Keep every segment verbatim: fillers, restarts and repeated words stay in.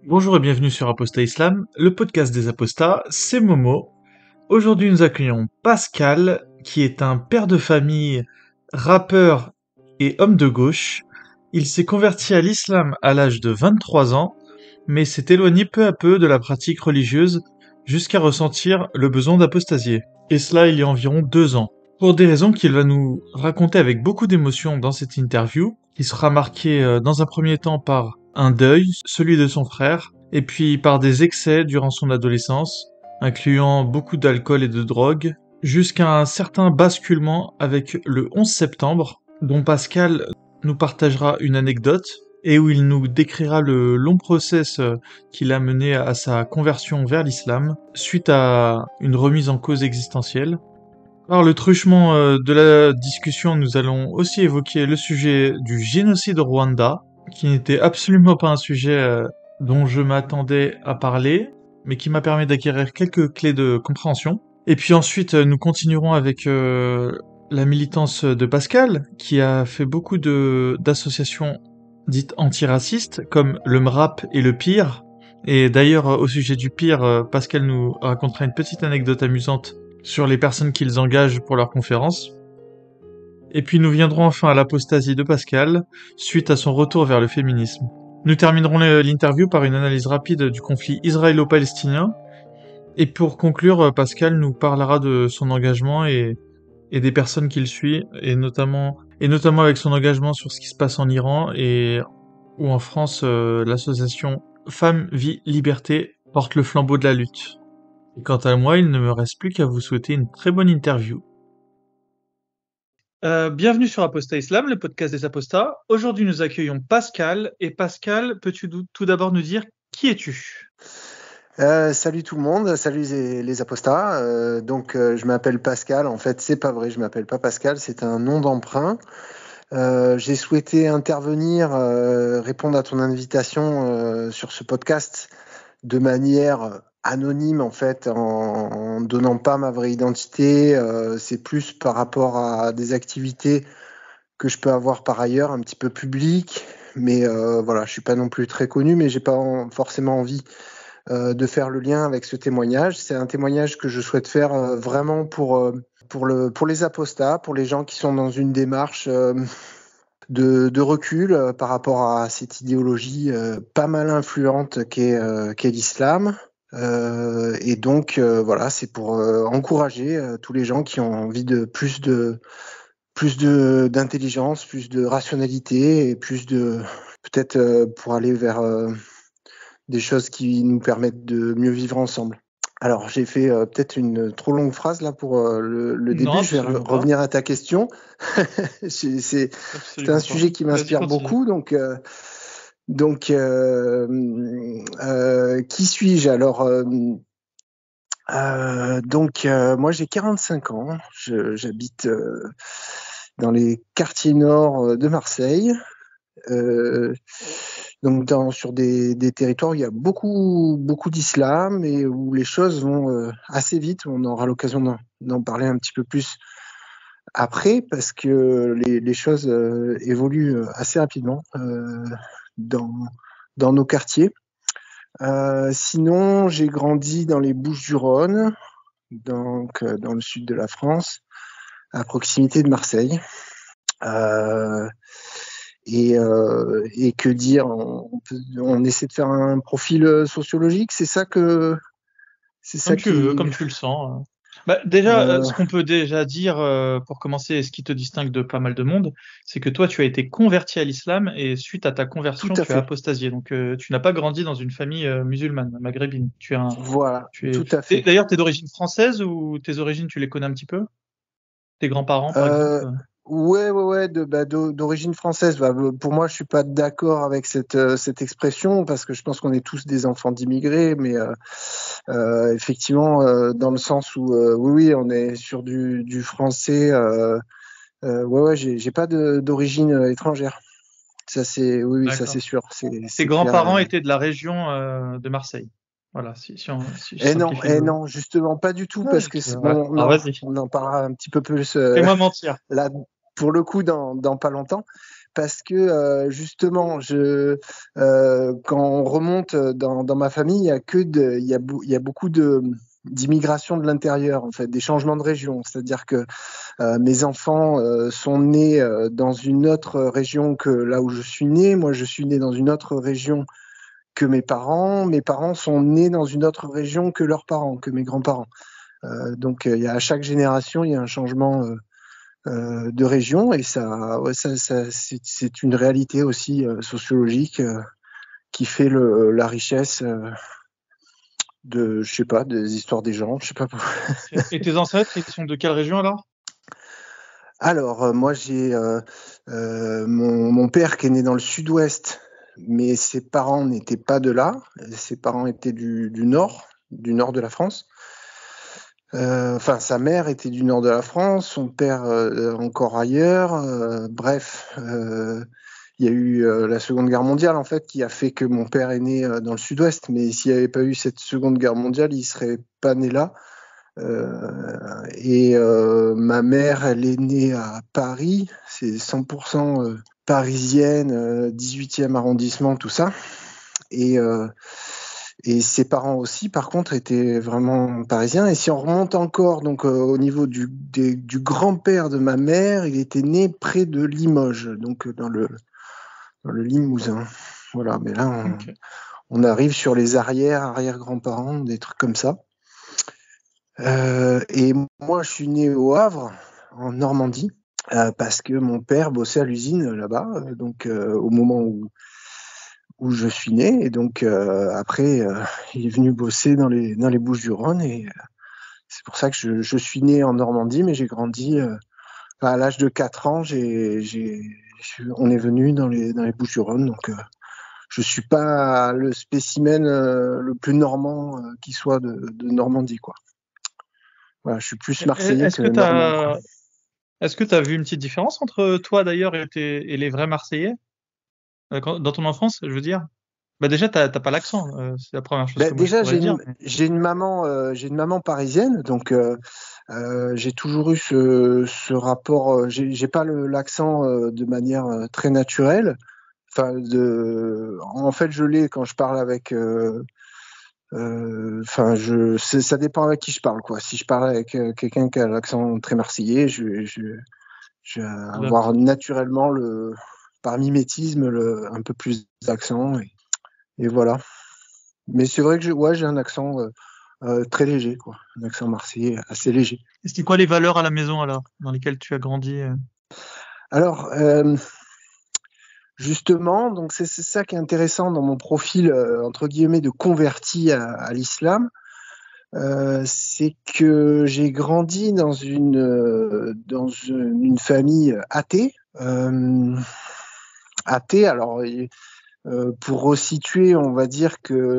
Bonjour et bienvenue sur Apostat Islam, le podcast des apostats, c'est Momo. Aujourd'hui nous accueillons Pascal, qui est un père de famille, rappeur et homme de gauche. Il s'est converti à l'islam à l'âge de vingt-trois ans, mais s'est éloigné peu à peu de la pratique religieuse jusqu'à ressentir le besoin d'apostasier. Et cela il y a environ deux ans. Pour des raisons qu'il va nous raconter avec beaucoup d'émotion dans cette interview, qui sera marquée euh, dans un premier temps par un deuil, celui de son frère, et puis par des excès durant son adolescence, incluant beaucoup d'alcool et de drogue, jusqu'à un certain basculement avec le onze septembre, dont Pascal nous partagera une anecdote, et où il nous décrira le long process euh, qui l'a mené à sa conversion vers l'islam, suite à une remise en cause existentielle. Par le truchement euh, de la discussion, nous allons aussi évoquer le sujet du génocide au Rwanda, qui n'était absolument pas un sujet euh, dont je m'attendais à parler, mais qui m'a permis d'acquérir quelques clés de compréhension. Et puis ensuite, euh, nous continuerons avec euh, la militance de Pascal, qui a fait beaucoup de d'associations dites antiracistes, comme le M R A P et le P I R. Et d'ailleurs, euh, au sujet du P I R, euh, Pascal nous racontera une petite anecdote amusante sur les personnes qu'ils engagent pour leurs conférences. Et puis nous viendrons enfin à l'apostasie de Pascal, suite à son retour vers le féminisme. Nous terminerons l'interview par une analyse rapide du conflit israélo-palestinien, et pour conclure, Pascal nous parlera de son engagement et, et des personnes qu'il suit, et notamment, et notamment avec son engagement sur ce qui se passe en Iran, et où en France, euh, l'association Femmes, Vie, Liberté porte le flambeau de la lutte. Et quant à moi, il ne me reste plus qu'à vous souhaiter une très bonne interview. Euh, bienvenue sur Apostat Islam, le podcast des apostats. Aujourd'hui, nous accueillons Pascal. Et Pascal, peux-tu tout d'abord nous dire qui es-tu ? Euh, salut tout le monde, salut les, les apostats. Euh, donc, euh, je m'appelle Pascal. En fait, c'est pas vrai, je m'appelle pas Pascal, c'est un nom d'emprunt. Euh, j'ai souhaité intervenir, euh, répondre à ton invitation euh, sur ce podcast de manière anonyme, en fait, en, en donnant pas ma vraie identité. Euh, c'est plus par rapport à des activités que je peux avoir par ailleurs, un petit peu publiques. Mais euh, voilà, je suis pas non plus très connu, mais j'ai pas en, forcément envie Euh, de faire le lien avec ce témoignage. C'est un témoignage que je souhaite faire euh, vraiment pour, euh, pour, le, pour les apostats, pour les gens qui sont dans une démarche euh, de, de recul euh, par rapport à cette idéologie euh, pas mal influente qu'est, euh, qu'est l'islam. Euh, et donc, euh, voilà, c'est pour euh, encourager euh, tous les gens qui ont envie de plus de plus de d'intelligence, plus de rationalité et plus de peut-être euh, pour aller vers euh, des choses qui nous permettent de mieux vivre ensemble. Alors, j'ai fait euh, peut-être une trop longue phrase là pour euh, le, le début. Non, je vais re- revenir à ta question. c'est, c'est, c'est un sujet qui m'inspire beaucoup. Donc, euh, donc euh, euh, qui suis-je alors euh, euh, Donc, euh, moi, j'ai quarante-cinq ans. Je, j'habite euh, dans les quartiers nord de Marseille. Euh, donc dans, sur des, des territoires où il y a beaucoup, beaucoup d'islam et où les choses vont euh, assez vite. On aura l'occasion d'en, d'en parler un petit peu plus après parce que les, les choses euh, évoluent assez rapidement euh, dans, dans nos quartiers. Euh, sinon, j'ai grandi dans les Bouches-du-Rhône, donc euh, dans le sud de la France, à proximité de Marseille. Euh, Et, euh, et que dire, on, peut, on essaie de faire un profil sociologique, c'est ça que c'est ça comme tu qui veux, comme tu le sens. Bah, déjà, euh... ce qu'on peut déjà dire euh, pour commencer, ce qui te distingue de pas mal de monde, c'est que toi, tu as été converti à l'islam et suite à ta conversion, tu as apostasié. Donc, euh, tu n'as pas grandi dans une famille euh, musulmane, maghrébine. Tu es un. Voilà, tu es... tout à fait. D'ailleurs, t'es d'origine française ou tes origines, tu les connais un petit peu? Tes grands-parents, par euh... exemple? Ouais, ouais, ouais, de, bah, d'origine française. Bah, pour moi, je suis pas d'accord avec cette euh, cette expression parce que je pense qu'on est tous des enfants d'immigrés, mais euh, euh, effectivement, euh, dans le sens où euh, oui, oui, on est sur du du français. Euh, euh, ouais, ouais, j'ai, j'ai pas de, d'origine étrangère. Ça c'est oui, oui ça c'est sûr. C'est, Tes c'est grands-parents clair. étaient de la région euh, de Marseille. Voilà, si, si, on, si je Eh non, simplifie eh le... non, justement pas du tout, Ah, parce que c'est, ouais. bon, Alors, non, vas-y. on en parlera un petit peu plus euh, Fais-moi mentir. là pour le coup dans, dans pas longtemps. parce que euh, justement, je, euh, quand on remonte dans, dans ma famille, il y a que de, il y a, il y a beaucoup de d'immigration de l'intérieur, en fait, des changements de région. C'est-à-dire que euh, mes enfants euh, sont nés euh, dans une autre région que là où je suis né. Moi, je suis né dans une autre région que mes parents. Mes parents sont nés dans une autre région que leurs parents, que mes grands-parents. Euh, donc, il y a, à chaque génération, il y a un changement euh, euh, de région et ça, ouais, ça, ça c'est, c'est une réalité aussi euh, sociologique euh, qui fait le, la richesse euh, de, je sais pas, des histoires des gens, je sais pas. Et tes ancêtres, ils sont de quelle région alors? Alors, euh, moi, j'ai euh, euh, mon, mon père qui est né dans le sud-ouest, mais ses parents n'étaient pas de là. Ses parents étaient du, du nord, du nord de la France. Euh, enfin, sa mère était du nord de la France, son père euh, encore ailleurs. Euh, bref, euh, il y a eu euh, la Seconde Guerre mondiale en fait qui a fait que mon père est né euh, dans le sud-ouest. Mais s'il n'y avait pas eu cette Seconde Guerre mondiale, il serait pas né là. Euh, et euh, ma mère, elle est née à Paris, c'est cent pour cent euh, parisienne, euh, dix-huitième arrondissement, tout ça. Et, euh, et ses parents aussi, par contre, étaient vraiment parisiens. Et si on remonte encore, donc euh, au niveau du, des, du grand-père de ma mère, il était né près de Limoges, donc euh, dans le, dans le Limousin. Voilà, mais là, on, Ok. on arrive sur les arrières, arrière-grands-parents, des trucs comme ça. Euh, et moi, je suis né au Havre, en Normandie, euh, parce que mon père bossait à l'usine là-bas, euh, donc euh, au moment où, où je suis né. Et donc euh, après, euh, il est venu bosser dans les, dans les Bouches-du-Rhône. Et euh, c'est pour ça que je, je suis né en Normandie, mais j'ai grandi euh, à l'âge de quatre ans. J'ai, j'ai, on est venu dans les, dans les Bouches-du-Rhône, donc euh, je suis pas le spécimen euh, le plus normand euh, qui soit de, de Normandie, quoi. Voilà, je suis plus marseillais Est-ce que que normand, quoi. t'as, est-ce que t'as vu une petite différence entre toi d'ailleurs et, tes- et les vrais Marseillais euh, quand- dans ton enfance, je veux dire? Bah déjà, t'as t'as pas l'accent, euh, c'est la première chose Ben, que moi je déjà, pourrais j'ai te dire. une, Mais... j'ai une maman, euh, j'ai une maman parisienne, donc euh, euh, j'ai toujours eu ce, ce rapport. Euh, j'ai, j'ai pas le, l'accent euh, de manière euh, très naturelle. Enfin, de, en fait, je l'ai quand je parle avec. euh, euh, Enfin, je, c'est- ça dépend avec qui je parle, quoi. Si je parle avec euh, quelqu'un qui a l'accent très marseillais, je, vais- je, je vais avoir naturellement le, par mimétisme, le, un peu plus d'accent et, et voilà. Mais c'est vrai que je, ouais, j'ai un accent. Euh, euh, très léger, quoi. Un accent marseillais assez léger. Et c'était quoi les valeurs à la maison alors, dans lesquelles tu as grandi euh Alors, euh, justement, donc c'est, c'est ça qui est intéressant dans mon profil, euh, entre guillemets, de converti à, à l'islam. Euh, c'est que j'ai grandi dans une, euh, dans une, une famille athée. Euh, athée, alors, euh, pour resituer, on va dire que,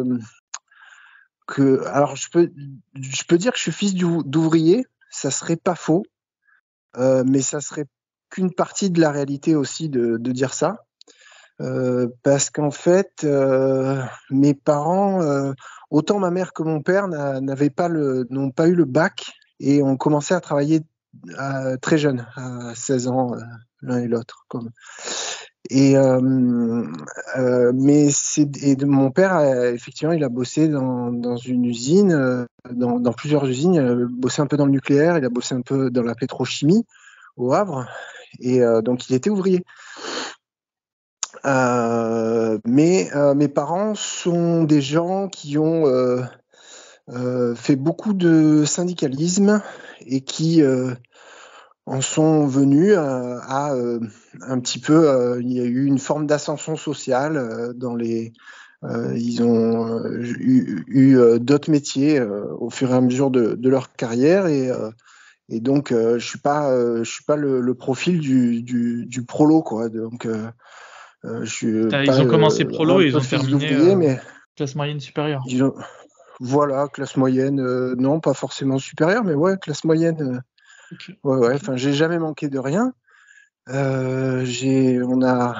que alors je peux, je peux dire que je suis fils d'ouvrier, ça serait pas faux. Euh, mais ça serait qu'une partie de la réalité aussi de, de dire ça. Euh, parce qu'en fait, euh, mes parents, euh, autant ma mère que mon père, n'a- n'avaient pas le, n'ont pas eu le bac et ont commencé à travailler à- très jeune, à seize ans, euh, l'un et l'autre. Comme. Et euh, euh, mais c'est et de, mon père, euh, effectivement, il a bossé dans, dans une usine, euh, dans, dans plusieurs usines. Il a bossé un peu dans le nucléaire, il a bossé un peu dans la pétrochimie au Havre, et euh, donc il était ouvrier. Euh, mais euh, mes parents sont des gens qui ont euh, euh, fait beaucoup de syndicalisme et qui euh, en sont venus à, à euh, un petit peu, euh, il y a eu une forme d'ascension sociale euh, dans les. Euh, ils ont euh, eu, eu euh, d'autres métiers euh, au fur et à mesure de, de leur carrière et euh, et donc, euh, je suis pas, euh, je suis pas le, le profil du, du, du prolo, quoi. Donc, euh, euh, je suis T'as- pas Ils ont commencé euh, prolo un et ils peu ont fils terminé d'ouvrier, euh, mais classe moyenne supérieure. ils ont, voilà, classe moyenne, euh, non, pas forcément supérieure, mais ouais, classe moyenne. Euh, Ok, ouais, ouais. ok. Enfin, j'ai jamais manqué de rien. Euh, j'ai, on a,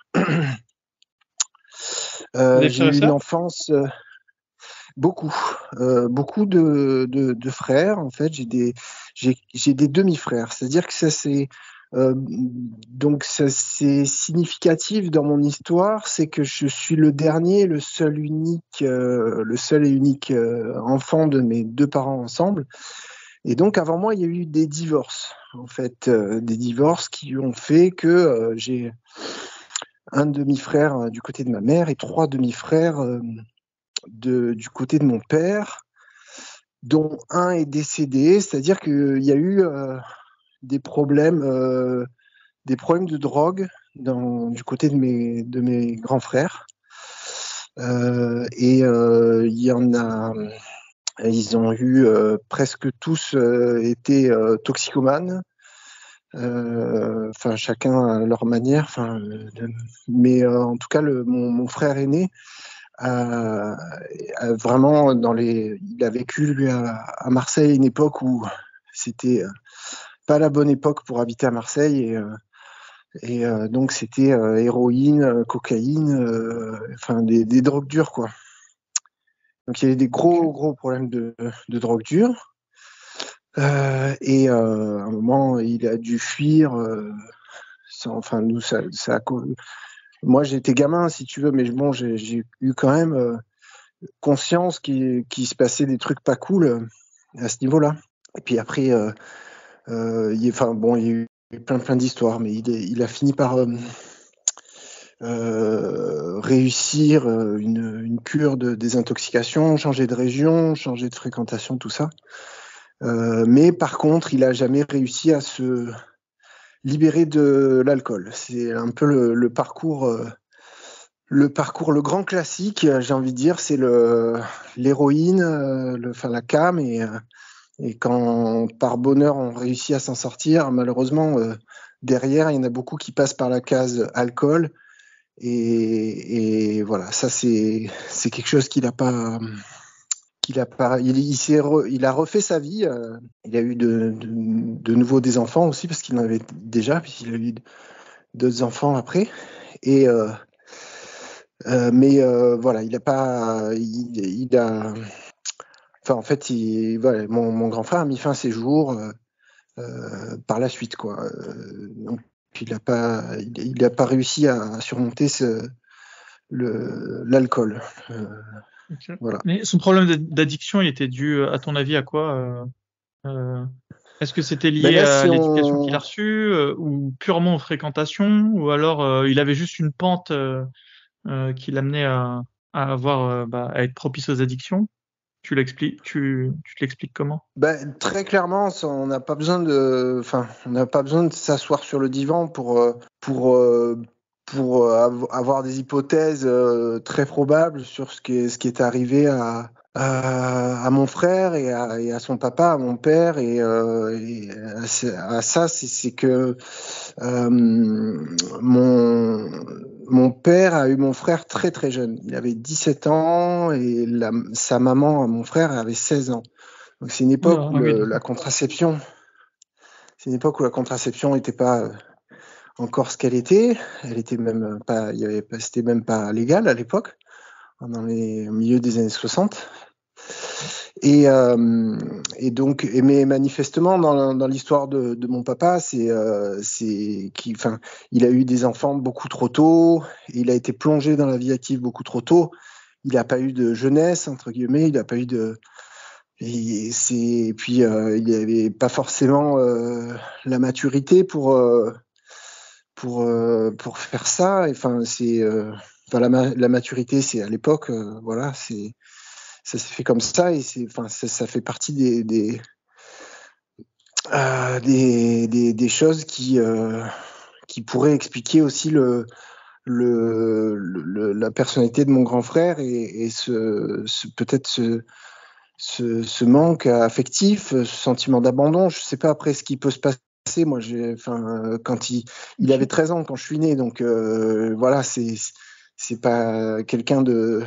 T'as euh, des j'ai frères et eu une sœurs? enfance euh, beaucoup, euh, beaucoup de, de, de frères. En fait, j'ai des, j'ai, j'ai des demi-frères. C'est-à-dire que ça, c'est Euh, donc ça, c'est significatif dans mon histoire, c'est que je suis le dernier, le seul unique, euh, le seul et unique euh, enfant de mes deux parents ensemble. Et donc avant moi, il y a eu des divorces, en fait, euh, des divorces qui ont fait que euh, j'ai un demi-frère euh, du côté de ma mère et trois demi-frères euh, de, du côté de mon père, dont un est décédé, c'est-à-dire qu'il y a eu euh, des problèmes, euh, des problèmes de drogue dans, du côté de mes, de mes grands frères. Euh, et euh, il y en a, ils ont eu euh, presque tous euh, été euh, toxicomanes. Enfin, euh, chacun à leur manière. Enfin, euh, mais euh, en tout cas, le, mon, mon frère aîné a, a vraiment dans les, il a vécu lui à, à Marseille une époque où c'était pas la bonne époque pour habiter à Marseille et euh, et euh, donc c'était euh, héroïne, cocaïne, euh, enfin des, des drogues dures quoi. Donc il y avait des gros gros problèmes de, de drogue dure euh, et euh, à un moment il a dû fuir. Euh, sans, enfin nous ça, ça a, moi j'étais gamin si tu veux, mais bon j'ai, j'ai eu quand même euh, conscience qu'il, qu'il se passait des trucs pas cool euh, à ce niveau-là. Et puis après, euh, euh, il, enfin bon, il y a eu plein plein d'histoires, mais il, est, il a fini par euh, euh, réussir une, une cure de désintoxication, changer de région, changer de fréquentation, tout ça. Euh, mais par contre, il a jamais réussi à se libérer de l'alcool. C'est un peu le, le parcours. Euh, Le parcours, le grand classique, j'ai envie de dire, c'est le l'héroïne, euh, le, enfin la cam, et, euh, et quand par bonheur on réussit à s'en sortir, malheureusement euh, derrière il y en a beaucoup qui passent par la case alcool, et, et voilà, ça c'est c'est quelque chose qu'il a pas, qu'il a pas, il, il s'est re, il a refait sa vie, euh, il a eu de, de, de nouveau des enfants aussi parce qu'il en avait déjà, puisqu'il a eu d'autres enfants après, et euh, Euh, mais euh, voilà, il a pas, il, il a, enfin en fait, il, voilà, mon, mon grand frère a mis fin à ses jours euh, euh, par la suite, quoi. Euh, donc il a pas, il, il a pas réussi à surmonter ce, le, l'alcool. Euh, Okay. voilà. Mais son problème d'addiction, il était dû, à ton avis, à quoi? euh, euh, Est-ce que c'était Ben lié là, à si l'éducation qu'il on, a reçue, euh, ou purement aux fréquentations, ou alors euh, il avait juste une pente euh, euh, qui l'amenait à, à avoir, euh, bah, à être propice aux addictions? Tu l'expliques, tu, tu te l'expliques comment? ben, très clairement, ça, on n'a pas besoin de, enfin, on n'a pas besoin de s'asseoir sur le divan pour euh, pour euh, pour euh, av- avoir des hypothèses euh, très probables sur ce qui est, ce qui est arrivé à à, à mon frère et à, et à son papa, à mon père et, euh, et à, ce- à ça, c'est, c'est que euh, mon mon père a eu mon frère très très jeune. Il avait dix-sept ans et la, sa maman, mon frère, avait seize ans. Donc c'est une Oula, époque où ah oui, le, la d'accord. contraception, c'est une époque où la contraception n'était pas euh, encore ce qu'elle était. Elle était même pas, il y avait pas, c'était même pas légal à l'époque, dans les au milieu des années soixante. Et, euh, et donc, et mais manifestement dans, dans l'histoire de, de mon papa, c'est, euh, c'est qui, enfin, il a eu des enfants beaucoup trop tôt. Et il a été plongé dans la vie active beaucoup trop tôt. Il n'a pas eu de jeunesse entre guillemets. Il n'a pas eu de Et, c'est, et puis, euh, il n'avait pas forcément euh, la maturité pour, euh, pour, euh, pour faire ça. Enfin, c'est, euh, enfin, la, ma- la maturité, c'est à l'époque, euh, voilà, c'est, ça s'est fait comme ça et c'est, enfin, ça, ça fait partie des, des, euh, des, des, des choses qui, euh, qui pourraient expliquer aussi le, le, le, la personnalité de mon grand frère et, et ce, ce, peut-être ce, ce, ce manque affectif, ce sentiment d'abandon. Je sais pas après ce qui peut se passer. Moi, j'ai, enfin, quand il, il avait treize ans quand je suis né, donc euh, voilà, c'est, c'est pas quelqu'un de,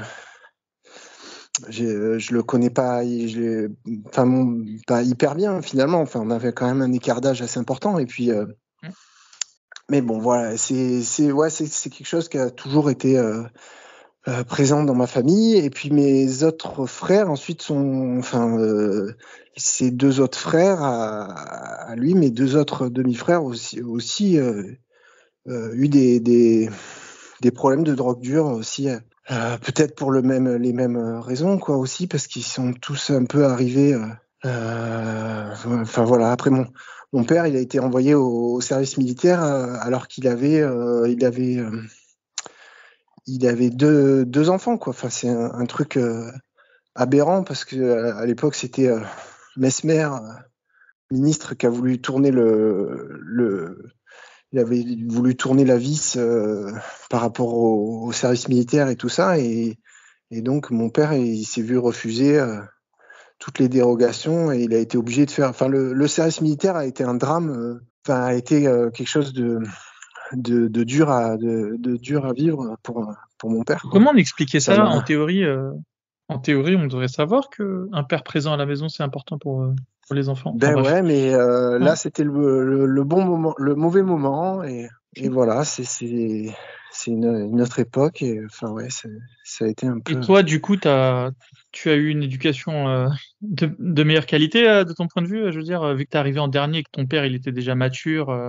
j'ai, je le connais pas, j'ai, enfin, mon- pas hyper bien finalement. Enfin, on avait quand même un écart d'âge assez important. Et puis, euh, mais bon, voilà, c'est, c'est, ouais, c'est, c'est quelque chose qui a toujours été. Euh, euh, présent dans ma famille. Et puis mes autres frères ensuite sont, enfin, euh, ses deux autres frères à, à lui, mes deux autres demi-frères aussi, aussi euh, euh, eu des, des, des problèmes de drogue dure aussi. Euh, peut-être pour le même, les mêmes raisons, quoi, aussi, parce qu'ils sont tous un peu arrivés. Euh, euh, enfin voilà. Après mon mon père, il a été envoyé au, au service militaire euh, alors qu'il avait, euh, il avait, euh, il avait deux deux enfants, quoi. Enfin c'est un, un truc euh, aberrant parce que à l'époque c'était euh, Mesmer, ministre, qui a voulu tourner le le il avait voulu tourner la vis euh, par rapport au, au service militaire et tout ça, et, et donc mon père il s'est vu refuser euh, toutes les dérogations et il a été obligé de faire. Enfin, le, le service militaire a été un drame. euh, Enfin, a été euh, quelque chose de, de, de dur à de, de dur à vivre pour pour mon père, quoi. Comment on expliquait Ça ça en m'a. théorie euh, En théorie, on devrait savoir que un père présent à la maison, c'est important pour, euh, pour les enfants. Enfin Ben bref. ouais, mais euh, Ouais, là c'était le, le, le bon moment, le mauvais moment, et, et ok. voilà, c'est c'est c'est une, une autre époque, et enfin ouais, c'est- ça a été un Et peu. toi, du coup, t'as, tu as eu une éducation euh, de, de meilleure qualité, euh, de ton point de vue, euh, je veux dire, euh, vu que t'es arrivé en dernier et que ton père, il était déjà mature. euh,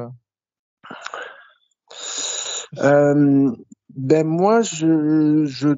Euh, ben moi, je, je,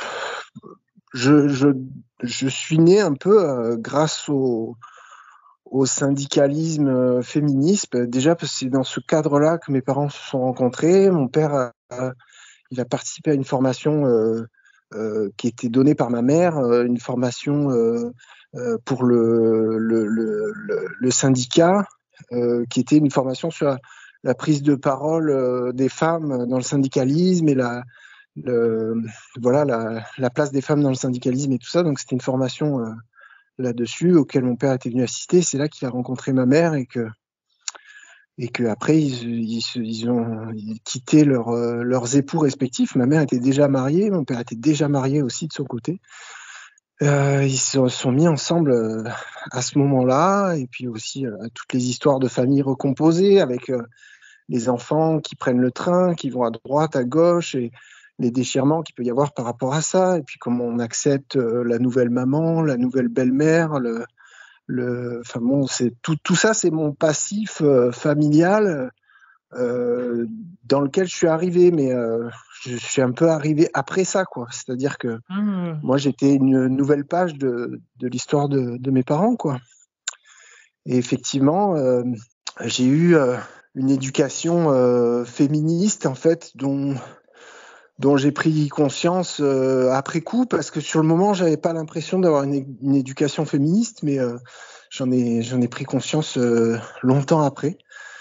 je, je, je suis né un peu euh, grâce au, au syndicalisme euh, féministe. Ben, déjà parce que c'est dans ce cadre-là que mes parents se sont rencontrés. Mon père, a, a- il a participé à une formation euh, euh, qui était donnée par ma mère, euh, une formation euh, euh, pour le, le, le, le, le syndicat, euh, qui était une formation sur la, la prise de parole euh, des femmes dans le syndicalisme et la, le, voilà, la, la place des femmes dans le syndicalisme et tout ça. Donc c'était une formation euh, là-dessus auquel mon père était venu assister. C'est là qu'il a rencontré ma mère, et que et que après ils, ils, ils ont quitté leur, euh, leurs époux respectifs. Ma mère était déjà mariée, mon père était déjà marié aussi de son côté. Euh, ils se sont mis ensemble euh, à ce moment-là, et puis aussi euh, toutes les histoires de famille recomposées avec euh, les enfants qui prennent le train, qui vont à droite, à gauche, et les déchirements qu'il peut y avoir par rapport à ça, et puis comment on accepte euh, la nouvelle maman, la nouvelle belle-mère, le, le, enfin bon, c'est tout, tout ça, c'est mon passif euh, familial euh, dans lequel je suis arrivé, mais euh, je suis un peu arrivé après ça, quoi. C'est-à-dire que euh, moi, j'étais une nouvelle page de, de l'histoire de, de mes parents, quoi. Et effectivement, euh, j'ai eu euh, une éducation euh, féministe, en fait, dont dont j'ai pris conscience euh, après coup, parce que sur le moment, j'avais pas l'impression d'avoir une, é- une éducation féministe, mais euh, j'en ai j'en ai pris conscience euh, longtemps après.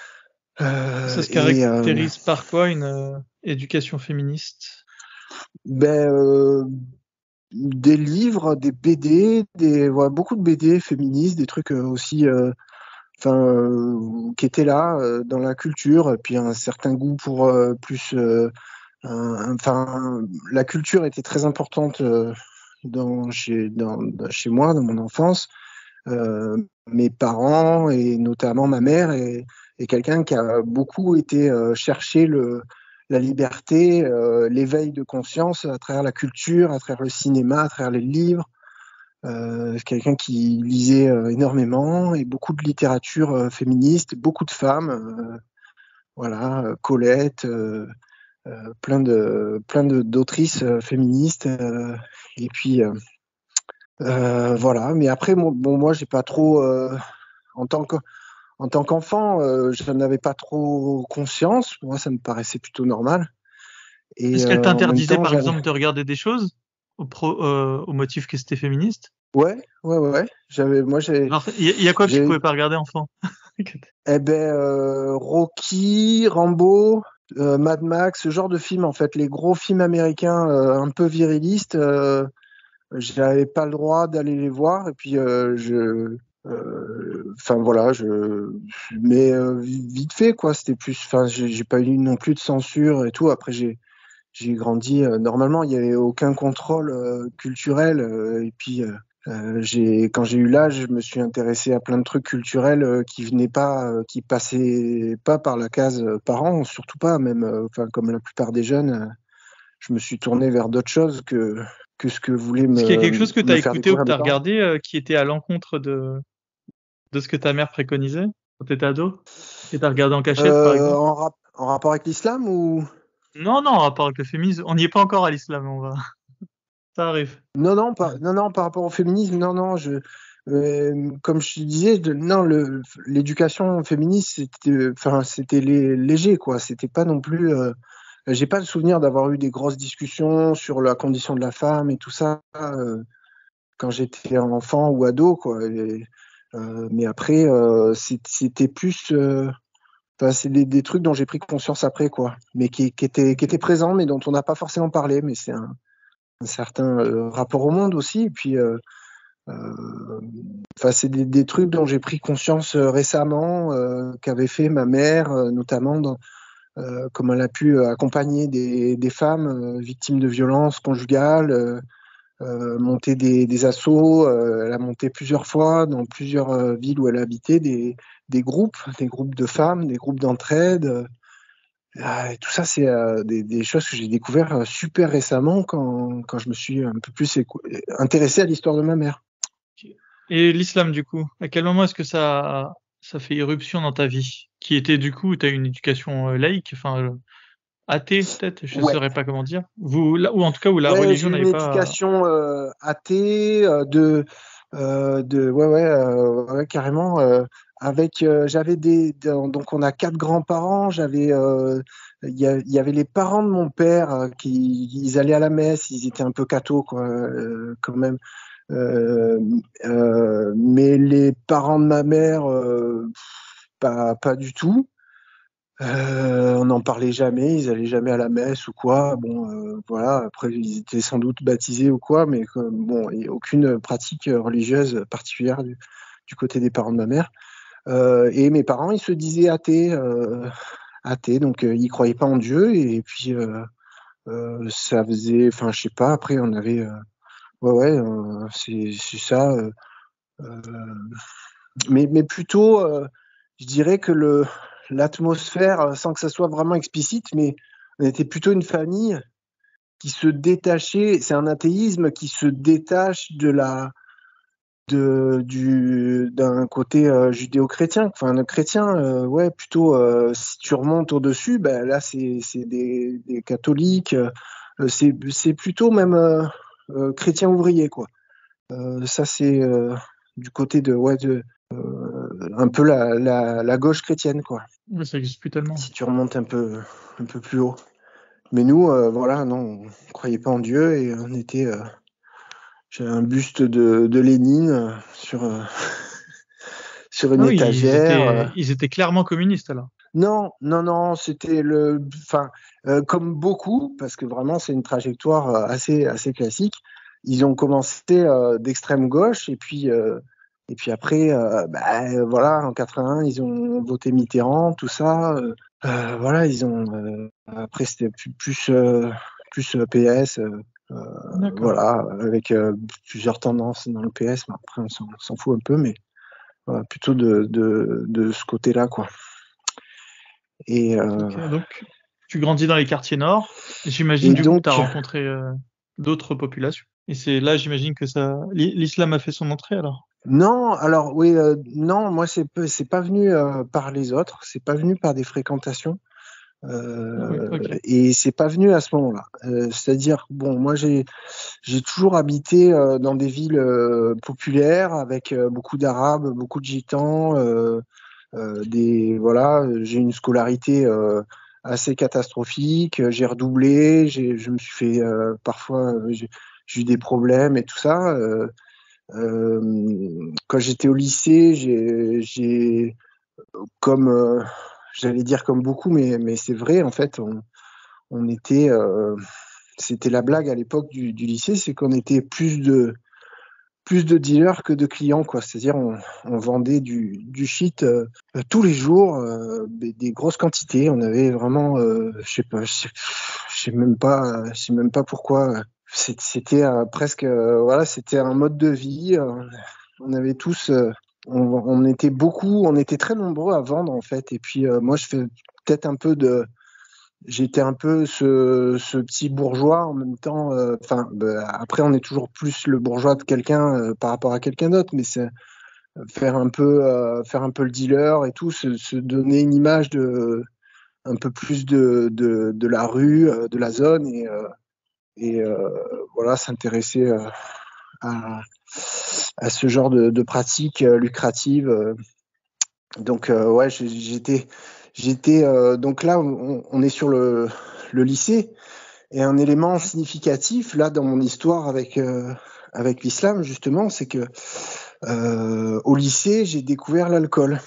Ça Euh, se et euh, caractérise par quoi une euh, éducation féministe? ben euh, des livres, des B D, des ouais, beaucoup de B D féministes, des trucs euh, aussi, euh, enfin, euh, qui étaient là euh, dans la culture, et puis un certain goût pour euh, plus, euh, un- enfin, la culture était très importante euh, dans chez dans, dans- chez moi, dans mon enfance. Euh, Mes parents et notamment ma mère est, est quelqu'un qui a beaucoup été euh, chercher le, la liberté, euh, l'éveil de conscience à travers la culture, à travers le cinéma, à travers les livres. Euh, c'est quelqu'un qui lisait euh, énormément, et beaucoup de littérature euh, féministe, beaucoup de femmes, euh, voilà, euh, Colette, euh, euh, plein de plein de d'autrices euh, féministes, euh, et puis euh, euh, voilà. Mais après, bon, bon, moi, j'ai pas trop euh, en tant que en tant qu'enfant, euh, je n'avais pas trop conscience. Moi, ça me paraissait plutôt normal. Et Est-ce qu'elle euh, en même t'interdisait, temps, par j'avais. exemple, de regarder des choses au, pro, euh, au motif que c'était féministe? Ouais, ouais, ouais, ouais. J'avais, moi, j'ai, Alors, il y, a il y a quoi que tu j'ai, pouvais pas regarder enfant? eh ben, euh, Rocky, Rambo, euh, Mad Max, ce genre de films, en fait, les gros films américains euh, un peu virilistes, euh, j'avais pas le droit d'aller les voir. Et puis, euh, je, euh, enfin voilà, je, mais euh, vite fait, quoi. C'était plus, enfin, j'ai j'ai pas eu non plus de censure et tout. Après, j'ai j'ai grandi euh, normalement, il y avait aucun contrôle euh, culturel, euh, et puis euh, euh, j'ai quand j'ai eu l'âge, je me suis intéressé à plein de trucs culturels euh, qui venaient pas euh, qui passaient pas par la case euh, parents, surtout pas, même euh, enfin comme la plupart des jeunes, je me suis tourné vers d'autres choses que que ce que voulait me Est-ce qu'il y a quelque chose que tu as me faire écouté ou que découvrir tu as mes parents. regardé euh, qui était à l'encontre de, de ce que ta mère préconisait quand tu étais ado? Et tu as regardé en cachette, par Euh, exemple? en rap- en rapport avec l'islam ou Non, non, en rapport avec le féminisme. On n'y est pas encore à l'islam, on va. Ça arrive. non non pas non non par rapport au féminisme non non je euh, comme je te disais de- non le l'éducation féministe c'était enfin c'était lé- léger quoi, c'était pas non plus euh, j'ai pas le souvenir d'avoir eu des grosses discussions sur la condition de la femme et tout ça euh, quand j'étais enfant ou ado quoi. Et, euh, mais après euh, c'est- c'était plus euh, enfin, c'est des, des trucs dont j'ai pris conscience après quoi, mais qui, qui étaient qui Ok. étaient présents mais dont on n'a pas forcément parlé, mais c'est un, un certain euh, rapport au monde aussi. Et puis euh, euh, enfin c'est des, des trucs dont j'ai pris conscience euh, récemment, euh, qu'avait fait ma mère euh, notamment dans euh, comment elle a pu euh, accompagner des, des femmes euh, victimes de violences conjugales, euh, euh, monter des, des assos. Euh, elle a monté plusieurs fois dans plusieurs euh, villes où elle a habité des, des groupes, des groupes de femmes, des groupes d'entraide. Euh, et tout ça, c'est euh, des, des choses que j'ai découvert euh, super récemment quand, quand je me suis un peu plus écou- intéressé à l'histoire de ma mère. Et l'islam, du coup, à quel moment est-ce que ça, ça fait irruption dans ta vie? Qui était, du coup, tu as une éducation euh, laïque, enfin, euh, athée, peut-être, je ne Ouais, saurais pas comment dire. Vous, là, ou en tout cas, où la ouais, religion j'ai eu n'avait une pas. éducation euh, athée, euh, de, euh, de, ouais, ouais, euh, ouais, carrément. Euh, avec, euh, j'avais des, donc on a quatre grands-parents. J'avais, euh, il y, a- il y avait les parents de mon père euh, qui, ils allaient à la messe. Ils étaient un peu cathos, quoi, euh, quand même. Euh, euh, mais les parents de ma mère, euh, pas, pas du tout. Euh, on n'en parlait jamais, ils allaient jamais à la messe ou quoi. Bon, euh, voilà. Après, ils étaient sans doute baptisés ou quoi, mais comme, bon, il n'y a aucune pratique religieuse particulière du, du côté des parents de ma mère. Euh, et mes parents, ils se disaient athées, euh, athées, donc euh, ils croyaient pas en Dieu. Et puis euh, euh, ça faisait, enfin, je sais pas. Après, on avait, euh, ouais, ouais, euh, c'est c'est ça. Euh, euh, mais mais plutôt, euh, je dirais que le l'atmosphère, euh, sans que ça soit vraiment explicite, mais on était plutôt une famille qui se détachait. C'est un athéisme qui se détache de la de du d'un côté euh, judéo-chrétien. Enfin, un chrétien, euh, ouais, plutôt. Euh, si tu remontes au-dessus, ben là, c'est c'est des, des catholiques. Euh, c'est c'est plutôt même euh, euh, chrétien ouvrier, quoi. Euh, ça, c'est euh, du côté de ouais de un peu la, la, la gauche chrétienne, quoi. Mais ça existe plus tellement. Si tu remontes un peu, un peu plus haut. Mais nous, euh, voilà, non, on croyait pas en Dieu et on était. Euh, j'avais un buste de, de Lénine euh, sur, euh, sur une Ah oui, ils étagère. euh. étaient, ils étaient clairement communistes, alors. Non, non, non, c'était le. Enfin, euh, comme beaucoup, parce que vraiment, c'est une trajectoire euh, assez, assez classique. Ils ont commencé euh, d'extrême gauche et puis. Euh, et puis après, euh, bah, euh, voilà, en quatre-vingt-un, ils ont voté Mitterrand, tout ça. Euh, euh, voilà, ils ont. Euh, après, c'était plus plus, euh, plus euh, P S, euh, euh, D'accord. voilà, avec euh, plusieurs tendances dans le P S. Mais après, on s'en, on s'en fout un peu, mais voilà, plutôt de, de, de ce côté-là, quoi. Et, euh, Ok, donc tu grandis dans les quartiers nord. J'imagine et du coup que tu as donc, rencontré euh, d'autres populations. Et c'est là, j'imagine que ça, l'i- l'islam a fait son entrée alors. non, alors oui, euh, non, moi, c'est, peu- c'est pas venu euh, par les autres, c'est pas venu par des fréquentations. Ah oui, Euh, ok. et c'est pas venu à ce moment-là. Euh, c'est-à-dire, bon, moi j'ai j'ai toujours habité euh, dans des villes euh, populaires avec euh, beaucoup d'Arabes, beaucoup de Gitans, euh, euh, des voilà. J'ai une scolarité euh, assez catastrophique. J'ai redoublé, j'ai je me suis fait euh, parfois euh, j'ai j'ai eu des problèmes et tout ça. Euh, euh, quand j'étais au lycée, j'ai j'ai comme euh, j'allais dire comme beaucoup, mais mais c'est vrai en fait. On, on était, euh, c'était la blague à l'époque du, du lycée, c'est qu'on était plus de plus de dealers que de clients, quoi. C'est-à-dire on, on vendait du, du shit euh, tous les jours, euh, des, des grosses quantités. On avait vraiment, euh, je sais pas, je sais, je sais même pas, je sais même pas pourquoi. C'est- C'était euh, presque, euh, voilà, c'était un mode de vie. euh, on avait tous, euh, on, on était beaucoup, on était très nombreux à vendre en fait. Et puis euh, moi, je fais peut-être un peu de j'étais un peu ce, ce petit bourgeois en même temps. Enfin, euh, bah, après, on est toujours plus le bourgeois de quelqu'un euh, par rapport à quelqu'un d'autre, mais c'est faire un peu, euh, faire un peu le dealer et tout, se, se donner une image de un peu plus de, de, de la rue, euh, de la zone et, euh, et euh, voilà, s'intéresser euh, à, à ce genre de, de pratiques euh, lucratives. euh. Donc euh, ouais, j'ai- j'étais, j'étais euh, donc là, on, on est sur le, le lycée et un élément significatif là dans mon histoire avec euh, avec l'islam justement, c'est que euh, au lycée, j'ai découvert l'alcool.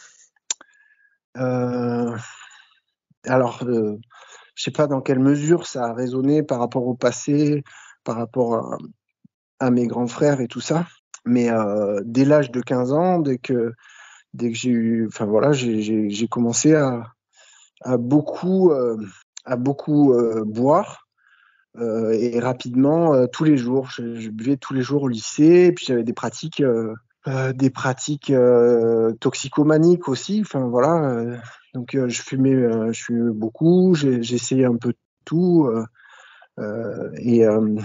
Euh, alors, euh, je sais pas dans quelle mesure ça a résonné par rapport au passé, par rapport à, à mes grands frères et tout ça. Mais euh, dès l'âge de quinze ans, dès que dès que j'ai eu, enfin voilà, j'ai j'ai j'ai commencé à à beaucoup euh, à beaucoup euh, boire euh, et rapidement euh, tous les jours. Je, je buvais tous les jours au lycée, et puis j'avais des pratiques euh, euh, des pratiques euh, toxicomaniques aussi. Enfin voilà, euh, donc euh, je fumais euh, je fumais beaucoup, j'ai j'ai essayé un peu de tout euh, euh, et euh,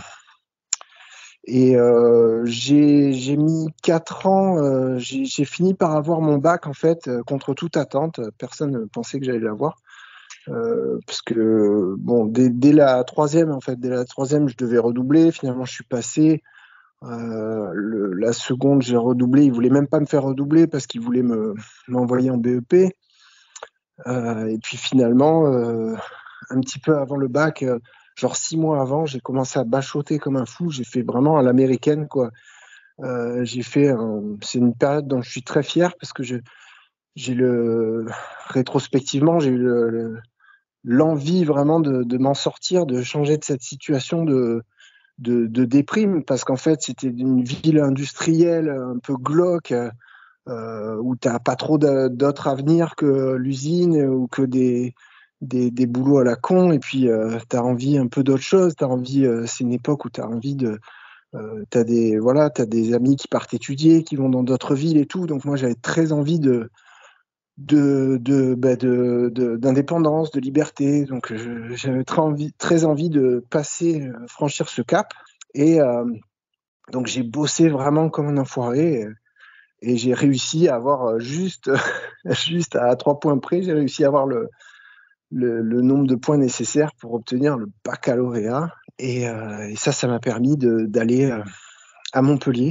et euh, j'ai j'ai mis quatre ans, euh, j'ai j'ai fini par avoir mon bac en fait euh, contre toute attente. Personne ne pensait que j'allais l'avoir. Euh, parce que bon, dès, dès la troisième, en fait, dès la troisième, je devais redoubler. Finalement, je suis passé. Euh, le, la seconde, j'ai redoublé. Ils voulaient même pas me faire redoubler parce qu'ils voulaient me m'envoyer en B E P. Euh, et puis finalement, euh, un petit peu avant le bac, euh, genre six mois avant, j'ai commencé à bachoter comme un fou. J'ai fait vraiment à l'américaine, quoi. Euh, j'ai fait, un, c'est une période dont je suis très fier parce que je, j'ai le, rétrospectivement, j'ai eu le, le l'envie vraiment de, de m'en sortir, de changer de cette situation de, de, de déprime, parce qu'en fait, c'était une ville industrielle un peu glauque, euh, où tu n'as pas trop d'autres avenirs que l'usine ou que des, des, des boulots à la con, et puis euh, tu as envie un peu d'autre chose, t'as envie, euh, c'est une époque où tu as envie de... Euh, tu as des, voilà, t'as des amis qui partent étudier, qui vont dans d'autres villes et tout, donc moi j'avais très envie de de, de, bah de, de, d'indépendance, de liberté. Donc, je, j'avais très envie, très envie de passer, euh, franchir ce cap. Et euh, donc, j'ai bossé vraiment comme un enfoiré. Et, et j'ai réussi à avoir juste, juste à trois points près, j'ai réussi à avoir le, le, le nombre de points nécessaires pour obtenir le baccalauréat. Et, euh, et ça, ça m'a permis de, d'aller euh, à Montpellier.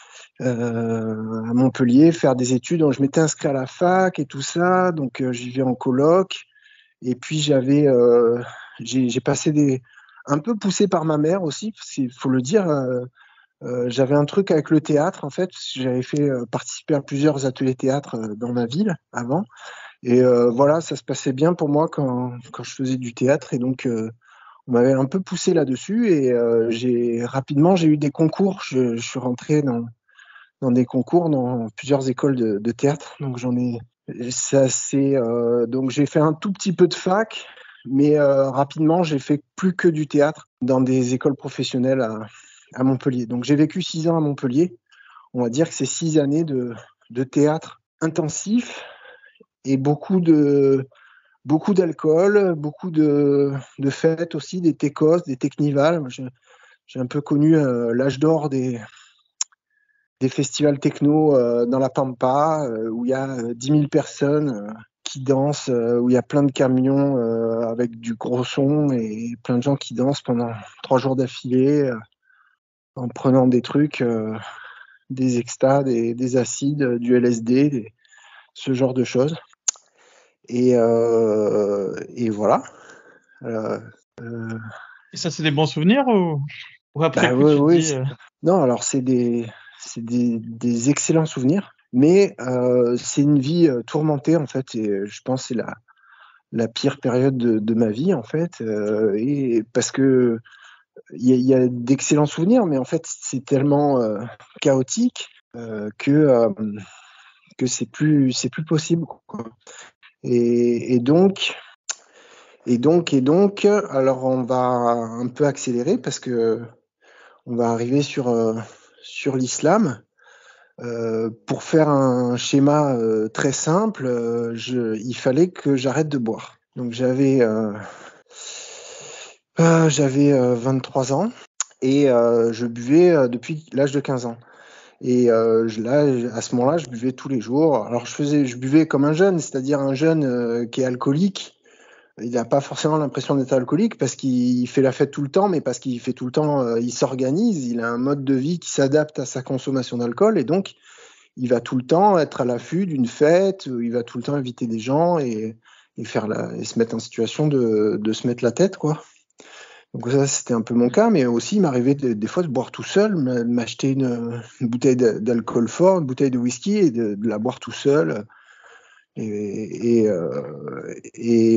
Euh, à Montpellier, faire des études. Donc, je m'étais inscrit à la fac et tout ça. Donc, euh, j'y vais en coloc. Et puis j'avais, euh, j'ai, j'ai passé des, un peu poussé par ma mère aussi, parce qu'il faut le dire, euh, euh, j'avais un truc avec le théâtre en fait, parce que j'avais fait euh, participer à plusieurs ateliers théâtre euh, dans ma ville avant, et euh, voilà, ça se passait bien pour moi quand, quand je faisais du théâtre, et donc euh, on m'avait un peu poussé là-dessus, et euh, j'ai rapidement j'ai eu des concours, je, je suis rentré dans, dans des concours dans plusieurs écoles de, de théâtre, donc j'en ai ça c'est euh, donc j'ai fait un tout petit peu de fac, mais euh, rapidement j'ai fait plus que du théâtre dans des écoles professionnelles à, à Montpellier. Donc j'ai vécu six ans à Montpellier. On va dire que c'est six années de, de théâtre intensif et beaucoup de beaucoup d'alcool, beaucoup de, de fêtes aussi, des techos, des technivals. J'ai, j'ai un peu connu euh, l'âge d'or des, des festivals techno euh, dans la Pampa, euh, où il y a euh, dix mille personnes euh, qui dansent, euh, où il y a plein de camions euh, avec du gros son et plein de gens qui dansent pendant trois jours d'affilée euh, en prenant des trucs, euh, des extas, des, des acides, euh, du L S D, des- ce genre de choses. Et, euh, et voilà. Euh, euh, Et ça, c'est des bons souvenirs ou, ou après bah coup, oui, tu te oui. dis, c'est- euh, Non, alors c'est des, c'est des, des excellents souvenirs, mais euh, c'est une vie euh, tourmentée en fait. Et euh, je pense que c'est la, la pire période de, de ma vie en fait. Euh, et parce que il y a, y a d'excellents souvenirs, mais en fait c'est tellement euh, chaotique euh, que euh, que c'est plus c'est plus possible, quoi. Et, et donc et donc et donc alors on va un peu accélérer parce que on va arriver sur euh, sur l'islam. Euh, pour faire un schéma euh, très simple, euh, je, il fallait que j'arrête de boire. Donc j'avais euh, Euh, j'avais euh, vingt-trois ans et euh, je buvais euh, depuis l'âge de quinze ans. Et euh, je- là, à ce moment-là, je buvais tous les jours. Alors, je faisais, je buvais comme un jeune, c'est-à-dire un jeune euh, qui est alcoolique. Il n'a pas forcément l'impression d'être alcoolique parce qu'il fait la fête tout le temps, mais parce qu'il fait tout le temps, euh, il s'organise. Il a un mode de vie qui s'adapte à sa consommation d'alcool et donc il va tout le temps être à l'affût d'une fête. Il va tout le temps inviter des gens et, et faire la, et se mettre en situation de, de se mettre la tête, quoi. Donc ça, c'était un peu mon cas, mais aussi il m'arrivait de- des fois de boire tout seul, m'a- m'acheter une, une bouteille de- d'alcool fort, une bouteille de whisky et de, de la boire tout seul. Et, et, euh, et,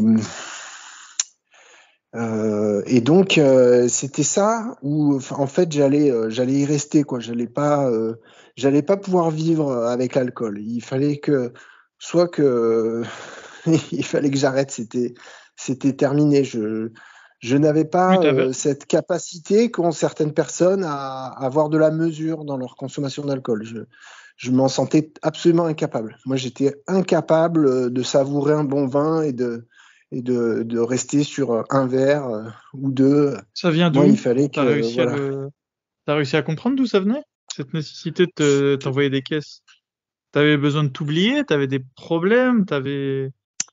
euh, et donc euh, c'était ça où enfin, en fait j'allais euh, j'allais y rester quoi. J'allais pas euh, j'allais pas pouvoir vivre avec l'alcool. Il fallait que soit que il fallait que j'arrête. C'était c'était terminé. Je je n'avais Oui, pas t'avais, euh, cette capacité qu'ont certaines personnes à, à avoir de la mesure dans leur consommation d'alcool. Je, je m'en sentais absolument incapable. Moi, j'étais incapable euh, de savourer un bon vin et de, et de, de rester sur un verre euh, ou deux. ça vient Moi, il d'où? fallait T'as que, réussi à voilà. le, t'as réussi à comprendre d'où ça venait? Cette nécessité de te- t'envoyer des caisses. T'avais besoin de t'oublier, t'avais des problèmes, t'avais...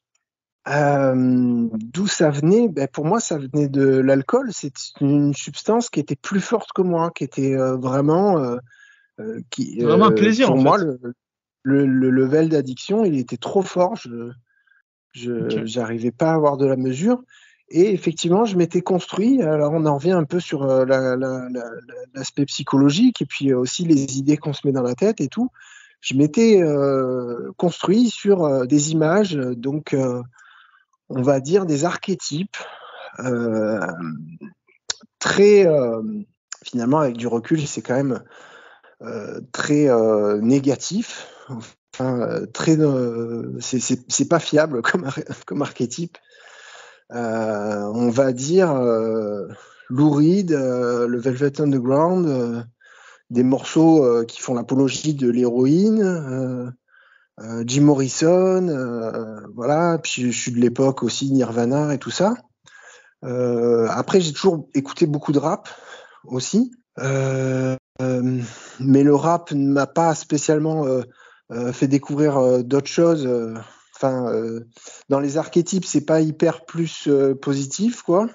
Euh, d'où ça venait? Ben, pour moi, ça venait de l'alcool. C'est une substance qui était plus forte que moi, qui était euh, vraiment, euh, euh, qui, C'est vraiment un euh, plaisir, en pour moi, fait. le, le, le level d'addiction, il était trop fort. Je, Ok. je, j'arrivais pas à avoir de la mesure. Et effectivement, je m'étais construit. Alors, on en revient un peu sur euh, la, la, la, l'aspect psychologique et puis euh, aussi les idées qu'on se met dans la tête et tout. Je m'étais euh, construit sur euh, des images, donc euh, on va dire des archétypes euh, très, euh, finalement, avec du recul, c'est quand même euh, très euh, négatif. Enfin, euh, très, euh, c'est, c'est, c'est pas fiable comme, ar- comme archétype. Euh, on va dire euh, Lou Reed, euh, le Velvet Underground, euh, des morceaux euh, qui font l'apologie de l'héroïne, euh, euh, Jim Morrison, euh, voilà. Puis je suis de l'époque aussi Nirvana et tout ça. Euh, après, j'ai toujours écouté beaucoup de rap aussi, euh, euh, mais le rap ne m'a pas spécialement euh, euh, fait découvrir euh, d'autres choses. euh, Enfin, euh, dans les archétypes, c'est pas hyper plus euh, positif, quoi.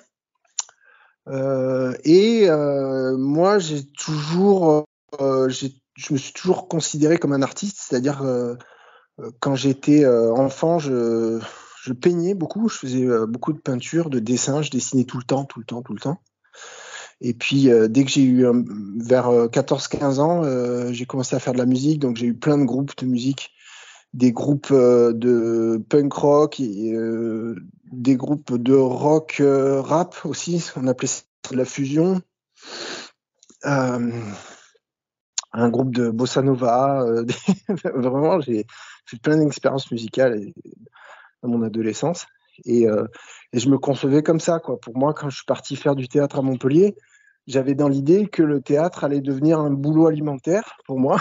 Euh, et euh, moi, j'ai toujours, euh, j'ai, je me suis toujours considéré comme un artiste, c'est-à-dire euh, quand j'étais euh, enfant, je, je peignais beaucoup, je faisais euh, beaucoup de peinture, de dessin, je dessinais tout le temps, tout le temps, tout le temps. Et puis euh, dès que j'ai eu euh, vers euh, quatorze quinze ans, euh, j'ai commencé à faire de la musique, donc j'ai eu plein de groupes de musique, des groupes euh, de punk rock, et, euh, des groupes de rock euh, rap aussi, on appelait ça de la fusion. Euh, un groupe de bossa nova. Euh, des... Vraiment, j'ai fait plein d'expériences musicales dans mon adolescence. Et, euh, et je me concevais comme ça, quoi. Pour moi, quand je suis parti faire du théâtre à Montpellier, j'avais dans l'idée que le théâtre allait devenir un boulot alimentaire pour moi.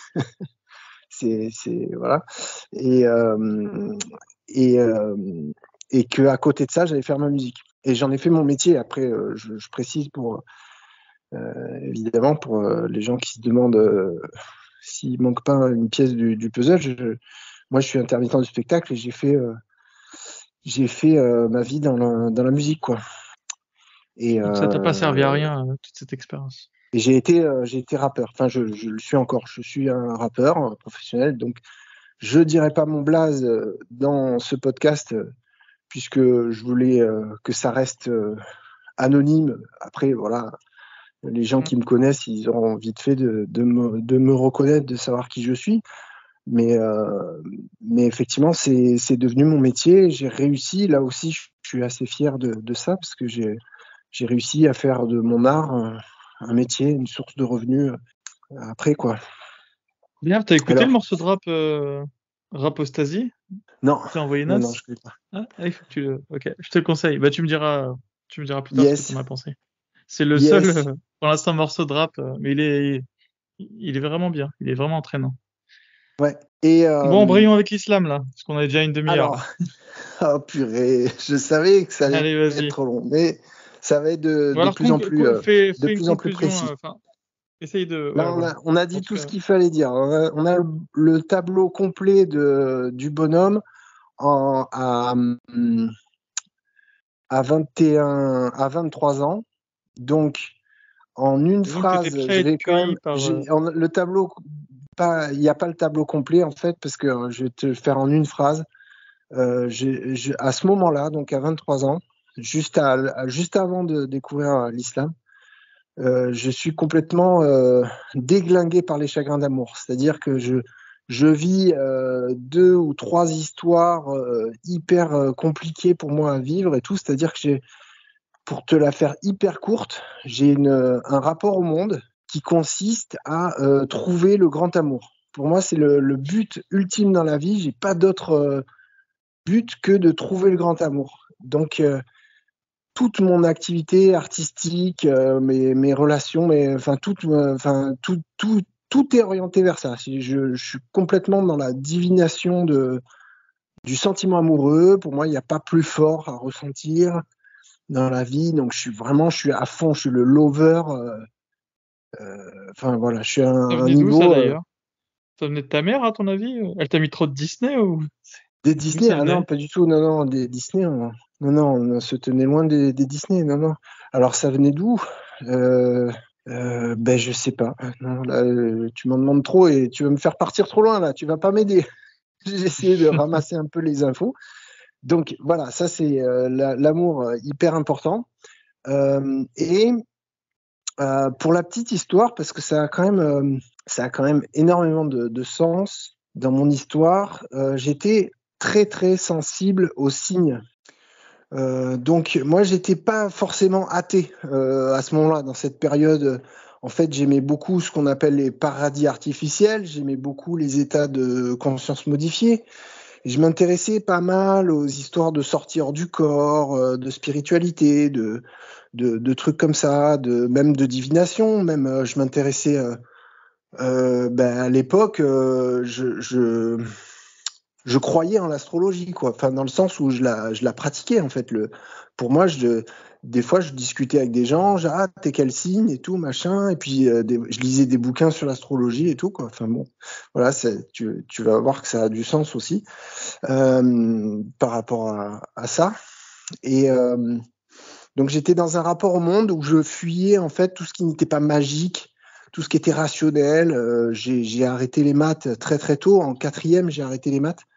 c'est, c'est voilà. Et euh, et euh, et que à côté de ça, j'allais faire ma musique. Et j'en ai fait mon métier. Après, euh, je, je précise pour euh, évidemment pour euh, les gens qui se demandent euh, s'il manque pas une pièce du, du puzzle. Je, moi, je suis intermittent du spectacle et j'ai fait euh, j'ai fait euh, ma vie dans la, dans la musique, quoi. Et, Donc ça t'a pas servi à euh, rien, euh, toute cette expérience. et j'ai été, euh, j'ai été rappeur. Enfin, je, je le suis encore. Je suis un rappeur euh, professionnel. Donc, je dirais pas mon blaze euh, dans ce podcast euh, puisque je voulais euh, que ça reste euh, anonyme. Après, voilà, les gens Mm. qui me connaissent, ils auront vite fait de, de, me, de me reconnaître, de savoir qui je suis. Mais, euh, mais effectivement, c'est, c'est devenu mon métier. J'ai réussi. Là aussi, je suis assez fier de, de ça parce que j'ai, j'ai réussi à faire de mon art un, un métier, une source de revenus euh, après, quoi. Bien, t'as écouté le Alors, morceau de rap, euh, Rapostasie? non, T'as envoyé non, non, Nas? je ne connais pas. Ah, ah, il faut que tu le... Ok, je te le conseille. Bah, tu me diras, tu me diras plus tard ce que Yes, t'en as pensé. C'est le seul, yes, euh, pour l'instant, morceau de rap, euh, mais il est, il est vraiment bien. Il est vraiment entraînant. ouais. Et Bon, euh, brayons avec l'islam, là, parce qu'on a déjà une demi-heure, là. alors, oh purée, je savais que ça allait Allez, être vas-y. trop long, mais ça va être de, Bon, de alors, plus en conc- plus, co- euh, fais, de fais une plus en plus conclusion. précis. euh, Enfin, essaye de. Ouais, Là, on voilà. a, on a En dit tout tout cas, ce qu'il fallait dire. On a, on a le, le tableau complet de, du bonhomme en, à, hum, à vingt et un, à vingt-trois ans. Donc, en une disons que tu étais phrase, prêt à je être vais quand cueilli même. par. euh, j'ai- en- Le tableau, pas, il n'y a pas le tableau complet en fait, parce que euh, je vais te le faire en une phrase. Euh, j'ai- je- à ce moment-là, donc à vingt-trois ans, juste, à, à- juste avant de découvrir euh, l'islam, euh, je suis complètement euh, déglingué par les chagrins d'amour. C'est-à-dire que je, je vis euh, deux ou trois histoires euh, hyper euh, compliquées pour moi à vivre et tout. C'est-à-dire que j'ai, pour te la faire hyper courte, j'ai une, un rapport au monde qui consiste à euh, trouver le grand amour. Pour moi, c'est le, le but ultime dans la vie. J'ai pas d'autre euh, but que de trouver le grand amour. Donc, euh, toute mon activité artistique, euh, mes, mes relations, mes, enfin, tout, euh, enfin, tout, tout, tout est orienté vers ça. Si Je, je suis complètement dans la divination de, du sentiment amoureux. Pour moi, il n'y a pas plus fort à ressentir dans la vie. Donc, je suis vraiment, je suis à fond, je suis le lover. euh, euh, Enfin, voilà, je suis à un, Ça un venait d'où, ça, niveau euh, d'ailleurs? Ça venait de ta mère, à ton avis? Elle t'a mis trop de Disney ou des d'où Disney. ça Ah non, venait? pas du tout. Non, non, des Disney. On, non, non, on se tenait loin des, des Disney. Non, non. Alors, ça venait d'où? Euh, Euh, ben je sais pas. Non, là, euh, tu m'en demandes trop et tu vas me faire partir trop loin là. Tu vas pas m'aider. J'ai essayé de ramasser un peu les infos. Donc voilà, ça c'est euh, la- l'amour euh, hyper important. Euh, et euh, pour la petite histoire, parce que ça a quand même, euh, ça a quand même énormément de, de sens dans mon histoire. Euh, j'étais très très sensible aux signes. Euh, donc moi j'étais pas forcément athée euh, à ce moment-là, dans cette période. En fait, j'aimais beaucoup ce qu'on appelle les paradis artificiels, j'aimais beaucoup les états de conscience modifiés. Et je m'intéressais pas mal aux histoires de sortie hors du corps, euh, de spiritualité, de, de, de trucs comme ça, de même de divination. Même euh, je m'intéressais euh, euh, ben, à l'époque, euh, je, je je croyais en l'astrologie, quoi. Enfin, dans le sens où je la, je la pratiquais, en fait. Le, pour moi, je, des fois, je discutais avec des gens, genre, ah, t'es quel signe et tout, machin. Et puis, euh, des, je lisais des bouquins sur l'astrologie et tout, quoi. Enfin, bon, voilà, c'est, tu, tu vas voir que ça a du sens aussi euh, par rapport à, à ça. Et euh, donc, j'étais dans un rapport au monde où je fuyais, en fait, tout ce qui n'était pas magique, tout ce qui était rationnel. Euh, j'ai, j'ai arrêté les maths très, très tôt. En quatrième, j'ai arrêté les maths.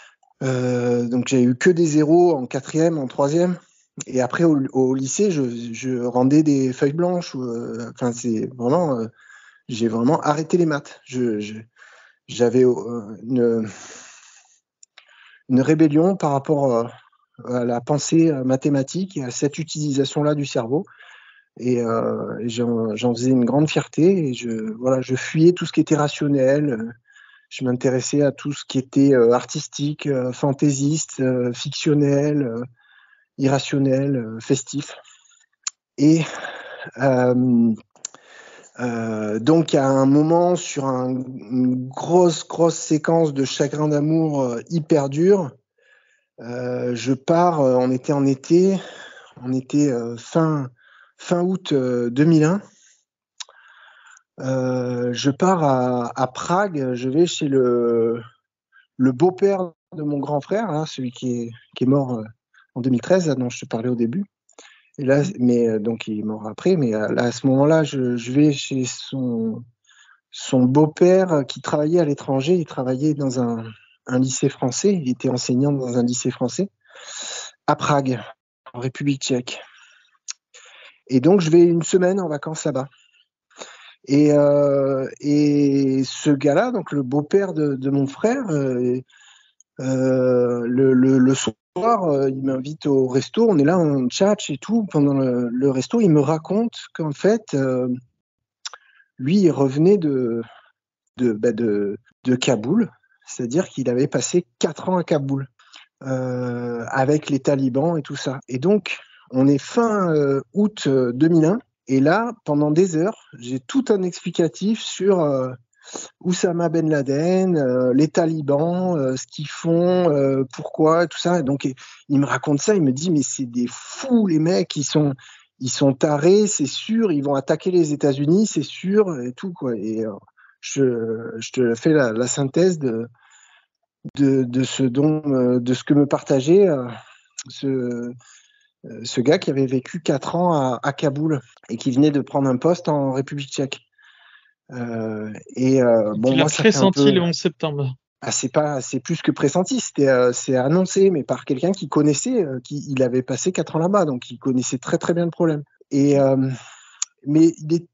Euh, donc j'ai eu que des zéros en quatrième, en troisième. Et après au, au lycée, je, je rendais des feuilles blanches. euh, Enfin, c'est vraiment, euh, j'ai vraiment arrêté les maths. Je, je- j'avais euh, une, une rébellion par rapport euh, à la pensée euh, mathématique et à cette utilisation-là du cerveau. Et, euh, et j'en, j'en faisais une grande fierté. Et je, voilà, je fuyais tout ce qui était rationnel. euh, Je m'intéressais à tout ce qui était euh, artistique, euh, fantaisiste, euh, fictionnel. euh, irrationnel, euh, festif. Et euh, euh, donc, à un moment, sur un, une grosse, grosse séquence de chagrin d'amour euh, hyper dur, euh, je pars, euh, on était en été, on était euh, fin, fin août euh, deux mille un. Euh, je pars à, à Prague, je vais chez le, le beau-père de mon grand frère, hein, celui qui est, qui est mort euh, en deux mille treize, dont je te parlais au début. Et là, mais euh, donc il est mort après, mais à, à ce moment-là, je, je vais chez son, son beau-père euh, qui travaillait à l'étranger. Il travaillait dans un, un lycée français. Il était enseignant dans un lycée français à Prague, en République tchèque. Et donc, je vais une semaine en vacances là-bas. Et, euh, et ce gars-là, donc le beau-père de, de mon frère, euh, euh, le, le, le soir, euh, il m'invite au resto. On est là, on tchatche et tout. Pendant le, le resto, il me raconte qu'en fait, euh, lui, il revenait de, de, bah de, de Kaboul, c'est-à-dire qu'il avait passé quatre ans à Kaboul euh, avec les talibans et tout ça. Et donc, on est fin euh, août euh, deux mille un, et là, pendant des heures, j'ai tout un explicatif sur euh, Oussama Ben Laden, euh, les talibans, euh, ce qu'ils font, euh, pourquoi, tout ça. Et donc, il me raconte ça, il me dit, mais c'est des fous, les mecs, ils sont, ils sont tarés, c'est sûr, ils vont attaquer les États-Unis, c'est sûr, et tout, quoi. Et euh, je, je te fais la, la synthèse de, de, de, ce dont, euh, de ce que me partageait euh, ce, euh, ce gars qui avait vécu quatre ans à, à Kaboul et qui venait de prendre un poste en République tchèque. Euh, et euh, bon, Il a moi, ça fait un pressenti peu. le onze septembre. Ah, c'est pas, c'est plus que pressenti, c'était, euh, c'est annoncé, mais par quelqu'un qui connaissait, euh, qui, il avait passé quatre ans là-bas, donc il connaissait très très bien le problème. Et euh, mais il est,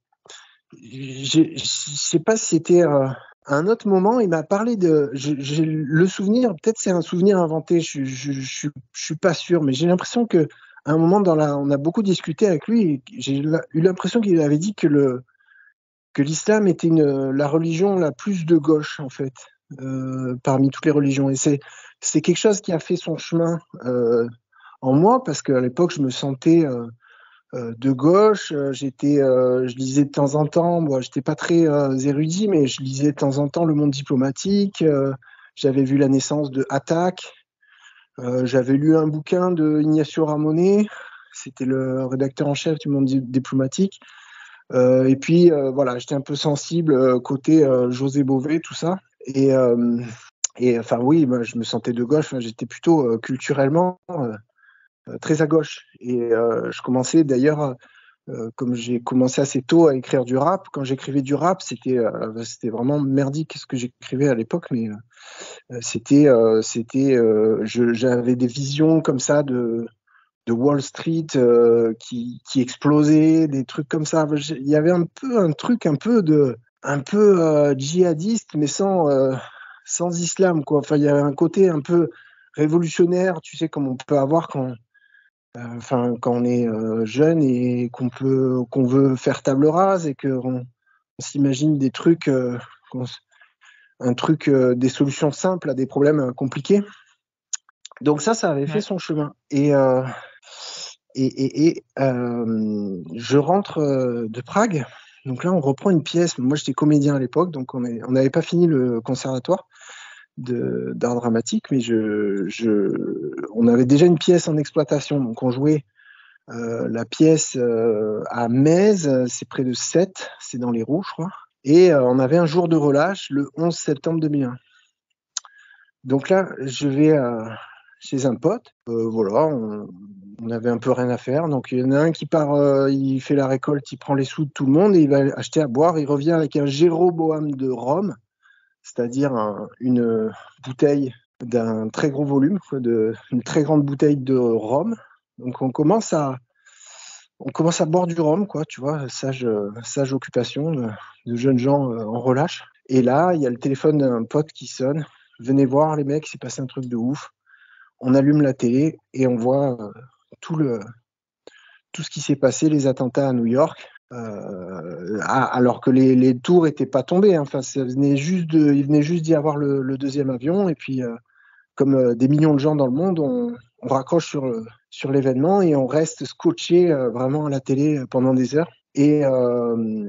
je sais pas si c'était euh, à un autre moment, il m'a parlé de, j'ai le souvenir, peut-être c'est un souvenir inventé, je, je, je, je, je suis pas sûr, mais j'ai l'impression que à un moment dans la, on a beaucoup discuté avec lui, et j'ai eu l'impression qu'il avait dit que le que l'islam était une, la religion la plus de gauche en fait. Euh, parmi toutes les religions. Et c'est, c'est quelque chose qui a fait son chemin euh, en moi, parce qu'à l'époque, je me sentais euh, euh, de gauche. J'étais, euh, je lisais de temps en temps, moi, j'étais pas très euh, érudit, mais je lisais de temps en temps Le Monde diplomatique. Euh, j'avais vu la naissance de Attaque. Euh, j'avais lu un bouquin de Ignacio Ramonet. C'était le rédacteur en chef du Monde diplomatique. Euh, et puis, euh, voilà, j'étais un peu sensible euh, côté euh, José Bové, tout ça. Et, euh, et enfin, oui, moi, je me sentais de gauche. Enfin, j'étais plutôt euh, culturellement euh, très à gauche. Et euh, je commençais d'ailleurs, euh, comme j'ai commencé assez tôt à écrire du rap, quand j'écrivais du rap, c'était euh, c'était vraiment merdique ce que j'écrivais à l'époque, mais euh, c'était, euh, c'était, euh, je, j'avais des visions comme ça de de Wall Street euh, qui, qui explosait, des trucs comme ça. Il y avait un peu un truc un peu de un peu euh, djihadiste, mais sans euh, sans islam, quoi. Enfin, il y avait un côté un peu révolutionnaire, tu sais, comme on peut avoir quand euh, enfin quand on est euh, jeune et qu'on peut qu'on veut faire table rase et qu'on on s'imagine des trucs euh, un truc euh, des solutions simples à des problèmes euh, compliqués. Donc ça, ça avait ouais. fait son chemin. Et euh, Et, et, et euh, je rentre euh, de Prague. Donc là, on reprend une pièce. Moi, j'étais comédien à l'époque, donc on n'avait pas fini le conservatoire d'art dramatique, mais je, je, on avait déjà une pièce en exploitation. Donc on jouait euh, la pièce euh, à Metz, c'est près de Sète, c'est dans les Roues, je crois. Et euh, on avait un jour de relâche le onze septembre deux mille un. Donc là, je vais euh, chez un pote. Euh, voilà, on, on avait un peu rien à faire. Donc il y en a un qui part, euh, il fait la récolte, il prend les sous de tout le monde et il va acheter à boire. Il revient avec un Jéroboam de Rome, c'est-à-dire un, une bouteille d'un très gros volume, quoi, de, une très grande bouteille de rhum. Donc on commence à, on commence à boire du rhum, quoi, tu vois, sage, sage occupation de, de jeunes gens euh, en relâche. Et là, il y a le téléphone d'un pote qui sonne. Venez voir les mecs, il s'est passé un truc de ouf. On allume la télé et on voit euh, tout le tout ce qui s'est passé, les attentats à New York, euh, alors que les, les tours étaient pas tombées. Hein. Enfin, ça venait juste de, il venait juste d'y avoir le, le deuxième avion et puis euh, comme euh, des millions de gens dans le monde, on, on raccroche sur sur l'événement et on reste scotché euh, vraiment à la télé pendant des heures. Et euh,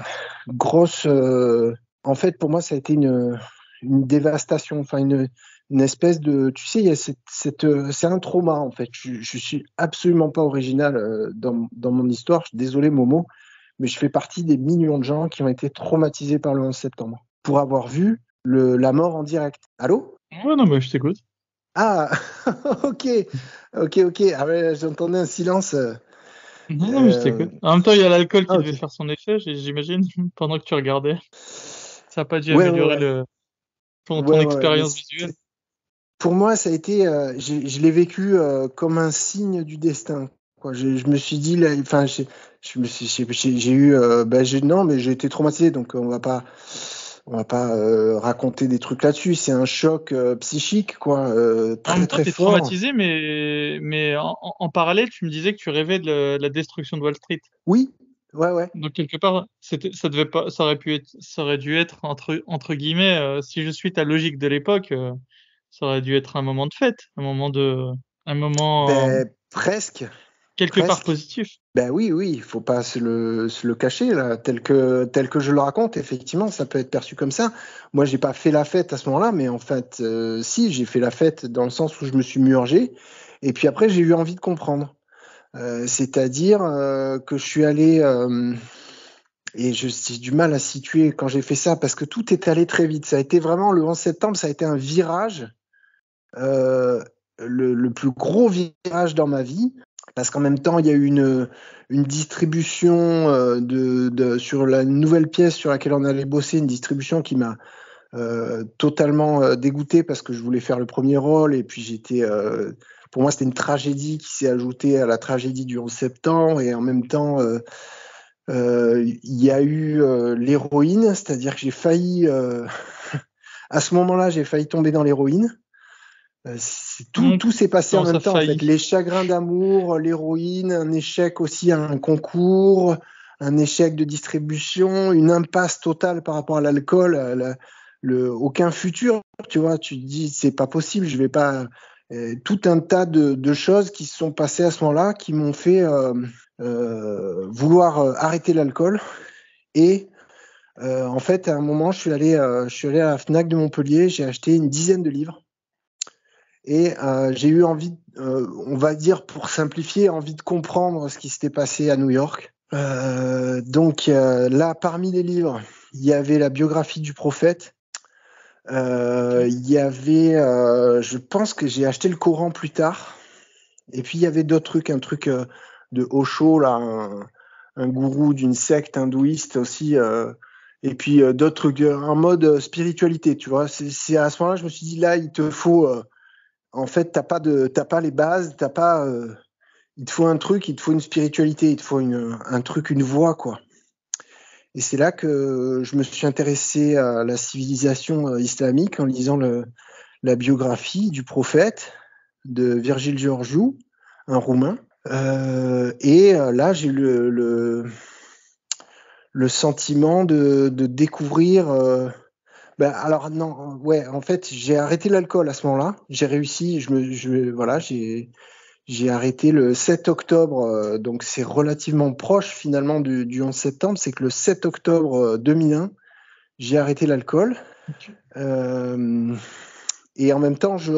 grosse, euh, en fait, pour moi, ça a été une une dévastation, enfin une, une espèce de, tu sais, il y a cette, cette c'est un trauma en fait. Je, je suis absolument pas original euh, dans, dans mon histoire. Je suis désolé Momo, mais je fais partie des millions de gens qui ont été traumatisés par le onze septembre pour avoir vu le, la mort en direct. Allô? Ouais, non, mais je t'écoute. Ah, ok, ok, ok. Ah ouais, j'entendais un silence. Euh, non, non, mais je t'écoute. En même temps, il y a l'alcool qui ah, devait okay. faire son effet, j'imagine, pendant que tu regardais. Ça n'a pas dû ouais, améliorer ouais, ouais. le, ton, ouais, ton expérience ouais, visuelle. Pour moi, ça a été, euh, je l'ai vécu euh, comme un signe du destin. Quoi. Je, je me suis dit, enfin, je, je me suis, j'ai eu, euh, ben, non, mais j'ai été traumatisé, donc on va pas, on va pas euh, raconter des trucs là-dessus. C'est un choc euh, psychique, quoi, euh, très en même temps, très t'es fort. traumatisé, mais mais en, en parallèle, tu me disais que tu rêvais de la, de la destruction de Wall Street. Oui, ouais, ouais. Donc quelque part, c'était, ça devait pas, ça aurait pu être, ça aurait dû être entre entre guillemets, euh, si je suis ta logique de l'époque, euh, ça aurait dû être un moment de fête, un moment de, un moment euh, Ben, presque. quelque presque. part positif. Ben oui, oui, il faut pas se le, se le cacher là, tel que tel que je le raconte. Effectivement, ça peut être perçu comme ça. Moi, j'ai pas fait la fête à ce moment-là, mais en fait, euh, si, j'ai fait la fête dans le sens où je me suis murgé, et puis après, j'ai eu envie de comprendre. Euh, c'est-à-dire euh, que je suis allé euh, et je- j'ai du mal à situer quand j'ai fait ça parce que tout est allé très vite. Ça a été vraiment le onze septembre, ça a été un virage, euh, le, le plus gros virage dans ma vie. Parce qu'en même temps, il y a eu une, une distribution euh, de, de, sur la nouvelle pièce sur laquelle on allait bosser, une distribution qui m'a euh, totalement euh, dégoûté parce que je voulais faire le premier rôle et puis j'étais, euh, pour moi, c'était une tragédie qui s'est ajoutée à la tragédie du onze septembre et en même temps, euh, euh, il y a eu euh, l'héroïne, c'est-à-dire que j'ai failli, euh, à ce moment-là, j'ai failli tomber dans l'héroïne. Euh, c'est- tout, Hum, tout s'est passé en Comment ça même temps, en fait. faillit? Les chagrins d'amour, l'héroïne, un échec aussi à un concours, un échec de distribution, une impasse totale par rapport à l'alcool, à la- le, aucun futur, tu vois. Tu te dis, c'est pas possible, je vais pas. Euh, tout un tas de, de choses qui se sont passées à ce moment-là qui m'ont fait euh, euh, vouloir euh, arrêter l'alcool. Et euh, en fait, à un moment, je suis allé, euh, je suis allé à la Fnac de Montpellier, j'ai acheté une dizaine de livres. Et euh, j'ai eu envie, euh, on va dire pour simplifier, envie de comprendre ce qui s'était passé à New York. Euh, donc euh, là, parmi les livres, il y avait la biographie du prophète. Euh, il y avait, euh, je pense que j'ai acheté le Coran plus tard. Et puis il y avait d'autres trucs, un truc euh, de Osho, là, un, un gourou d'une secte hindouiste aussi. Euh, et puis euh, d'autres trucs, euh, en mode euh, spiritualité, tu vois. C'est, c'est à ce moment-là, je me suis dit, là, il te faut... Euh, en fait, t'as pas de, t'as pas les bases, t'as pas, euh, il te faut un truc, il te faut une spiritualité, il te faut une, un truc, une voie, quoi. Et c'est là que je me suis intéressé à la civilisation euh, islamique en lisant le, la biographie du prophète de Virgile Georgiou, un Roumain. Euh, et euh, là, j'ai eu le, le, le sentiment de, de découvrir. Euh, ben, alors non, ouais, en fait, j'ai arrêté l'alcool à ce moment-là. J'ai réussi. Je me, je, voilà, j'ai J'ai arrêté le sept octobre, euh, donc c'est relativement proche finalement du, du onze septembre. C'est que le sept octobre deux mille un, j'ai arrêté l'alcool. Ok. Euh, et en même temps, je,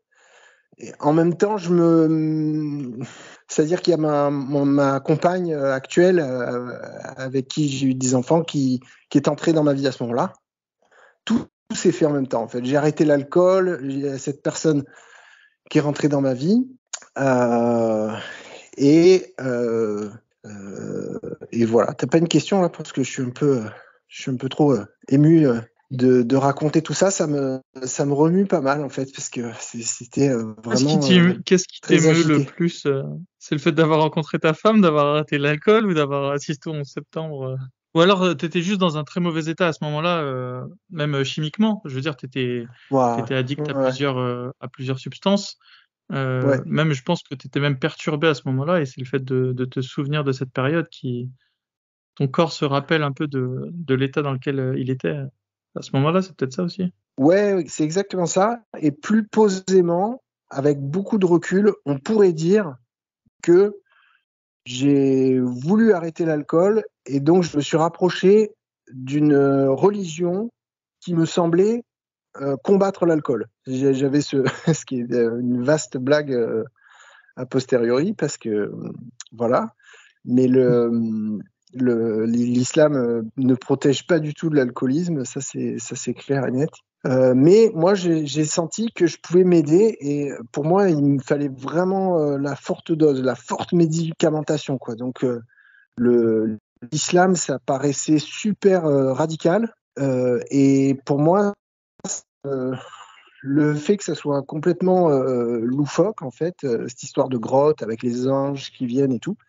en même temps, je me, c'est-à-dire qu'il y a ma, mon- ma compagne actuelle euh, avec qui j'ai eu des enfants qui, qui est entrée dans ma vie à ce moment-là. Tout, tout s'est fait en même temps. En fait, j'ai arrêté l'alcool. Il y a cette personne qui est rentrée dans ma vie. Euh, Et, euh, euh, et voilà. T'as pas une question là parce que je suis un peu, je suis un peu trop euh, ému euh, de, de raconter tout ça. Ça me, ça me remue pas mal en fait parce que c'est- c'était euh, Qu'est-ce qui vraiment euh, t'émeut, qu'est-ce qui très t'émeut le agité. plus? euh, C'est le fait d'avoir rencontré ta femme, d'avoir arrêté l'alcool ou d'avoir assisté au onze septembre? euh Ou alors euh, t'étais juste dans un très mauvais état à ce moment-là, euh, même euh, chimiquement. Je veux dire, t'étais, Voilà. t'étais addict à Ouais, plusieurs, euh, à plusieurs substances. Euh, ouais. même, je pense que t'étais même perturbé à ce moment-là, et c'est le fait de, de te souvenir de cette période qui, ton corps se rappelle un peu de, de l'état dans lequel euh, il était à ce moment-là. C'est peut-être ça aussi. Ouais, c'est exactement ça. Et plus posément, avec beaucoup de recul, on pourrait dire que j'ai voulu arrêter l'alcool et donc je me suis rapproché d'une euh, religion qui me semblait euh, combattre l'alcool. J'ai- J'avais ce, ce qui est euh, une vaste blague euh, a posteriori parce que euh, voilà, mais le le- l'islam euh, ne protège pas du tout de l'alcoolisme, ça c'est ça c'est clair et net. Euh, mais moi j'ai j'ai senti que je pouvais m'aider et pour moi il me fallait vraiment euh, la forte dose, la forte médicamentation quoi. Donc euh, le l'islam ça paraissait super euh, radical euh, et pour moi euh, le fait que ça soit complètement euh, loufoque, en fait, euh, cette histoire de grotte avec les anges qui viennent et tout,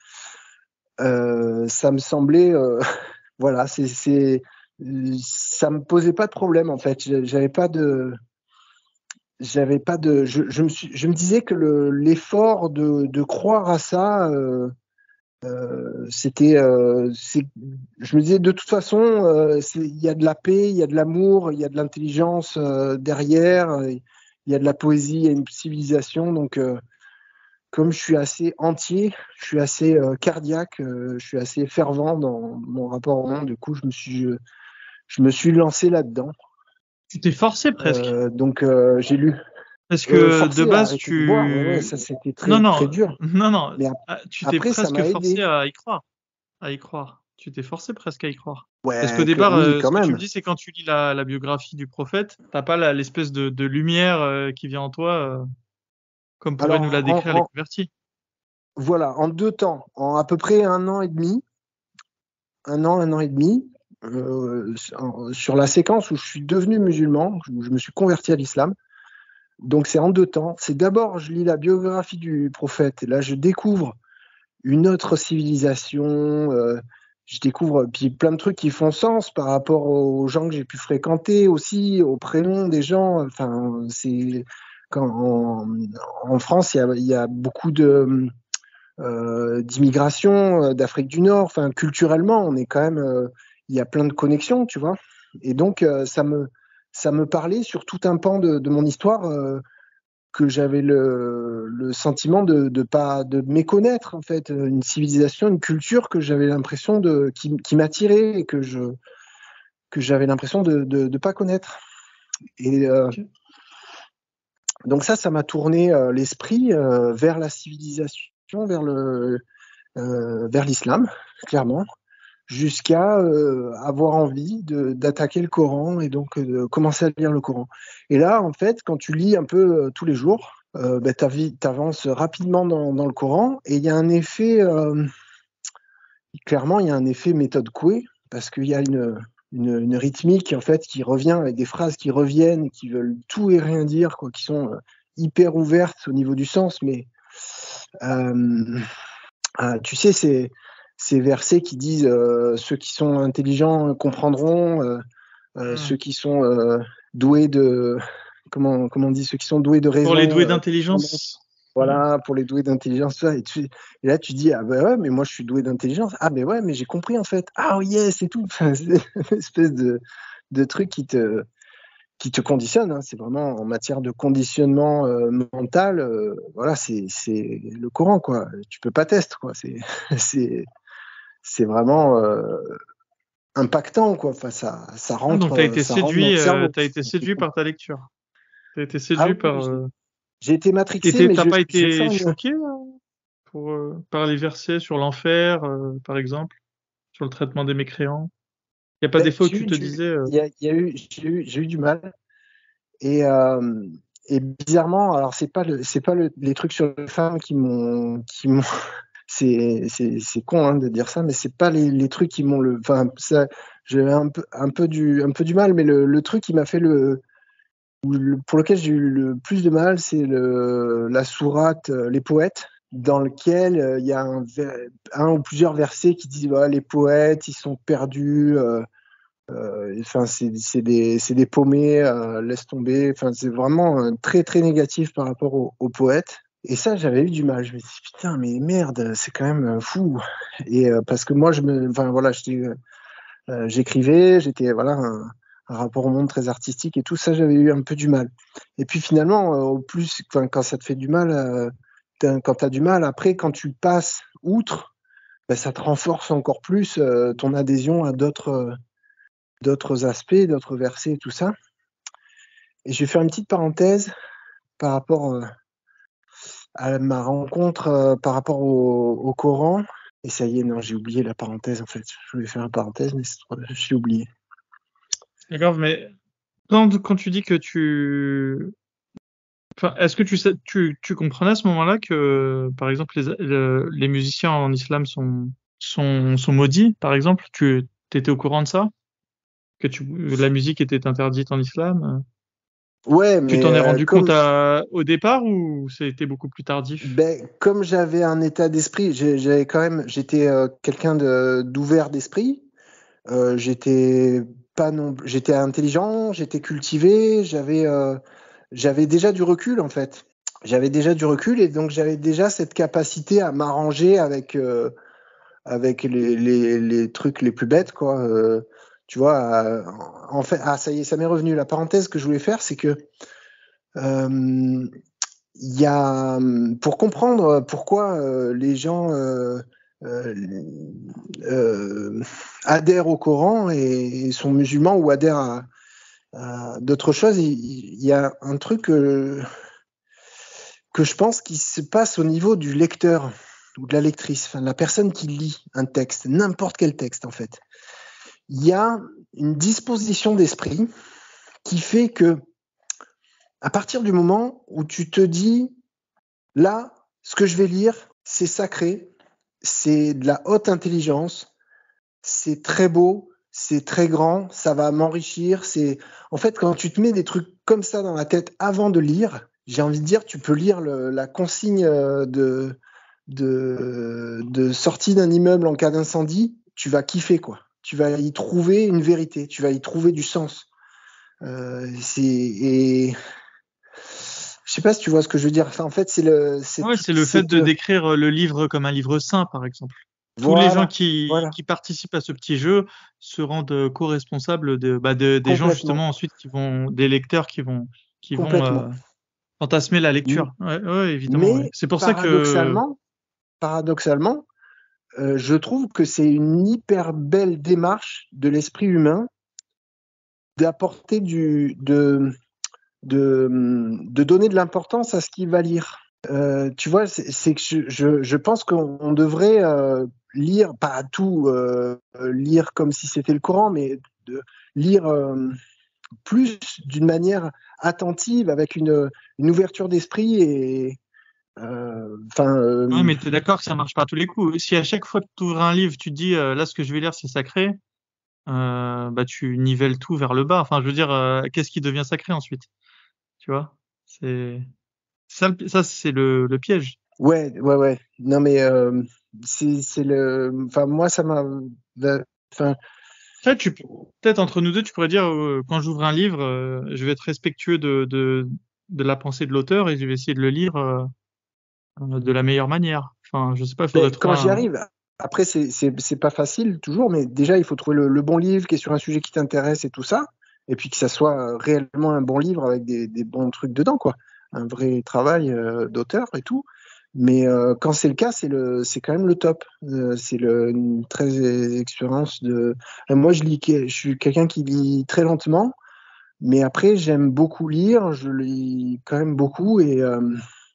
euh, ça me semblait, euh, voilà, c'est, c'est, ça me posait pas de problème en fait. J'avais pas de, j'avais pas de, je, je me suis, je me disais que le, l'effort de, de croire à ça, euh, euh, c'était, euh, c'est, je me disais de toute façon, euh, c'est- il y a de la paix, il y a de l'amour, il y a de l'intelligence euh, derrière, il y a de la poésie, il y a une civilisation. Donc, euh, comme je suis assez entier, je suis assez euh, cardiaque, euh, je suis assez fervent dans mon rapport au monde. Du coup, je me suis, je, je me suis lancé là-dedans. Tu t'es forcé presque. Euh, donc, euh, j'ai lu. Parce que Euh, de forcé à base, arrêter de boire, ouais, ouais, tu... ça c'était Non, très, très non, dur. non, non, Mais ap- ah, tu t'es après, ça presque m'a forcé aidé. à y croire. À y croire. Tu t'es forcé presque à y croire. Parce qu'au Ouais, que, départ, oui, euh, ce quand que tu me même. dis, c'est quand tu lis la, la biographie du prophète, t'as pas la- l'espèce de, de lumière euh, qui vient en toi, euh, comme pourraient nous la Alors, en, décrire les en- convertis. voilà, en deux temps, en à peu près un an et demi, un an, un an et demi, euh, en- sur la séquence où je suis devenu musulman, où je me suis converti à l'islam. Donc c'est en deux temps. C'est d'abord, je lis la biographie du prophète, et là je découvre une autre civilisation, euh, je découvre puis plein de trucs qui font sens par rapport aux gens que j'ai pu fréquenter aussi, aux prénoms des gens. Enfin, c'est quand en, en France, il y a, il y a beaucoup de euh, d'immigration euh, d'Afrique du Nord. Enfin, culturellement, on est quand même, euh, il y a plein de connexions, tu vois. Et donc, euh, ça me, ça me parlait sur tout un pan de, de mon histoire euh, que j'avais le, le sentiment de, de pas de méconnaître en fait, une civilisation, une culture que j'avais l'impression de qui, qui m'attirait et que je que j'avais l'impression de, de de pas connaître. Et euh, Ok. donc ça, ça m'a tourné euh, l'esprit euh, vers la civilisation, vers le euh, vers l'islam, clairement, jusqu'à euh, avoir envie de, d'attaquer le Coran et donc euh, de commencer à lire le Coran. Et là, en fait, quand tu lis un peu euh, tous les jours, euh, ben, tu avances rapidement dans, dans le Coran et il y a un effet, euh, clairement, il y a un effet méthode Coué, parce qu'il y a une, une, une rythmique en fait qui revient avec des phrases qui reviennent, qui veulent tout et rien dire, quoi, qui sont euh, hyper ouvertes au niveau du sens, mais euh, ah, tu sais, c'est ces versets qui disent euh, ceux qui sont intelligents comprendront, euh, euh, Hmm. ceux qui sont euh, doués de comment comment on dit ceux qui sont doués de Pour les raison doués euh, comprendront. d'intelligence. Hmm. Voilà, pour les doués d'intelligence. Et, tu, et là, tu dis ah ben ouais, mais moi je suis doué d'intelligence. Ah ben ouais, mais j'ai compris en fait. Ah oui, yes, c'est tout. Enfin, c'est une espèce de de truc qui te qui te conditionne. Hein. C'est vraiment en matière de conditionnement euh, mental. Euh, voilà, c'est c'est le courant quoi. Tu peux pas tester quoi. C'est c'est c'est vraiment euh, impactant quoi. Enfin, ça ça Ah, donc rentre t'as euh, été ça rentre dans séduit, le euh, cerveau. t'as été séduit par ta lecture. T'as été Ah séduit oui, par. j'ai euh, j'ai été Et matrixé, t'es- mais t'as je, pas je été sens une. choqué euh, pour, euh, par les versets sur l'enfer, euh, par exemple, sur le traitement des mécréants? Y a pas Ben, des fois où j'ai tu eu te du, disais, euh, il y a, il y a eu, j'ai eu, j'ai eu du mal. Et, euh, et bizarrement, alors c'est pas le, c'est pas le, les trucs sur les femmes qui m'ont, qui m'ont, c'est, c'est, c'est con hein, de dire ça, mais c'est pas les, les trucs qui m'ont le, enfin ça, j'ai un peu, un peu du, un peu du mal, mais le, le truc qui m'a fait le, le- pour lequel j'ai eu le plus de mal, c'est le, la sourate euh, Les Poètes, dans lequel euh, il y a un, ver- un ou plusieurs versets qui disent voilà, les poètes, ils sont perdus. euh, euh, Enfin, c'est c'est des, c'est des paumés, euh, laisse tomber. Enfin, c'est vraiment euh, très très négatif par rapport aux au poètes. Et ça, j'avais eu du mal. Je me suis dit, putain, mais merde, c'est quand même euh, fou. Et euh, parce que moi, je me, enfin voilà, j'étais, euh, j'écrivais, j'étais voilà un, un rapport au monde très artistique et tout ça, j'avais eu un peu du mal. Et puis finalement, euh, au plus, enfin, quand ça te fait du mal, euh, t'as- quand tu as du mal, après, quand tu passes outre, ben, ça te renforce encore plus euh, ton adhésion à d'autres euh, d'autres aspects, d'autres versets et tout ça. Et je vais faire une petite parenthèse par rapport euh, à ma rencontre euh, par rapport au, au Coran. Et ça y est, non, j'ai oublié la parenthèse en fait. Je voulais faire une parenthèse, mais j'ai oublié. c'est grave, mais quand, quand tu dis que tu, enfin, est-ce que tu sais, tu, tu comprenais à ce moment-là que, par exemple, les, le- les musiciens en islam sont, sont, sont maudits, par exemple? Tu étais au courant de ça? Que tu, la musique était interdite en islam? Ouais, Tu mais t'en es euh, rendu compte comme, à, au départ ou c'était beaucoup plus tardif? ben, comme j'avais un état d'esprit, j'ai- j'avais quand même, j'étais euh, quelqu'un de- d'ouvert d'esprit. Euh, j'étais pas non, j'étais intelligent, j'étais cultivé, j'avais euh, j'avais déjà du recul en fait. J'avais déjà du recul et donc j'avais déjà cette capacité à m'arranger avec euh, avec les, les, les trucs les plus bêtes quoi. Euh, tu vois, euh, en fait, ah ça y est, ça m'est revenu. La parenthèse que je voulais faire, c'est que euh, il y a pour comprendre pourquoi euh, les gens euh, euh, euh, adhèrent au Coran et, et sont musulmans ou adhèrent à, à d'autres choses, il, il y a un truc que que je pense qui se passe au niveau du lecteur ou de la lectrice, enfin de la personne qui lit un texte, n'importe quel texte en fait. Il y a une disposition d'esprit qui fait que à partir du moment où tu te dis là, ce que je vais lire, c'est sacré, c'est de la haute intelligence, c'est très beau, c'est très grand, ça va m'enrichir. C'est en fait quand tu te mets des trucs comme ça dans la tête avant de lire, j'ai envie de dire, tu peux lire le, la consigne de, de, de sortie d'un immeuble en cas d'incendie, tu vas kiffer quoi. Tu vas y trouver une vérité, tu vas y trouver du sens. Euh, c'est et je sais pas si tu vois ce que je veux dire. Enfin, en fait, c'est le, c'est Ouais, c'est le fait de décrire le livre comme un livre saint, par exemple. Tous voilà, les gens qui, voilà. qui participent à ce petit jeu se rendent co-responsables de, bah de, des gens justement ensuite qui vont, des lecteurs qui vont, qui vont euh, fantasmer la lecture. Ouais, ouais, évidemment. Mais ouais. C'est pour paradoxalement, ça que paradoxalement, euh, je trouve que c'est une hyper belle démarche de l'esprit humain d'apporter du, de, de, de donner de l'importance à ce qu'il va lire. Euh, tu vois, c'est, c'est que je, je, je pense qu'on devrait euh, lire, pas tout euh, lire comme si c'était le Coran, mais de lire euh, plus d'une manière attentive, avec une, une ouverture d'esprit et enfin. Euh, euh, ouais, mais t'es d'accord que ça marche pas à tous les coups. Si à chaque fois que tu ouvres un livre, tu te dis euh, là ce que je vais lire c'est sacré, euh, bah tu nivelles tout vers le bas. Enfin, je veux dire, euh, qu'est-ce qui devient sacré ensuite? Tu vois? C'est ça, le- ça c'est le, le piège. Ouais, ouais, ouais. Non, mais euh, c'est, c'est le. Enfin, moi, ça m'a. Enfin. En fait, tu peux- peut-être entre nous deux, tu pourrais dire euh, quand j'ouvre un livre, euh, je vais être respectueux de, de de la pensée de l'auteur et je vais essayer de le lire euh, euh, de la meilleure manière. Enfin, je sais pas, il faudrait Mais trouver quand j'y un. arrive, après, c'est, c'est, c'est pas facile toujours, mais déjà, il faut trouver le, le bon livre qui est sur un sujet qui t'intéresse et tout ça, et puis que ça soit réellement un bon livre avec des, des bons trucs dedans, quoi. Un vrai travail euh, d'auteur et tout. Mais euh, quand c'est le cas, c'est le, c'est quand même le top. Euh, c'est le, une très expérience de. Et moi, je lis, je suis quelqu'un qui lit très lentement, mais après, j'aime beaucoup lire. Je lis quand même beaucoup et euh,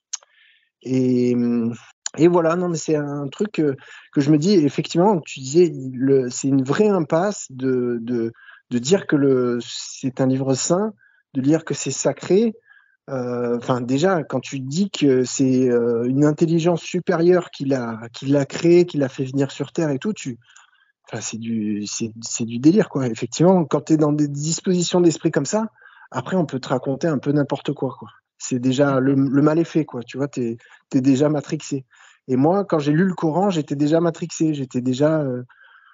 et et voilà. Non, mais c'est un truc que, que je me dis. Effectivement, tu disais, le, c'est une vraie impasse de de de dire que le c'est un livre saint, de dire que c'est sacré. Enfin, euh, déjà, quand tu dis que c'est euh, une intelligence supérieure qui l'a, qui l'a créé, qui l'a fait venir sur Terre et tout, tu, enfin, c'est du, c'est, c'est du délire, quoi. Effectivement, quand tu es dans des dispositions d'esprit comme ça, après, on peut te raconter un peu n'importe quoi, quoi. C'est déjà le, le mal est fait, quoi. Tu vois, t'es, t'es déjà matrixé. Et moi, quand j'ai lu le Coran, j'étais déjà matrixé, j'étais déjà euh,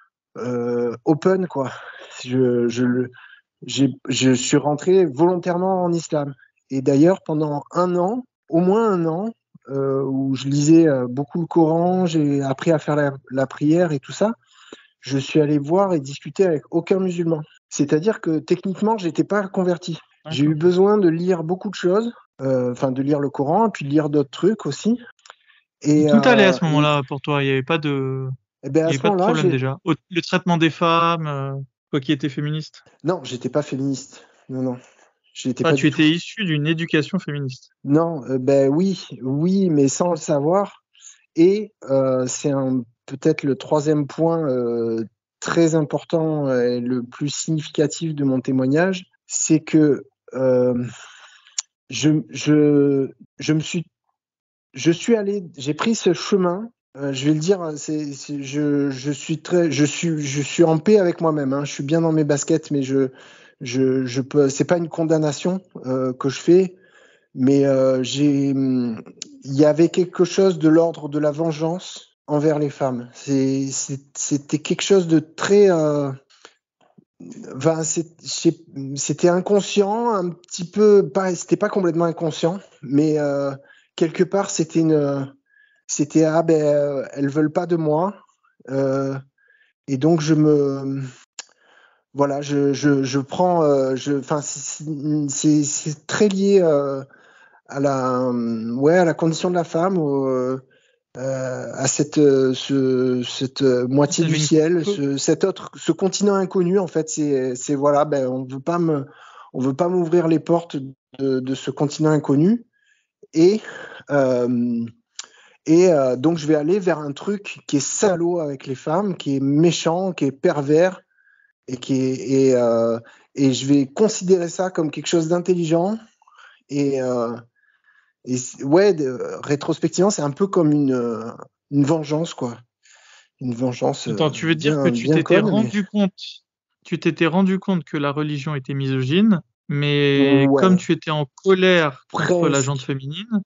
euh, open, quoi. Je, je, j'ai, je suis rentré volontairement en islam. Et d'ailleurs, pendant un an, au moins un an, euh, où je lisais euh, beaucoup le Coran, j'ai appris à faire la, la prière et tout ça, je suis allé voir et discuter avec aucun musulman. C'est-à-dire que techniquement, j'étais pas converti. J'ai eu besoin de lire beaucoup de choses, enfin euh, de lire le Coran, puis de lire d'autres trucs aussi. Et tout allait à ce moment-là et... pour toi, il n'y avait pas de, eh ben, il y avait pas de problème j'ai... déjà. Le traitement des femmes, euh, toi qui étais féministe. Non, j'étais pas féministe. Non, non. J'étais ah, pas tu étais tout. Issu d'une éducation féministe. Non, euh, ben oui, oui, mais sans le savoir. Et euh, c'est un, peut-être le troisième point euh, très important et le plus significatif de mon témoignage, c'est que euh, je, je, je me suis, je suis allé, j'ai pris ce chemin. Euh, je vais le dire, c'est, c'est, je, je suis très, je suis, je suis en paix avec moi-même. Hein, je suis bien dans mes baskets, mais je, je, je peux, c'est pas une condamnation euh, que je fais. Mais euh, j'ai, il y avait quelque chose de l'ordre de la vengeance envers les femmes. C'est, c'est, c'était quelque chose de très, euh, enfin, c'est, c'était inconscient, un petit peu, pas, c'était pas complètement inconscient, mais euh, quelque part c'était une, c'était ah ben euh, elles veulent pas de moi, euh, et donc je me voilà, je, je, je prends, euh, je, enfin, c'est, c'est, c'est très lié. Euh, à la ouais à la condition de la femme au, euh, à cette ce, cette moitié du ciel ce, cet autre ce continent inconnu en fait c'est c'est voilà ben on veut pas me on veut pas m'ouvrir les portes de, de ce continent inconnu Et, euh, et euh, donc, je vais aller vers un truc qui est salaud avec les femmes, qui est méchant, qui est pervers, et, qui est, et, euh, et je vais considérer ça comme quelque chose d'intelligent. Et, euh, et ouais, de, rétrospectivement, c'est un peu comme une, une vengeance, quoi. Une vengeance Attends, euh, tu veux dire que bien, tu bien t'étais conne, mais rendu compte, tu t'étais rendu compte que la religion était misogyne, mais comme ouais, tu étais en colère contre la jante presque. féminine,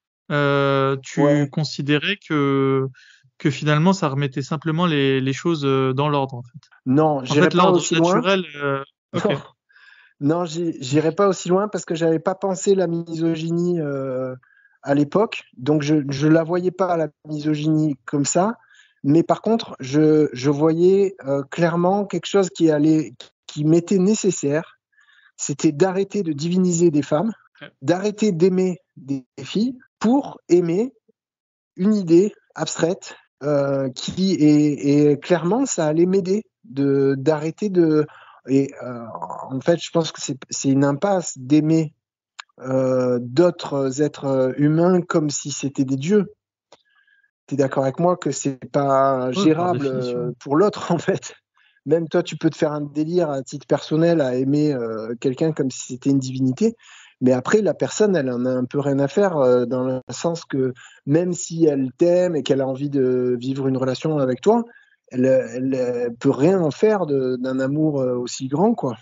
euh, tu Ouais, considérais que que finalement ça remettait simplement les les choses euh, dans l'ordre en fait. non, En j'irai fait, pas l'ordre aussi loin. naturel. euh, Ok. Non, non, j'y- j'irai pas aussi loin parce que j'avais pas pensé la misogynie euh, à l'époque, donc je je la voyais pas la misogynie comme ça. Mais par contre, je je voyais euh, clairement quelque chose qui allait, qui m'était nécessaire, c'était d'arrêter de diviniser des femmes, Ok. d'arrêter d'aimer des filles pour aimer une idée abstraite euh, qui est, et clairement ça allait m'aider de d'arrêter de et euh, en fait je pense que c'est c'est une impasse d'aimer euh, d'autres êtres humains comme si c'était des dieux. Tu es d'accord avec moi que c'est pas Ouais, par gérable euh, définition. pour l'autre en fait. Même toi, tu peux te faire un délire à titre personnel à aimer euh, quelqu'un comme si c'était une divinité, mais après, la personne, elle en a un peu rien à faire euh, dans le sens que même si elle t'aime et qu'elle a envie de vivre une relation avec toi, elle, elle, elle peut rien en faire de- d'un amour euh, aussi grand, quoi.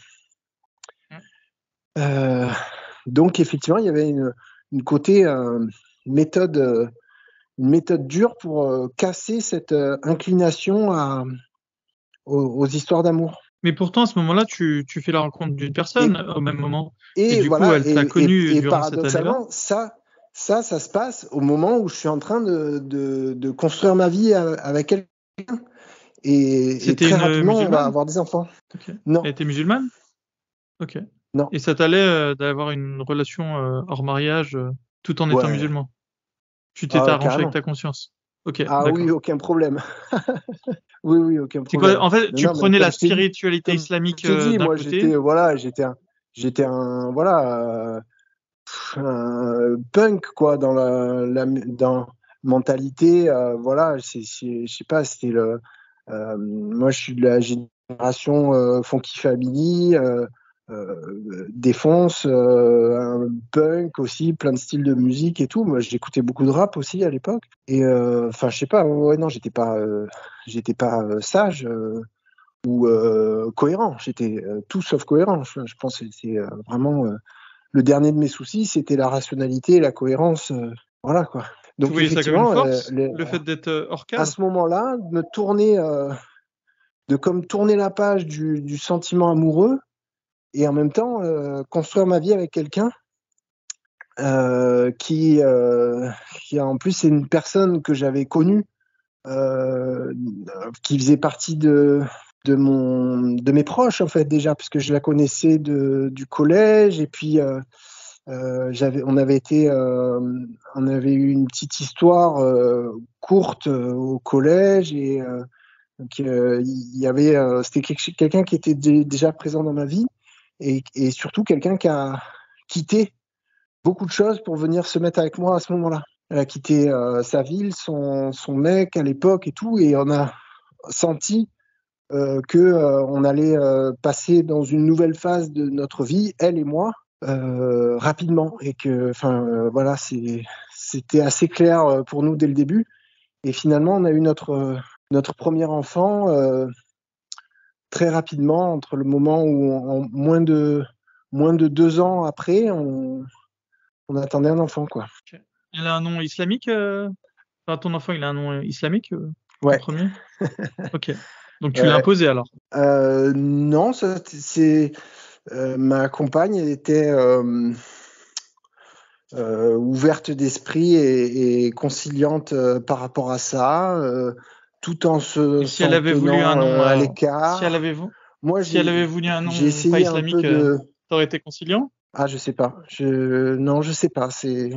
Mm. Euh, donc, effectivement, il y avait une, une côté euh, méthode, euh, une méthode dure pour euh, casser cette euh, inclination à, aux, aux histoires d'amour. Mais pourtant, à ce moment-là, tu tu fais la rencontre d'une personne Et euh, au même moment, et Et du coup, voilà, elle t'a et, et, connu et durant cette année-là. paradoxalement, ça, ça, ça se passe au moment où je suis en train de, de, de construire ma vie avec quelqu'un. Et, et C'était très une rapidement, on va musulmane? avoir des enfants. Ok. Elle Non, était musulmane? Ok. non, Et ça t'allait euh, d'avoir une relation euh, hors mariage euh, tout en étant ouais, musulman? Tu t'étais ah, arrangé avec carrément. ta conscience? Ok, Ah oui, d'accord. aucun problème. Oui, oui, aucun C'est quoi? problème. En fait, Non, tu non, mais prenais comme la je t'ai dit, spiritualité comme je islamique t'ai euh, dit, d'un moi, côté. j'étais, voilà, j'étais un, j'étais un, voilà, euh, un punk, quoi, dans la, la dans mentalité, euh, voilà, c'est, c'est, je sais pas, c'était le, euh, moi, je suis de la génération euh, Funky Family, euh, euh, Défonce, euh, un punk aussi, plein de styles de musique et tout. Moi, j'écoutais beaucoup de rap aussi à l'époque. Et enfin, euh, je sais pas, ouais, non, j'étais pas, euh, j'étais pas euh, sage euh, ou euh, cohérent. J'étais euh, tout sauf cohérent. Je, je pense que c'est euh, vraiment euh, le dernier de mes soucis, c'était la rationalité et la cohérence. Euh, voilà quoi. Tu Donc voyais ça comme une effectivement, euh, force, les, le fait d'être euh, hors à cadre? ce moment-là, de me tourner, euh, de comme tourner la page du, du sentiment amoureux et en même temps euh, construire ma vie avec quelqu'un euh, qui, euh, qui en plus est une personne que j'avais connue, euh, qui faisait partie de de mon de mes proches en fait déjà puisque je la connaissais de, du collège et puis euh, euh, j'avais on avait été euh, on avait eu une petite histoire euh, courte euh, au collège et euh, donc euh, il y avait euh, c'était quelque- quelqu'un qui était dé- déjà présent dans ma vie et, et surtout quelqu'un qui a quitté beaucoup de choses pour venir se mettre avec moi à ce moment-là. Elle a quitté euh, sa ville, son, son mec à l'époque et tout, et on a senti euh, que euh, on allait euh, passer dans une nouvelle phase de notre vie, elle et moi, euh, rapidement, et que, enfin, euh, voilà, c'est, c'était assez clair euh, pour nous dès le début. Et finalement, on a eu notre euh, notre premier enfant euh, très rapidement, entre le moment où, en moins de moins de deux ans après, on, on attendait un enfant, quoi. Ok. Elle a un nom islamique? euh Enfin, ton enfant, il a un nom euh, islamique, euh, ton Ouais. premier? Ok. Donc tu l'as Ouais. imposé alors. Euh, non, ça, c'est euh, ma compagne, elle était euh, euh, ouverte d'esprit et, et conciliante euh, par rapport à ça, euh, tout en Et se si elle s'en avait voulu un tenant nom, euh, à euh, si elle l'écart. avait, vou- Moi, si elle j'ai avait voulu un j'ai nom pas essayé un peu islamique, euh, de. t'aurais été conciliant? Ah, je sais pas. Je non, je sais pas. C'est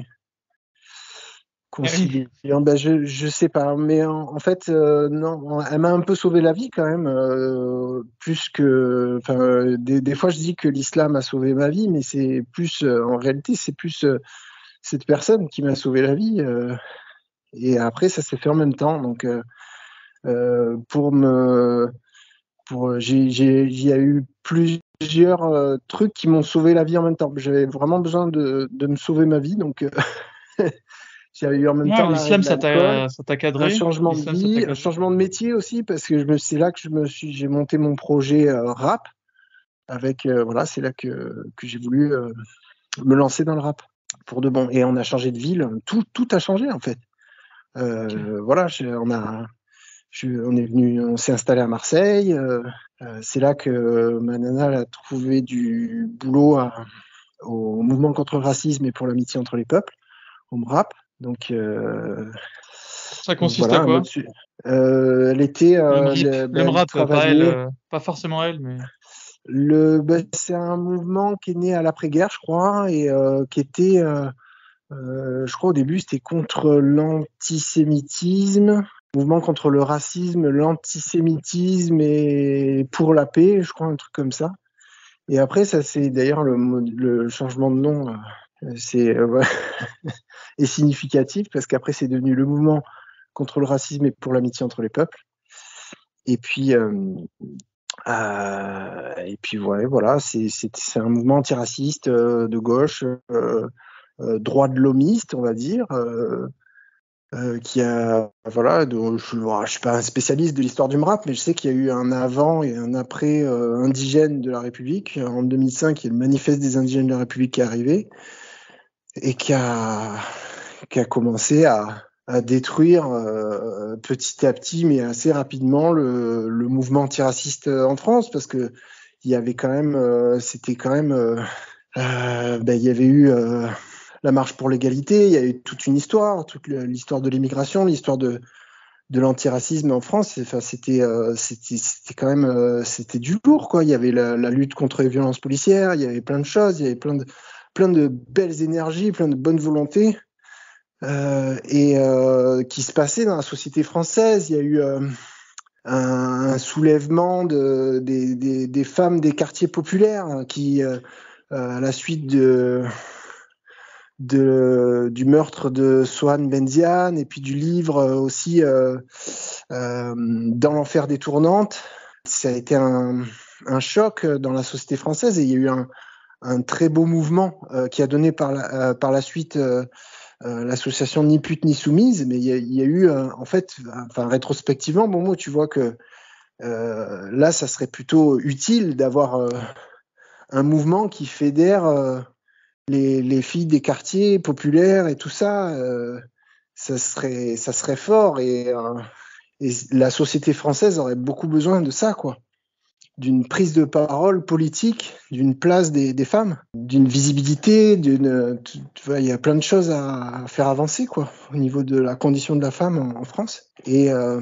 Eh oui. conciliant. Ben, je je sais pas. Mais en, en fait, euh, non, elle m'a un peu sauvé la vie quand même. Euh, plus que. Enfin, euh, des, des fois, je dis que l'islam a sauvé ma vie, mais c'est plus. Euh, en réalité, c'est plus. Euh, cette personne qui m'a sauvé la vie. Euh, et après, ça s'est fait en même temps. Donc, euh, euh, pour me, pour, j'ai, j'ai, il y a eu plusieurs euh, trucs qui m'ont sauvé la vie en même temps. J'avais vraiment besoin de, de me sauver ma vie, donc euh, j'ai eu en même Ouais, temps l'arrêt l'islam, de ça l'alcool, t'a, ça t'a un cadré. changement de L'islam, ça t'a vie, un cadré. changement de métier aussi, parce que je me, c'est là que je me suis, j'ai monté mon projet euh, rap. Avec euh, voilà, c'est là que, que j'ai voulu euh, me lancer dans le rap pour de bon. Et on a changé de ville, tout, tout a changé en fait. Euh, Ok. Voilà, je, on a, je, on est venu, on s'est installé à Marseille. Euh, euh, c'est là que ma nana elle a trouvé du boulot à, au mouvement contre le racisme et pour l'amitié entre les peuples, au M R A P. Donc, euh, Ça donc consiste voilà, à un quoi? autre su- euh, elle était, Le euh, MRIP, le, le ben, elle MRAP, pas elle, travaillait. euh, pas forcément elle, mais Le, ben, c'est un mouvement qui est né à l'après-guerre, je crois, et euh, qui était, euh, euh, je crois au début, c'était contre l'antisémitisme, mouvement contre le racisme, l'antisémitisme et pour la paix, je crois, un truc comme ça. Et après, ça c'est d'ailleurs le, le changement de nom, euh, c'est euh, ouais, est significatif parce qu'après c'est devenu le mouvement contre le racisme et pour l'amitié entre les peuples. Et puis euh, Euh, et puis ouais, voilà, c'est, c'est, c'est un mouvement antiraciste euh, de gauche, euh, euh, droit de l'homiste, on va dire, euh, euh, qui a, voilà, de, je, je suis pas un spécialiste de l'histoire du M R A P, mais je sais qu'il y a eu un avant et un après euh, indigène de la République. En deux mille cinq, il y a le manifeste des indigènes de la République qui est arrivé et qui a, qui a commencé à, à détruire euh, petit à petit, mais assez rapidement, le, le mouvement antiraciste en France, parce que il y avait quand même, euh, c'était quand même, euh, euh, ben, il y avait eu euh, la marche pour l'égalité, il y a eu toute une histoire, toute l'histoire de l'immigration, l'histoire de de l'antiracisme en France. Enfin, c'était, euh, c'était, c'était quand même, euh, c'était du lourd, quoi. Il y avait la, la lutte contre les violences policières, il y avait plein de choses, il y avait plein de plein de belles énergies, plein de bonnes volontés. Euh, et euh, qui se passait dans la société française. Il y a eu euh, un, un soulèvement de, des, des, des femmes des quartiers populaires qui, euh, à la suite de, de, du meurtre de Soham Benziane et puis du livre aussi euh, euh, Dans l'enfer des tournantes, ça a été un, un choc dans la société française et il y a eu un, un très beau mouvement euh, qui a donné par la, euh, par la suite euh, Euh, l'association Ni pute ni soumise, mais il y a, il y a eu, euh, en fait, enfin rétrospectivement, bon mot, tu vois que euh, là, ça serait plutôt utile d'avoir euh, un mouvement qui fédère euh, les, les filles des quartiers populaires et tout ça. Euh, ça serait, ça serait fort et, euh, et la société française aurait beaucoup besoin de ça, quoi. D'une prise de parole politique, d'une place des, des femmes, d'une visibilité, d'une, tu, tu vois, il y a plein de choses à, à faire avancer, quoi, au niveau de la condition de la femme en, en France. Et, euh,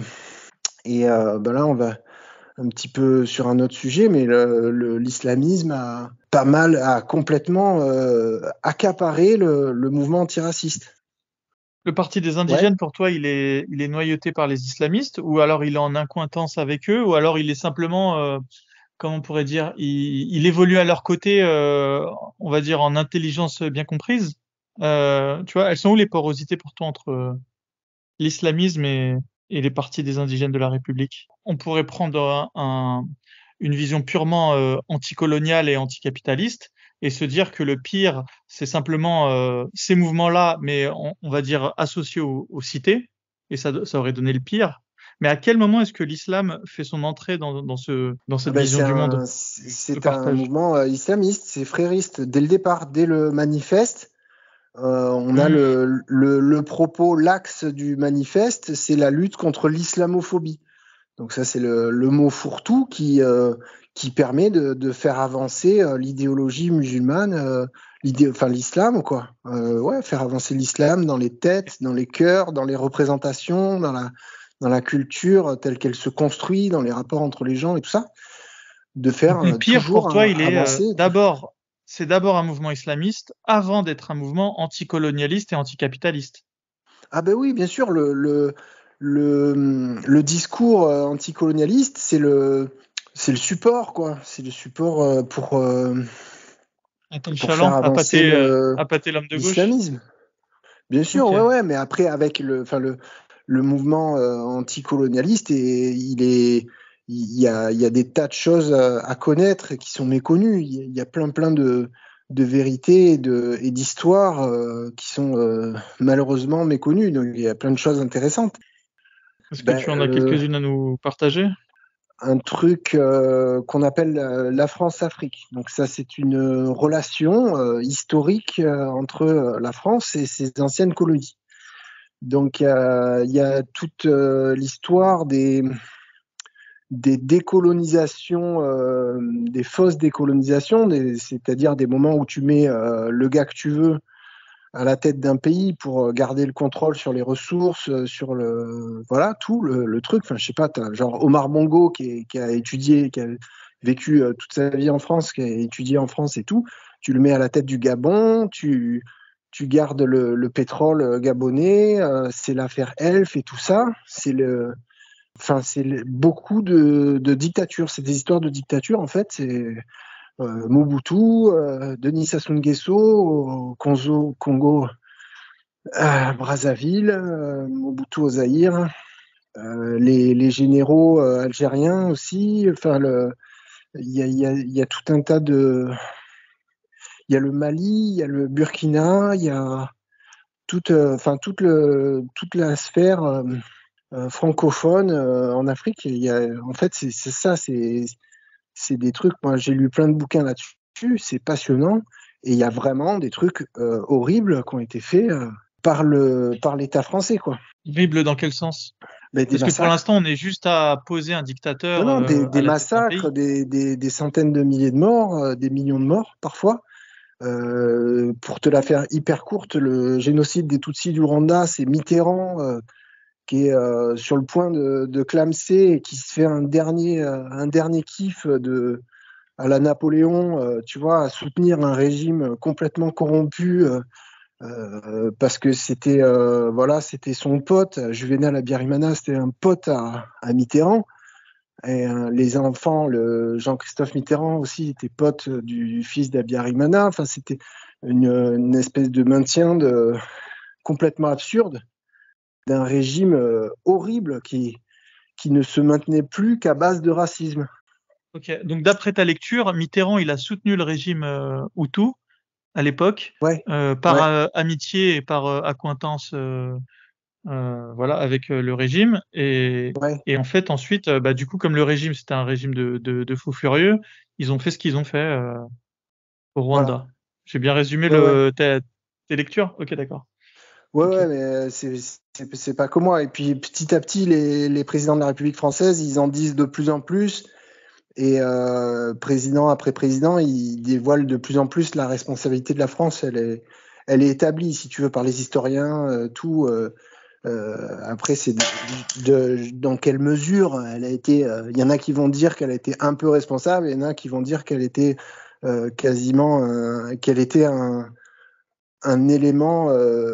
et euh, ben là, on va un petit peu sur un autre sujet, mais le, le, l'islamisme a pas mal, a complètement euh, accaparé le, le mouvement antiraciste. le parti des Ouais. indigènes, pour toi, il est, il est noyauté par les islamistes, ou alors il est en accointance avec eux, ou alors il est simplement, euh, comment on pourrait dire, il, il évolue à leur côté, euh, on va dire en intelligence bien comprise. Euh, tu vois, elles sont où les porosités pour toi entre euh, l'islamisme et, et les partis des indigènes de la République? On pourrait prendre un, un- une vision purement euh, anticoloniale et anticapitaliste et se dire que le pire, c'est simplement euh, ces mouvements-là, mais on, on va dire associés aux, aux cités, et ça, ça aurait donné le pire. Mais à quel moment est-ce que l'islam fait son entrée dans, dans ce, dans Ah cette ben, vision c'est du monde un, de c'est un partage? mouvement euh, islamiste, c'est frériste dès le départ, dès le manifeste. Euh, on a Hmm. le, le, le propos, l'axe du manifeste, c'est la lutte contre l'islamophobie. Donc ça, c'est le, le mot fourre-tout qui, euh, qui permet de, de faire avancer euh, l'idéologie musulmane, euh, l'idée, enfin l'islam, quoi. Euh, ouais, faire avancer l'islam dans les têtes, dans les cœurs, dans les représentations, dans la, dans la culture telle qu'elle se construit, dans les rapports entre les gens et tout ça. De faire Donc le euh, pire pour toujours toi, euh, il est euh, avancer. d'abord, c'est d'abord un mouvement islamiste avant d'être un mouvement anticolonialiste et anticapitaliste. Ah ben oui, bien sûr, le, le, le, le discours euh, anticolonialiste, c'est le, c'est le support, quoi. C'est le support euh, pour, euh, Attal pour faire Chaland, avancer appâter, euh, le, appâter l'homme de gauche. l'islamisme. Bien sûr, Ok. ouais, ouais, mais après, avec le, enfin, le, le mouvement euh, anticolonialiste, et il est, il y a, il y a des tas de choses à, à connaître qui sont méconnues. Il y a, il y a plein, plein de, de vérités et de, et d'histoires euh, qui sont euh, malheureusement méconnues. Donc, il y a plein de choses intéressantes. Est-ce que Ben, tu en as euh, quelques-unes à nous partager? un truc euh, qu'on appelle euh, la France-Afrique. Donc ça, c'est une relation euh, historique euh, entre euh, la France et ses anciennes colonies. Donc euh, il y a toute euh, l'histoire des, des décolonisations, euh, des fausses décolonisations, des- c'est-à-dire des moments où tu mets euh, le gars que tu veux à la tête d'un pays pour garder le contrôle sur les ressources, euh, sur le voilà tout le, le truc. Enfin, je sais pas, t'as genre Omar Bongo qui, est- qui a étudié, qui a vécu euh, toute sa vie en France, qui a étudié en France et tout. Tu le mets à la tête du Gabon, tu tu gardes le, le pétrole euh, gabonais, euh, c'est l'affaire Elf et tout ça. C'est le, enfin c'est le- beaucoup de, de dictatures. C'est des histoires de dictature en fait. C'est euh, Mobutu, euh, Denis Sassou Nguesso, au Congo, Congo euh, Brazzaville, euh, Mobutu au Zaïre, euh, les, les généraux euh, algériens aussi. Enfin, le, il y a, il y a, il y a tout un tas de. Il y a le Mali, il y a le Burkina, il y a toute, euh, enfin toute le, toute la sphère euh, euh, francophone euh, en Afrique. Il y a, en fait, c'est c'est ça, c'est c'est des trucs. Moi, j'ai lu plein de bouquins là-dessus. C'est passionnant. Et il y a vraiment des trucs euh, horribles qui ont été faits euh, par le par l'État français, quoi. Horrible dans quel sens? Ben, des Parce que pour massacres. l'instant, on est juste à poser un Non, dictateur non, des, euh, à des la tête d'un massacres, pays. des, des, des centaines de milliers de morts, euh, des millions de morts parfois. Euh, pour te la faire hyper courte, le génocide des Tutsis du Rwanda, c'est Mitterrand euh, qui est euh, sur le point de, de clamser et qui se fait un dernier, euh, un dernier kiff de, à la Napoléon, euh, tu vois, à soutenir un régime complètement corrompu euh, euh, parce que c'était euh, voilà, c'était son pote, Juvenal Habyarimana, c'était un pote à, à Mitterrand. Et euh, les enfants, le Jean-Christophe Mitterrand aussi était pote du fils d'Habyarimana. Enfin, c'était une, une espèce de maintien de, complètement absurde d'un régime euh, horrible qui, qui ne se maintenait plus qu'à base de racisme. Ok. Donc, d'après ta lecture, Mitterrand, il a soutenu le régime euh, Hutu à l'époque, Ouais, euh, par ouais, euh, amitié et par euh, accointance, euh, euh, voilà, avec euh, le régime. Et, ouais, et en fait, ensuite, euh, bah, du coup, comme le régime, c'était un régime de, de, de fous furieux, ils ont fait ce qu'ils ont fait euh, au voilà. Rwanda. J'ai bien résumé Ouais, ouais. le, tes, tes lectures? Ok, d'accord. Ouais, Ok. ouais, mais c'est c'est c'est pas que moi. Et puis petit à petit, les, les présidents de la République française, ils en disent de plus en plus. Et euh, président après président, ils dévoilent de plus en plus la responsabilité de la France. Elle est, elle est établie, si tu veux, par les historiens, euh, tout. Euh, euh, après, c'est de, de- dans quelle mesure elle a été. euh, Il y en a qui vont dire qu'elle a été un peu responsable, et il y en a qui vont dire qu'elle était euh, quasiment, euh, qu'elle était un un élément euh,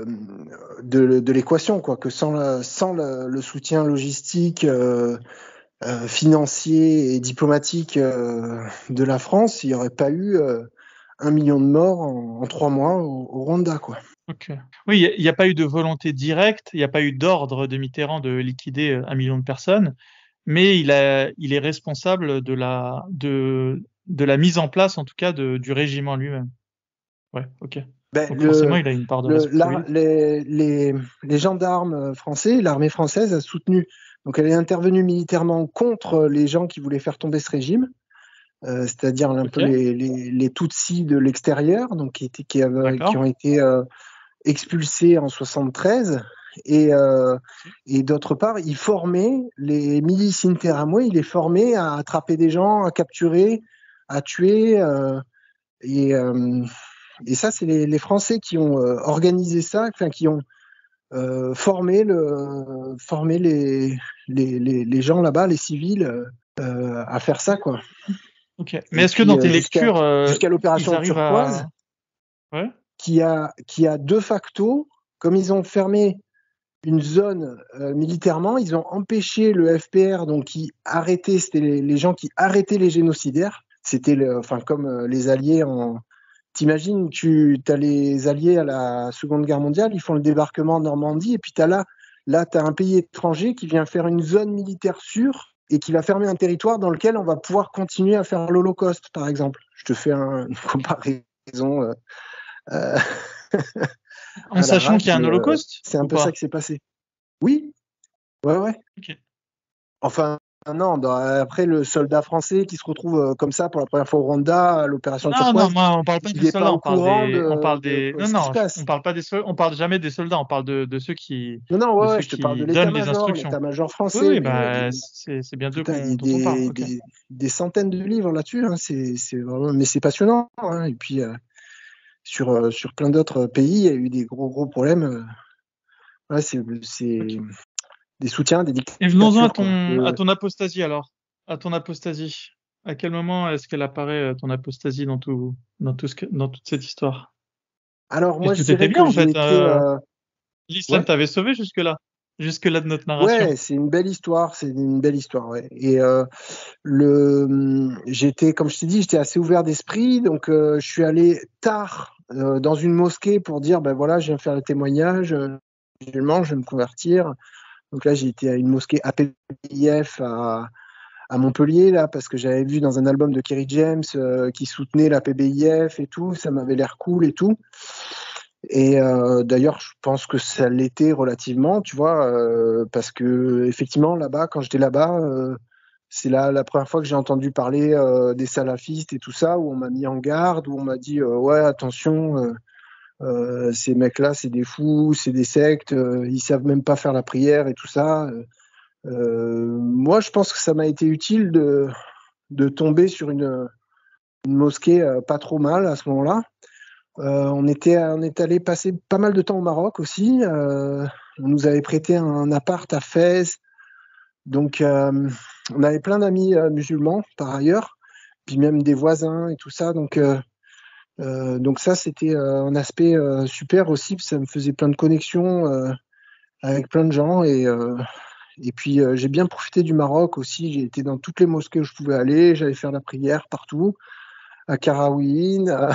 de, de l'équation, quoi, que sans, la, sans la, le soutien logistique, euh, euh, financier et diplomatique euh, de la France, il n'y aurait pas eu euh, un million de morts en, en trois mois au, au Rwanda, quoi. Ok. Oui, il n'y a, a pas eu de volonté directe, il n'y a pas eu d'ordre de Mitterrand de liquider euh, un million de personnes, mais il a, il est responsable de la, de, de la mise en place, en tout cas, de, du régime en lui-même. Ouais, ok. Ben, Donc forcément, le, il a une part de le, la, responsabilité. les, les, les gendarmes français, l'armée française a soutenu, donc elle est intervenue militairement contre les gens qui voulaient faire tomber ce régime, euh, c'est-à-dire un peu Ok, les, les, les Tutsis de l'extérieur, donc qui, étaient, qui, avaient, qui d'accord. ont été euh, expulsés en soixante-treize. Et, euh, et d'autre part, il formait les milices interamwe, il les formait à attraper des gens, à capturer, à tuer. Euh, et, euh, et ça, c'est les, les Français qui ont euh, organisé ça, enfin qui ont euh, formé, le, formé les, les, les, les gens là-bas, les civils, euh, à faire ça, quoi. Ok. Mais Et est-ce que puis dans euh, tes jusqu'à lectures, euh, jusqu'à ils l'opération arrivent Turquoise, à... Ouais, qui a, qui a de facto, comme ils ont fermé une zone euh, militairement, ils ont empêché le F P R, donc qui arrêtait, c'était les, les gens qui arrêtaient les génocidaires. C'était le, enfin comme euh, les Alliés en, t'imagines, tu as les Alliés à la Seconde Guerre mondiale, ils font le débarquement en Normandie, et puis t'as là, là tu as un pays étranger qui vient faire une zone militaire sûre et qui va fermer un territoire dans lequel on va pouvoir continuer à faire l'Holocauste, par exemple. Je te fais un, une comparaison euh, euh, En sachant qu'il y a un mais, euh, holocauste c'est un ou peu pas? ça qui s'est passé. Oui, ouais, ouais. Ok. Enfin, non, dans- après, le soldat français qui se retrouve euh, comme ça pour la première fois au Rwanda, à l'opération Non, non, Turquoise, moi, on parle pas il des n'est pas soldats, au on parle courant des, on de, parle de, des, de non, ce qui se non, je- passe. on parle pas des soldats, on parle jamais des soldats, on parle de, de ceux qui, Non, non, de ouais, ouais, ceux je te parle de qui donnent les l'état-major, instructions. l'état-major Oui, français, oui, mais euh, bah, des, c'est, c'est bien d'eux putain, il y qu'on, a dont on parle, des, ok. des, des centaines de livres là-dessus, hein, c'est, c'est vraiment, mais c'est passionnant, hein. Et puis, euh, sur, euh, sur plein d'autres pays, il y a eu des gros, gros problèmes. euh, ouais, c'est, c'est Ok. des soutiens, des Et venons-en à dictatures, quoi. ton, à Euh, ton apostasie alors. À ton apostasie. À quel moment est-ce qu'elle apparaît, euh, ton apostasie dans tout, dans tout ce que, dans toute cette histoire? alors, moi, je Puisque t'étais dirais bien, que en j'ai fait, été, euh, euh, l'islam ouais. t'avait sauvé jusque-là. Jusque-là de notre narration. Ouais, c'est une belle histoire, c'est une belle histoire, ouais. Et euh, le, j'étais, comme je t'ai dit, j'étais assez ouvert d'esprit, donc euh, je suis allé tard euh, dans une mosquée pour dire, ben voilà, je viens faire le témoignage, euh, musulman, je vais me convertir. Donc là, j'ai été à une mosquée A P I F à, à Montpellier, là, parce que j'avais vu dans un album de Kerry James euh, qui soutenait la P B I F et tout, ça m'avait l'air cool et tout. Et euh, d'ailleurs, je pense que ça l'était relativement, tu vois, euh, parce que effectivement, là-bas, quand j'étais là-bas, euh, c'est là la première fois que j'ai entendu parler euh, des salafistes et tout ça, où on m'a mis en garde, où on m'a dit euh, ouais, attention, euh, euh, ces mecs-là, c'est des fous, c'est des sectes, euh, ils savent même pas faire la prière et tout ça. Euh, moi, je pense que ça m'a été utile de, de tomber sur une, une mosquée euh, pas trop mal à ce moment-là. Euh, on était, on est allé passer pas mal de temps au Maroc aussi. Euh, on nous avait prêté un appart à Fès. Donc, euh, on avait plein d'amis euh, musulmans par ailleurs, puis même des voisins et tout ça. Donc, euh, euh, donc ça, c'était euh, un aspect euh, super aussi. Ça me faisait plein de connexions euh, avec plein de gens. Et, euh, et puis, euh, j'ai bien profité du Maroc aussi. J'ai été dans toutes les mosquées où je pouvais aller. J'allais faire la prière partout, à Karaouine, à,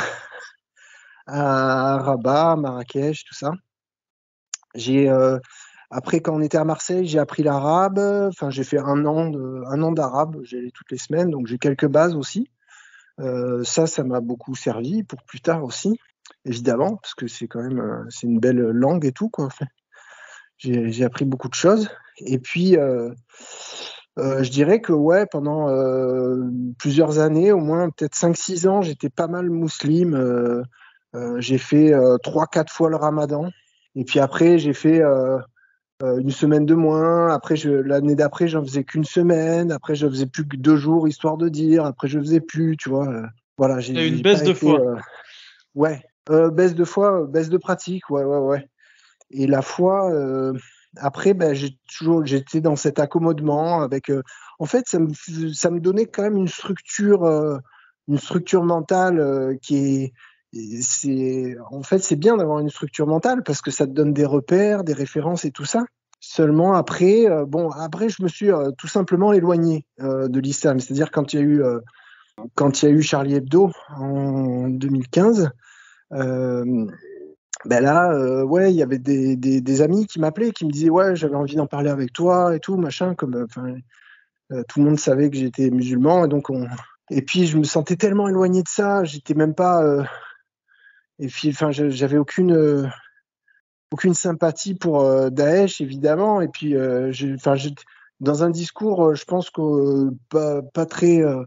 à Rabat, à Marrakech, tout ça. J'ai euh, après quand on était à Marseille, j'ai appris l'arabe. Enfin, j'ai fait un an de, un an d'arabe. J'allais toutes les semaines, donc j'ai quelques bases aussi. Euh, ça, ça m'a beaucoup servi pour plus tard aussi, évidemment, parce que c'est quand même euh, c'est une belle langue et tout quoi. Enfin, j'ai, j'ai appris beaucoup de choses. Et puis euh, euh, je dirais que ouais, pendant euh, plusieurs années, au moins peut-être cinq six ans, j'étais pas mal musulman. Euh, euh, j'ai fait euh, trois quatre fois le Ramadan. Et puis après, j'ai fait euh, euh, une semaine de moins. Après, je, l'année d'après, j'en faisais qu'une semaine. Après, je faisais plus que deux jours, histoire de dire. Après, je faisais plus, tu vois. Euh, voilà, j'ai, T'as eu une j'ai baisse pas de été. foi. Euh, ouais, euh, baisse de foi, euh, baisse de pratique, ouais, ouais, ouais. Et la foi, euh, après, ben, j'ai toujours, j'étais dans cet accommodement avec. Euh, en fait, ça me, fais- ça me donnait quand même une structure, euh, une structure mentale euh, qui est. et C'est, en fait, c'est bien d'avoir une structure mentale parce que ça te donne des repères, des références et tout ça. Seulement après, euh, bon, après, je me suis euh, tout simplement éloigné euh, de l'islam. C'est-à-dire quand il y a eu, euh, quand il y a eu Charlie Hebdo en deux mille quinze, euh, ben là, euh, ouais, il y avait des, des, des amis qui m'appelaient, qui me disaient, ouais, j'avais envie d'en parler avec toi et tout, machin, comme, euh, enfin, euh, tout le monde savait que j'étais musulman, et donc on. Et puis je me sentais tellement éloigné de ça, j'étais même pas. Euh, et puis, enfin, je- j'avais aucune. Euh, aucune sympathie pour euh, Daesh, évidemment. Et puis, euh, j'ai- enfin, j'ai- dans un discours, euh, je pense que euh, pas, pas très, euh,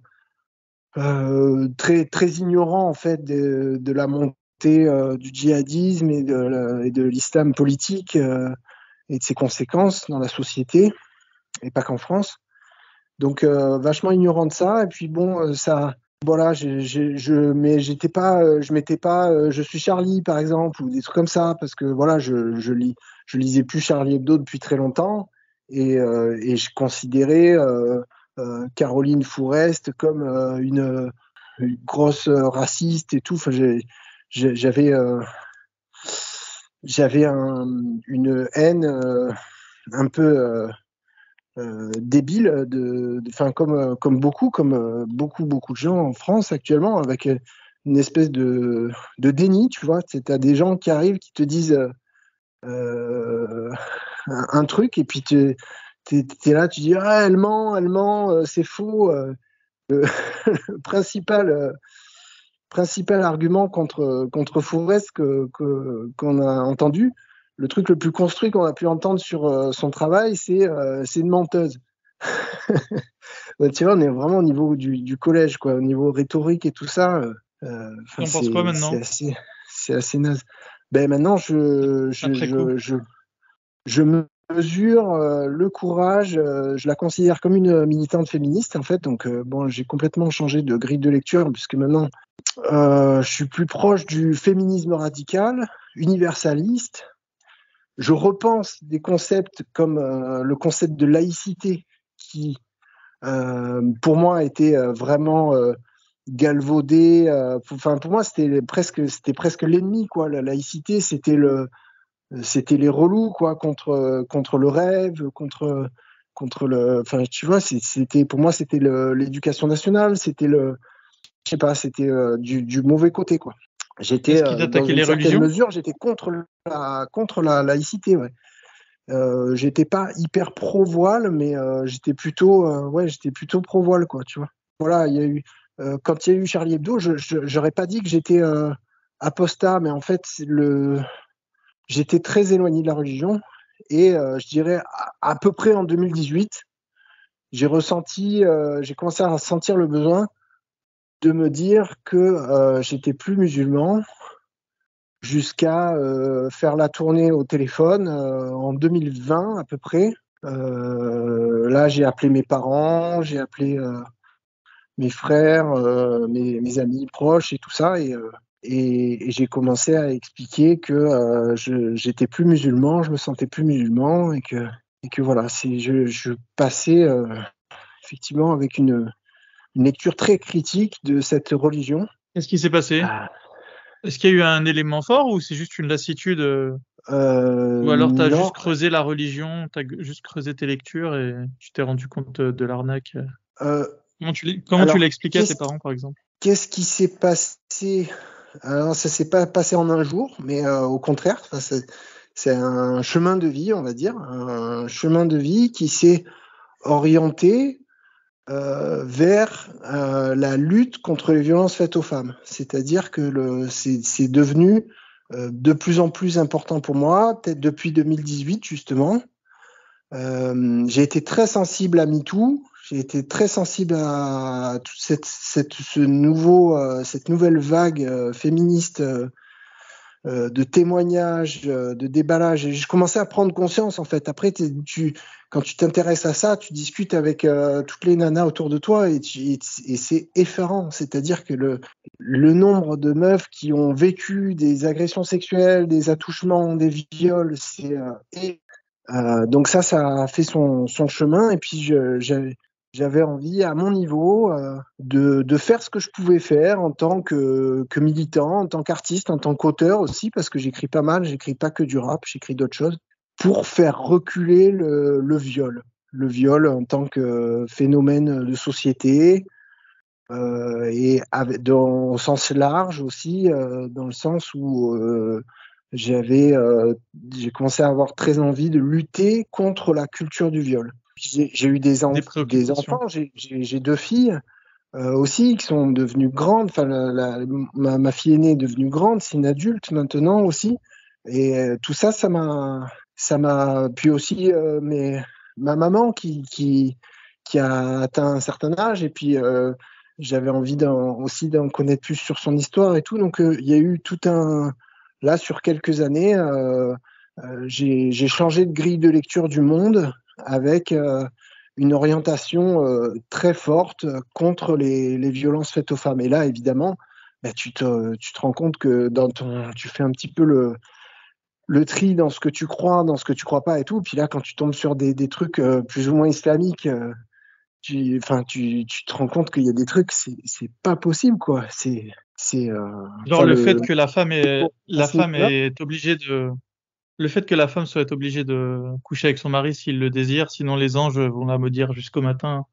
euh, très, très ignorant en fait de, de la montée euh, du djihadisme et de, la- et de l'islam politique euh, et de ses conséquences dans la société, et pas qu'en France. Donc, euh, vachement ignorant de ça. Et puis, bon, euh, ça. Voilà, j'ai- j'ai- je, mais j'étais pas, euh, je mettais pas, euh, je suis Charlie par exemple ou des trucs comme ça parce que voilà, je, je lis, je lisais plus Charlie Hebdo depuis très longtemps et, euh, et je considérais euh, euh, Caroline Fourest comme euh, une, une grosse euh, raciste et tout. Enfin, j'ai- j'ai- j'avais, euh, j'avais un- une haine euh, un peu euh, euh, débile de, de- enfin comme euh, comme beaucoup, comme euh, beaucoup beaucoup de gens en France actuellement avec euh, une espèce de, de déni, tu vois. Tu as des gens qui arrivent, qui te disent euh, un, un truc, et puis tu es là, tu dis ah, elle ment, elle ment, euh, c'est faux. Euh, le, le principal, euh, principal argument contre, contre Fourest que, que, qu'on a entendu, le truc le plus construit qu'on a pu entendre sur euh, son travail, c'est euh, c'est une menteuse. Ouais, tu vois, on est vraiment au niveau du, du collège, quoi, au niveau rhétorique et tout ça. Euh, T'en penses quoi maintenant? C'est assez, c'est assez naze. Ben maintenant, je, je, je, je, je mesure euh, le courage. Euh, je la considère comme une militante féministe, en fait. Donc, euh, bon, j'ai complètement changé de grille de lecture, puisque maintenant, euh, je suis plus proche du féminisme radical, universaliste. Je repense des concepts comme euh, le concept de laïcité, qui Euh, pour moi, a été euh, vraiment euh, galvaudé. Euh, enfin, pour moi, c'était presque, c'était presque l'ennemi, quoi. La laïcité, c'était le, c'était les relous, quoi, contre contre le rêve, contre contre le. Enfin, tu vois, c'était pour moi, c'était l'éducation nationale, c'était le, je sais pas, c'était euh, du, du mauvais côté, quoi. J'étais euh, dans une certaine mesure, j'étais contre la contre la laïcité, ouais. Euh, j'étais pas hyper pro voile, mais euh, j'étais plutôt, euh, ouais, j'étais plutôt pro voile, quoi, tu vois. Voilà, il y a eu, euh, quand il y a eu Charlie Hebdo, je, je, j'aurais pas dit que j'étais euh, apostat, mais en fait, le, j'étais très éloigné de la religion, et euh, je dirais à, à peu près en deux mille dix-huit, j'ai ressenti, euh, j'ai commencé à sentir le besoin de me dire que euh, j'étais plus musulman, jusqu'à euh, faire la tournée au téléphone euh, en deux mille vingt à peu près. Euh, là, j'ai appelé mes parents, j'ai appelé euh, mes frères, euh, mes, mes amis proches et tout ça, et, euh, et, et j'ai commencé à expliquer que euh, je j'étais plus musulman, je me sentais plus musulman, et que et que voilà, c'est je, je passais euh, effectivement avec une une lecture très critique de cette religion. Qu'est-ce qui s'est passé? Ah. Est-ce qu'il y a eu un élément fort ou c'est juste une lassitude euh... Euh, ou alors t'as juste creusé la religion, t'as juste creusé tes lectures et tu t'es rendu compte de l'arnaque? euh, Comment tu comment tu l'as expliqué à tes parents, par exemple? Qu'est-ce qui s'est passé? Alors, ça s'est pas passé en un jour, mais euh, au contraire, c'est un chemin de vie, on va dire, un chemin de vie qui s'est orienté euh, vers euh, la lutte contre les violences faites aux femmes. C'est-à-dire que c'est devenu euh, de plus en plus important pour moi, peut-être depuis deux mille dix-huit justement. Euh, j'ai été très sensible à MeToo, j'ai été très sensible à toute cette, cette, ce nouveau, euh, cette nouvelle vague euh, féministe euh, euh, de témoignages, euh, de déballage. Et je commençais à prendre conscience, en fait. Après, tu, quand tu t'intéresses à ça, tu discutes avec euh, toutes les nanas autour de toi et, tu, et, et c'est effarant. C'est-à-dire que le, le nombre de meufs qui ont vécu des agressions sexuelles, des attouchements, des viols, c'est euh, Euh, donc ça, ça a fait son, son chemin, et puis j'avais envie, à mon niveau, euh, de, de faire ce que je pouvais faire en tant que, que militant, en tant qu'artiste, en tant qu'auteur aussi, parce que j'écris pas mal, j'écris pas que du rap, j'écris d'autres choses, pour faire reculer le, le viol. Le viol en tant que phénomène de société, euh, et avec, dans, au sens large aussi, euh, dans le sens où... Euh, j'avais euh, j'ai commencé à avoir très envie de lutter contre la culture du viol. J'ai eu des, en des, des enfants, j'ai deux filles euh, aussi qui sont devenues grandes. Enfin, la, la, ma, ma fille aînée est devenue grande, c'est une adulte maintenant aussi. Et euh, tout ça, ça m'a, ça m'a. Puis aussi, euh, mais ma maman qui qui qui a atteint un certain âge, et puis euh, j'avais envie aussi d'en connaître plus sur son histoire et tout. Donc il euh, y a eu tout un Là, sur quelques années, euh, euh, j'ai changé de grille de lecture du monde avec euh, une orientation euh, très forte contre les, les violences faites aux femmes. Et là, évidemment, bah, tu, te, tu te rends compte que dans ton, tu fais un petit peu le, le tri dans ce que tu crois, dans ce que tu crois pas et tout. Puis là, quand tu tombes sur des, des trucs euh, plus ou moins islamiques, euh, tu, tu, tu te rends compte qu'il y a des trucs, c'est pas possible, quoi. C'est c'est euh, genre le, le fait que la femme est la femme est obligée de le fait que la femme soit obligée de coucher avec son mari s'il le désire, sinon les anges vont la maudire jusqu'au matin.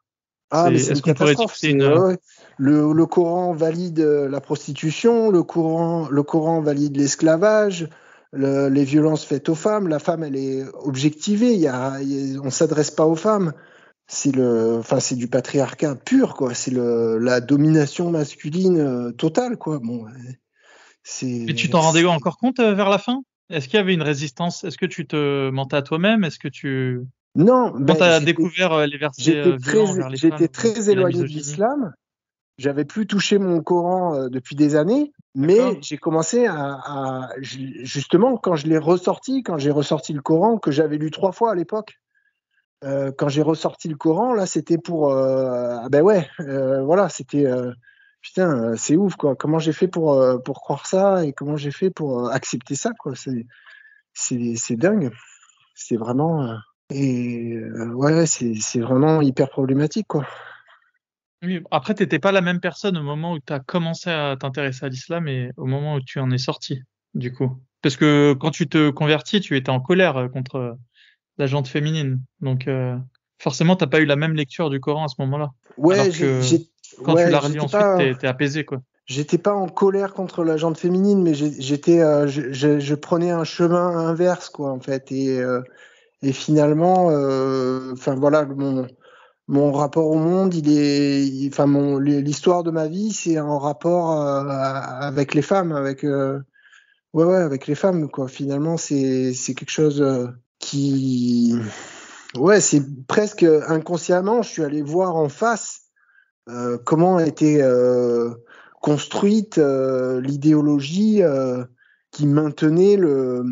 Ah, C'est, mais c'est est-ce une qu'on pourrait catastrophe. discuter C'est, une, ouais, ouais. Le, le Coran valide euh, la prostitution, le Coran, le Coran valide l'esclavage, le- les violences faites aux femmes. La femme, elle est objectivée. Il y a, il y a- on s'adresse pas aux femmes. C'est le, enfin, c'est du patriarcat pur, quoi. C'est le, la domination masculine euh, totale, quoi. Bon, ouais, mais tu c'est, t'en rendais c'est- encore compte euh, vers la fin? Est-ce qu'il y avait une résistance? Est-ce que tu te mentais à toi-même? Est-ce que tu, non, quand ben, t'as j'étais, découvert euh, les versets j'étais euh, très, violents envers les j'étais femmes euh, très et la éloigné de misogynie? l'islam. J'avais plus touché mon Coran euh, depuis des années, mais D'accord? j'ai commencé à, à- j- justement quand je l'ai ressorti, quand j'ai ressorti le Coran que j'avais lu trois fois à l'époque. Euh, quand j'ai ressorti le Coran, là, c'était pour, euh, ah ben ouais, euh, voilà, c'était, euh, putain, euh, c'est ouf quoi. Comment j'ai fait pour euh, pour croire ça et comment j'ai fait pour euh, accepter ça quoi. C'est c'est c'est dingue. C'est vraiment euh, et euh, ouais, ouais, c'est c'est vraiment hyper problématique quoi. Oui, après, t'étais pas la même personne au moment où tu as commencé à t'intéresser à l'islam et au moment où tu en es sorti, du coup. Parce que quand tu te convertis, tu étais en colère euh, contre euh, la gente féminine. Donc, euh, forcément, t'as pas eu la même lecture du Coran à ce moment-là. Ouais, Alors j'ai, que j'ai, quand tu ouais, l'as relu j'étais ensuite, pas. t'es, t'es apaisé, quoi. J'étais pas en colère contre la gente féminine, mais j'ai- j'étais, euh, je, je- je prenais un chemin inverse, quoi, en fait. Et, euh, et finalement, euh, enfin voilà, mon, mon rapport au monde, il est, il- enfin mon, l'histoire de ma vie, c'est en rapport euh, avec les femmes, avec, euh, ouais, ouais, avec les femmes, quoi. Finalement, c'est, c'est quelque chose euh, qui, ouais, c'est presque inconsciemment, je suis allé voir en face euh, comment a été euh, construite euh, l'idéologie euh, qui maintenait le,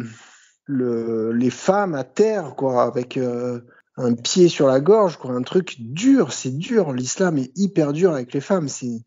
le, les femmes à terre, quoi, avec euh, un pied sur la gorge, quoi, un truc dur, c'est dur. L'islam est hyper dur avec les femmes, c'est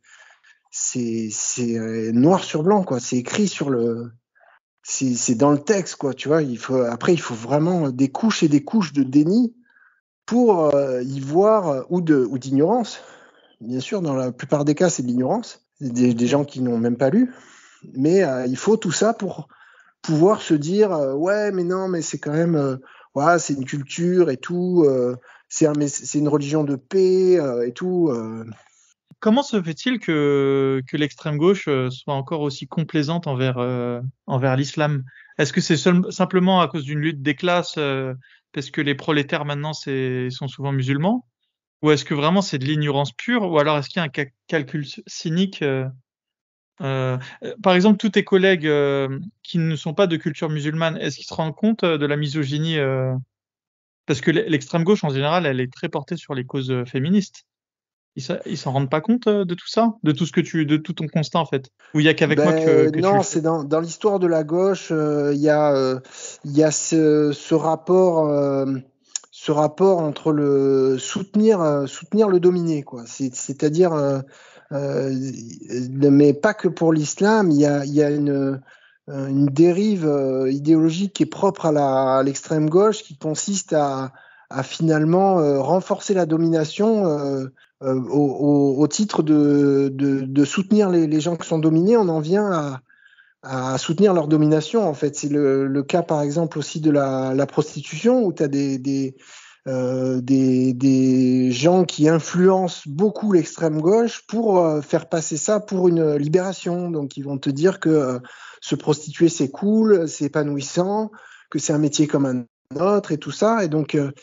c'est c'est euh, noir sur blanc, quoi. C'est écrit sur le, c'est c'est dans le texte, quoi. Tu vois, il faut après il faut vraiment des couches et des couches de déni pour euh, y voir ou de ou d'ignorance. Bien sûr, dans la plupart des cas, c'est de l'ignorance. C'est des, des gens qui n'ont même pas lu. Mais euh, il faut tout ça pour pouvoir se dire euh, ouais, mais non, mais c'est quand même, euh, ouais, c'est une culture et tout. Euh, c'est un, c'est une religion de paix euh, et tout. Euh. Comment se fait-il que, que l'extrême gauche euh, soit encore aussi complaisante envers, euh, envers l'islam? Est-ce que c'est seul- simplement à cause d'une lutte des classes, euh, parce que les prolétaires maintenant c'est, sont souvent musulmans? Ou est-ce que vraiment c'est de l'ignorance pure? Ou alors est-ce qu'il y a un ca- calcul cynique? euh, euh, euh, Par exemple, tous tes collègues euh, qui ne sont pas de culture musulmane, est-ce qu'ils se rendent compte euh, de la misogynie euh, parce que l'e- l'extrême gauche en général, elle est très portée sur les causes euh, féministes. Ils s'a- ils s'en rendent pas compte euh, de tout ça, de tout ce que tu, de tout ton constat en fait. Ou il y a qu'avec moi que, Ben que tu le non, fais. c'est dans, dans l'histoire de la gauche, euh, il y a, euh, il y a ce, ce rapport, euh, ce rapport entre le soutenir, euh, soutenir le dominé, quoi. C'est, c'est-à-dire, euh, euh, mais pas que pour l'islam, il y a, il y a une, euh, une dérive euh, idéologique qui est propre à la, à l'extrême gauche, qui consiste à, à finalement euh, renforcer la domination. Euh, euh, au, au, au titre de, de, de soutenir les, les gens qui sont dominés, on en vient à, à soutenir leur domination. En fait, c'est le, le cas, par exemple, aussi de la, la prostitution, où tu as des, des, euh, des, des gens qui influencent beaucoup l'extrême gauche pour euh, faire passer ça pour une libération. Donc, ils vont te dire que euh, se prostituer, c'est cool, c'est épanouissant, que c'est un métier comme un autre et tout ça. Et donc, euh,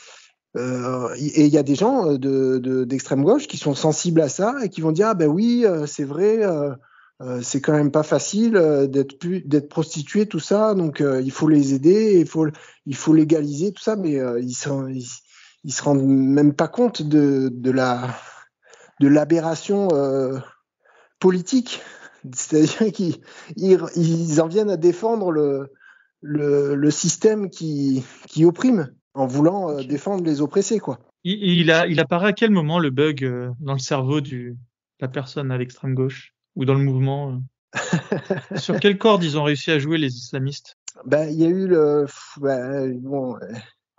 euh, et il y a des gens euh, de, de, d'extrême gauche qui sont sensibles à ça et qui vont dire ah ben oui euh, c'est vrai euh, euh, c'est quand même pas facile euh, d'être pu- d'être prostitué tout ça donc euh, il faut les aider il faut il faut légaliser tout ça mais euh, ils sont ils, ils se rendent même pas compte de, de la de l'aberration euh, politique, c'est-à-dire qu'ils ils, ils en viennent à défendre le le, le système qui qui opprime en voulant euh, Ok. défendre les oppressés quoi. Il, il a, il apparaît à quel moment le bug euh, dans le cerveau du, de la personne à l'extrême gauche ou dans le mouvement? euh Sur quelle corde ils ont réussi à jouer les islamistes? Ben, il y a eu le. pff, ben, bon, euh,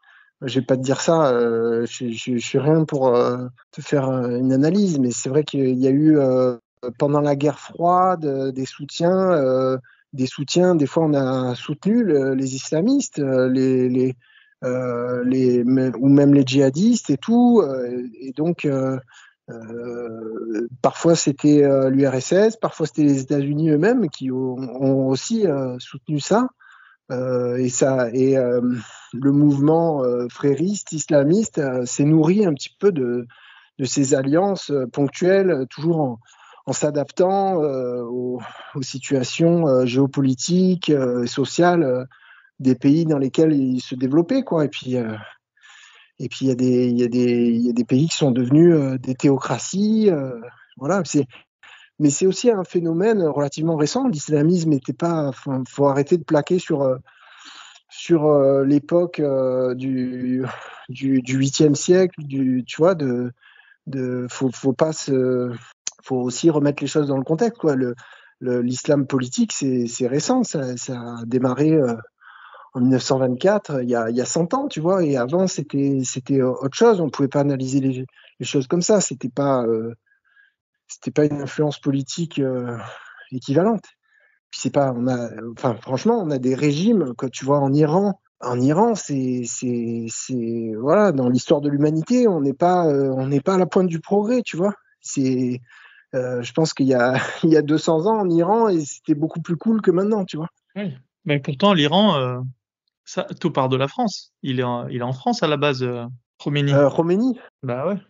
je vais pas te dire ça, euh, je, je, je suis rien pour euh, te faire euh, une analyse, mais c'est vrai qu'il y a eu euh, pendant la guerre froide euh, des soutiens, euh, des soutiens. Des fois, on a soutenu le- les islamistes, euh, les, les, euh, les, ou même les djihadistes et tout. euh, et donc, euh, Euh, parfois c'était euh, l'U R S S, parfois c'était les États-Unis eux-mêmes qui ont, ont aussi euh, soutenu ça. Euh, et ça et euh, le mouvement euh, frériste, islamiste, euh, s'est nourri un petit peu de, de ces alliances euh, ponctuelles, toujours en, en s'adaptant euh, aux, aux situations euh, géopolitiques, euh, sociales euh, des pays dans lesquels ils se développaient, quoi. Et puis euh, et puis il y a des il y a des il y a des pays qui sont devenus euh, des théocraties. Euh, voilà, c'est mais c'est aussi un phénomène relativement récent. L'islamisme n'était pas. Faut, faut arrêter de plaquer sur euh, sur euh, l'époque euh, du du du huitième siècle. Du tu vois de de faut faut pas se faut aussi remettre les choses dans le contexte, quoi. Le, le l'islam politique, c'est c'est récent. Ça, ça a démarré euh, en mille neuf cent vingt-quatre, il y a, il y a cent ans, tu vois, et avant, c'était, c'était autre chose. On ne pouvait pas analyser les, les choses comme ça. C'était pas, euh, c'était pas une influence politique euh, équivalente. Puis c'est pas, on a, enfin, franchement, on a des régimes, quand tu vois, en Iran. En Iran, c'est, c'est, c'est, voilà, dans l'histoire de l'humanité, on n'est pas, euh, on n'est pas à la pointe du progrès, tu vois. C'est, euh, je pense qu'il y a, il y a deux cents ans en Iran, et c'était beaucoup plus cool que maintenant, tu vois. Oui. Mais pourtant, l'Iran, euh, ça, tout part de la France. Il est en, il est en France à la base, euh, Khomeini. Euh, Khomeini, Bah ouais.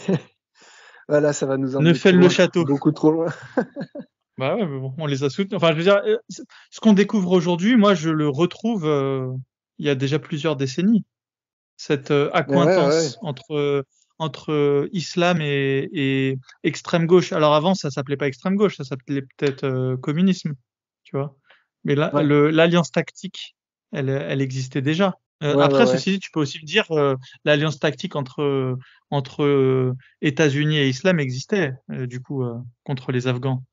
voilà, ça va nous emmener trop Neufel le loin, château. beaucoup trop loin. Bah ouais, mais bon, on les a soutenus. Enfin, je veux dire, euh, c- ce qu'on découvre aujourd'hui, moi, je le retrouve euh, il y a déjà plusieurs décennies. Cette euh, Ouais, ouais, ouais. accointance entre euh, entre euh, islam et, et extrême gauche. Alors avant, ça s'appelait pas extrême gauche, ça s'appelait peut-être euh, communisme, tu vois. Mais là, Ouais, le, l'alliance tactique, elle, elle existait déjà. Euh, ouais, ouais, après, ouais. ceci dit, tu peux aussi me dire euh, l'alliance tactique entre entre euh, États-Unis et Islam existait, euh, du coup, euh, contre les Afghans.